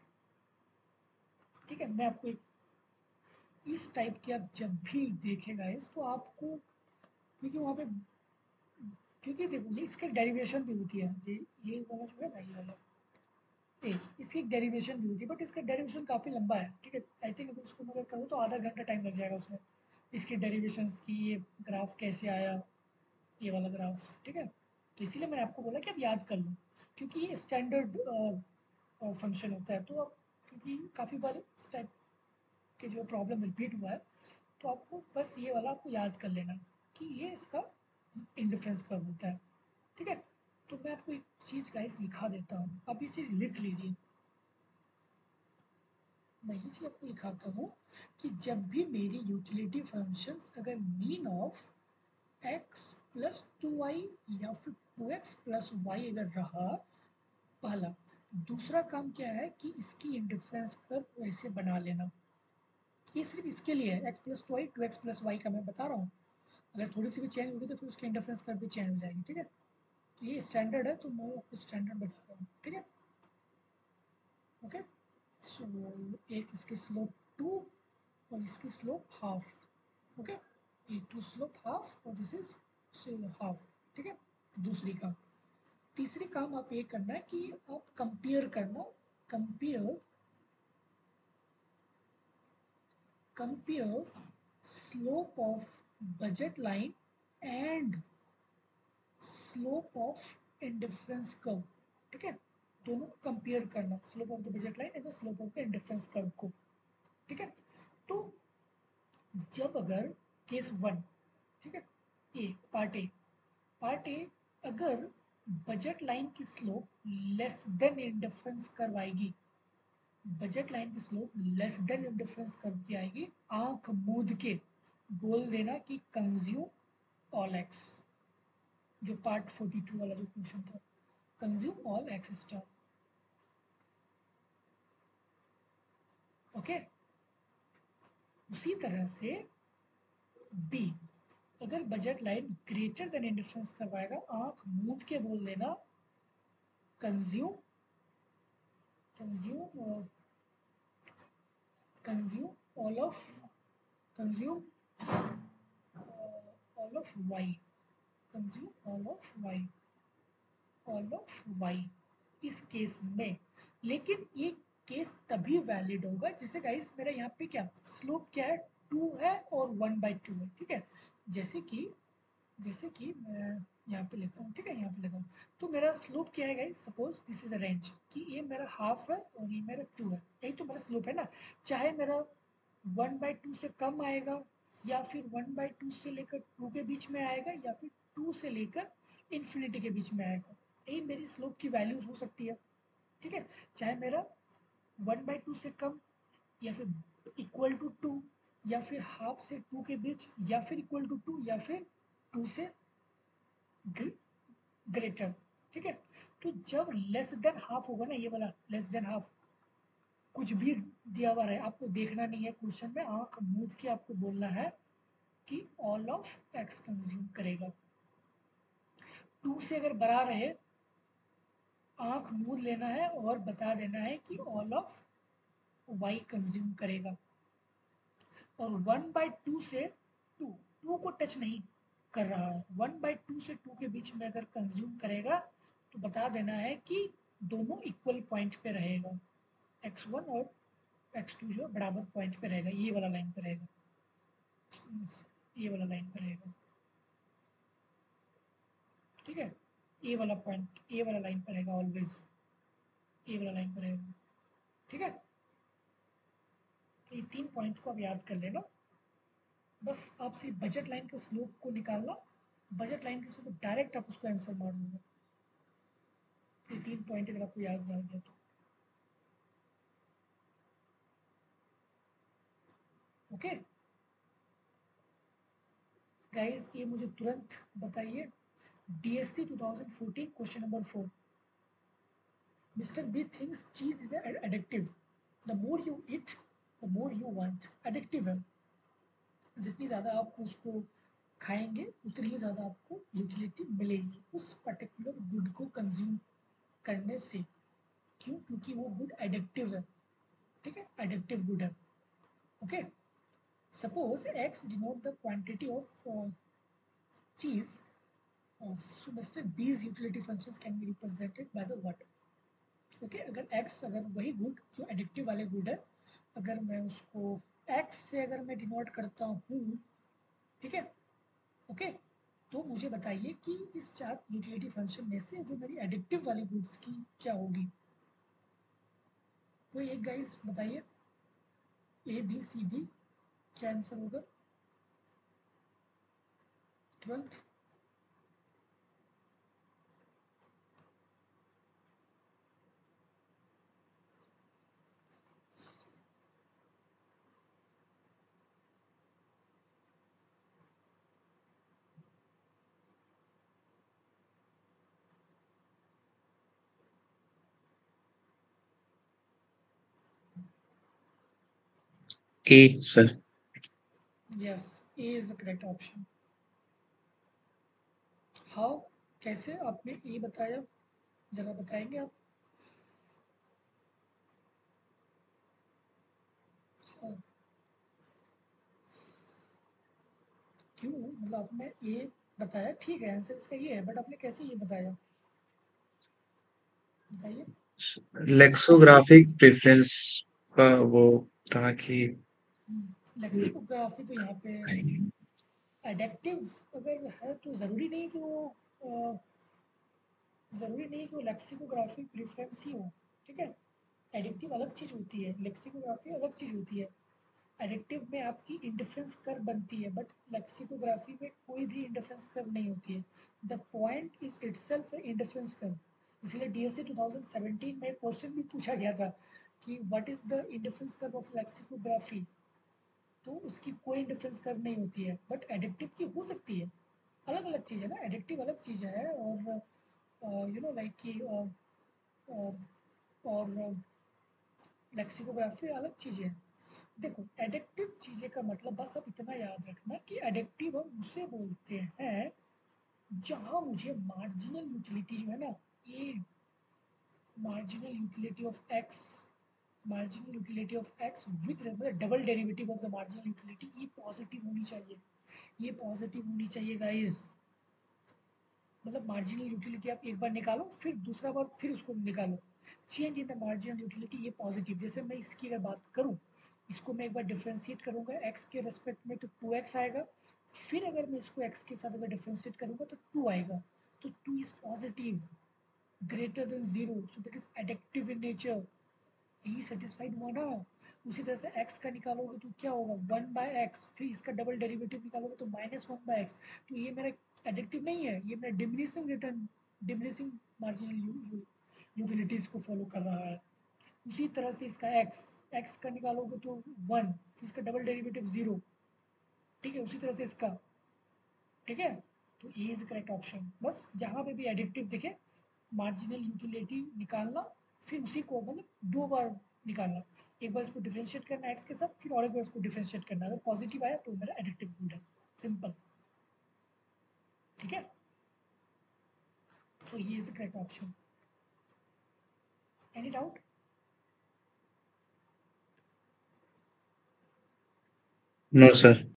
ठीक है। मैं आपको एक इस टाइप के आप जब भी देखेगा इस, तो आपको, क्योंकि वहाँ पे, क्योंकि देखो ये इसके डेरिवेशन भी होती है, ये ये वाला जो है ना, ये वाला ए, इसकी एक डेरिवेशन भी होती है, बट इसका डेरिवेशन काफ़ी लंबा है, ठीक है। आई थिंक अगर उसको मैं अगर करूँ तो आधा घंटा टाइम लग जाएगा उसमें, इसकी डेरिवेशंस की, ये ग्राफ कैसे आया, ये वाला ग्राफ, ठीक है। तो इसीलिए मैंने आपको बोला कि आप याद कर लो, क्योंकि ये स्टैंडर्ड फंक्शन होता है, तो आप, क्योंकि काफ़ी बार इस टाइप के जो प्रॉब्लम रिपीट हुआ है, तो आपको बस ये वाला आपको याद कर लेना कि ये इसका इंडिफरेंस कर्व होता है, ठीक है। तो मैं आपको एक चीज़ गाइस लिखा देता हूँ, आप ये चीज़ लिख लीजिए। मैं ये चीज़ आपको लिखाता हूँ कि जब भी मेरी यूटिलिटी फंक्शंस अगर mean of x plus two y या फिर टू एक्स प्लस वाई अगर रहा, पहला, दूसरा काम क्या है कि इसकी इंडिफरेंस कर्व वैसे बना लेना, ये सिर्फ इसके लिए है, x plus two y, two x plus y का मैं बता रहा हूँ, अगर थोड़ी सी भी चेंज होगी तो फिर उसकी इंडिफरेंस कर्व भी चेंज हो जाएगी, ठीक है। तो ये स्टैंडर्ड है, तो मैं आपको स्टैंडर्ड बता रहा हूँ, ठीक है, ओके। सो एक इसकी स्लोप टू और इसकी स्लोप हाफ, ओके, ये टू स्लोप हाफ और दिस इज हाफ, ठीक है। दूसरी काम, तीसरी काम आप ये करना है कि आप कंपेयर करना, compare compare slope of budget line and slope of indifference curve, ठीक है। दोनों को कंपेयर करना, slope of the budget line and the slope of the indifference curve को, ठीक है। तो जब अगर केस वन, ठीक है, ए पार्ट ए, पार्ट ए अगर बजट लाइन की slope less than indifference curve आएगी, बजट लाइन की slope less than indifference curve की आएगी, आंख मूंद के बोल देना कि कंज्यूम ऑल एक्स, जो पार्ट फोर्टी टू वाला जो क्वेश्चन था, consume all x star, okay. उसी तरह से बी, अगर budget line greater than indifference करवाएगा, आंख मूंद के बोल देना consume consume consume all of consume all of Y, consume all of y, all of y, इस केस में। लेकिन ये केस तभी वैलिड होगा जैसे गाइस मेरा यहाँ पे क्या स्लोप क्या है, टू है और वन बाई टू है, ठीक है। जैसे कि जैसे कि मैं यहाँ पे लेता हूँ, ठीक है, यहाँ पे लेता हूँ। तो मेरा स्लोप क्या है guys, suppose this is a range कि ये मेरा हाफ है और ये मेरा टू है, यही तो मेरा स्लोप है ना। चाहे मेरा वन बाई टू से कम आएगा या फिर वन बाई टू से लेकर टू के बीच में आएगा या फिर टू से लेकर इन्फिनिटी के बीच में आएगा, यही मेरी स्लोप की वैल्यूज हो सकती है, ठीक है। चाहे मेरा वन बाई टू से कम या फिर इक्वल टू टू या फिर हाफ से टू के बीच या फिर इक्वल टू टू या फिर टू से ग्रेटर, ठीक है। तो जब लेस देन हाफ होगा ना, ये वाला लेस देन हाफ, कुछ भी दिया हुआ है आपको देखना नहीं है क्वेश्चन में, आंख मूंद के आपको बोलना है कि ऑल ऑफ एक्स कंज्यूम करेगा। टू से अगर बड़ा रहे, आंख मूंद लेना है और बता देना है कि ऑल ऑफ वाई कंज्यूम करेगा। और वन बाई टू से टू टू को टच नहीं कर रहा है, वन बाई टू से टू के बीच में अगर कंज्यूम करेगा तो बता देना है कि दोनों इक्वल पॉइंट पे रहेगा, एक्स वन और एक्स टू जो बराबर पॉइंट पे रहेगा, ये वाला लाइन पे रहेगा, ये वाला लाइन पे रहेगा, ठीक है। ए वाला पॉइंट, ए वाला लाइन पे रहेगा ऑलवेज, ए वाला लाइन पे रहेगा, ठीक है। तो ये तीन पॉइंट को आप याद कर लेना। बस आपसे बजट लाइन के स्लोप को निकालना, बजट लाइन के स्लोप डायरेक्ट आप उसको आंसर मार दूंगा। ये तीन पॉइंट अगर आपको याद रह गया तो ओके गाइस, ये मुझे तुरंत बताइए, DSC twenty fourteen question number four, mister B thinks cheese is addictive, the more you eat the more you want, addictive है, जितनी ज़्यादा आप उसको खाएंगे उतनी ही ज़्यादा आपको यूटिलिटी मिलेगी उस पर्टिकुलर गुड को कंज्यूम करने से। क्यों? क्योंकि वो गुड एडिक्टिव है, ठीक है, एडिक्टिव गुड है, okay. Suppose x denote the quantity of cheese, so Mister B's utility functions can be represented by the what, okay. अगर x, अगर वही गुड जो एडिक्टिव वाले गुड है, अगर मैं उसको x से अगर मैं डिनोट करता हूँ, ठीक है, ओके, तो मुझे बताइए कि इस चार यूटिलिटी फंक्शन में से जो मेरी एडिक्टिव वाली गुड्स की क्या होगी, कोई एक गाइस बताइए, ए बी सी डी क्या आंसर होगा तुरंत। A, sir. Yes, A is the correct option. How, कैसे आपने ए बताया, जरा बताएंगे आप। हाँ, क्यों, मतलब आपने ए बताया, ठीक है, आंसर इसका ये है, बट आपने कैसे ये बताया, बताइए। लेक्सोग्राफिक प्रेफरेंस का वो था कि लेक्सिकोग्राफी तो यहाँ पे एडेक्टिव अगर है तो ज़रूरी नहीं कि वो अ, ज़रूरी नहीं कि वो लेक्सिकोग्राफी प्रेफरेंस ही हो, ठीक है। एडिक्टिव अलग चीज़ होती है, लेक्सिकोग्राफी अलग चीज़ होती है। एडिक्टिव में आपकी इंडिफरेंस कर बनती है, बट लेक्सिकोग्राफी में कोई भी इंडिफरेंस कर नहीं होती है। The point is itself indifference curve, इसलिए डीएससी ट्वेंटी सेवनटीन में क्वेश्चन भी पूछा गया था कि what is the indifference curve of lexicography, तो उसकी कोई डिफरेंस कर्व नहीं होती है, बट एडिक्टिव की हो सकती है। अलग अलग चीज़ है ना, एडिक्टिव अलग चीज़ है, और यू नो लाइक कि uh, uh, और लेक्सिकोग्राफी अलग चीज़ें हैं। देखो, एडिक्टिव चीज़ें का मतलब बस आप इतना याद रखना कि एडिक्टिव हम उसे बोलते हैं जहाँ मुझे मार्जिनल यूटिलिटी जो है ना, ये marginal utility of x, marginal utility of x with double derivative of the marginal utility, ये पॉजिटिव होनी चाहिए, ये पॉजिटिव होनी चाहिए गाइस। मतलब मार्जिनल यूटिलिटी आप एक बार निकालो, फिर दूसरा बार फिर उसको निकालो, change in the marginal utility, ये पॉजिटिव। जैसे मैं इसकी अगर बात करूँ, इसको मैं एक बार डिफ्रेंशिएट करूँगा एक्स के रेस्पेक्ट में तो टू एक्स आएगा, फिर अगर मैं इसको एक्स के साथ अगर डिफ्रेंशिएट करूँगा तो टू आएगा, तो two is positive greater than zero, so that is addictive in nature. यही सेटिस्फाइड हुआ ना। उसी तरह से x का निकालोगे तो क्या होगा, वन बाय एक्स, फिर इसका डबल डेरिवेटिव निकालोगे तो माइनस वन बाय एक्स। तो ये मेरा एडिक्टिव नहीं है, ये मेरा diminishing return, diminishing marginal utilities को फॉलो कर रहा है। उसी तरह से इसका x, x का निकालोगे तो वन, फिर इसका डबल डेरिवेटिव जीरो, ठीक है। उसी तरह से इसका, ठीक है। तो ए इज करेक्ट ऑप्शन। बस जहाँ पे भी एडिक्टिव दिखे मार्जिनल यूटिलिटी निकालना, फिर उसी को मतलब दो बार निकालना, एक बार इसको डिफरेंशिएट करना एक्स के साथ, फिर और एक बार इसको डिफरेंशिएट करना। अगर पॉजिटिव आया तो मेरा एडिक्टिव गुड है, सिंपल, ठीक है। सो ये is the correct option. Any doubt? No sir.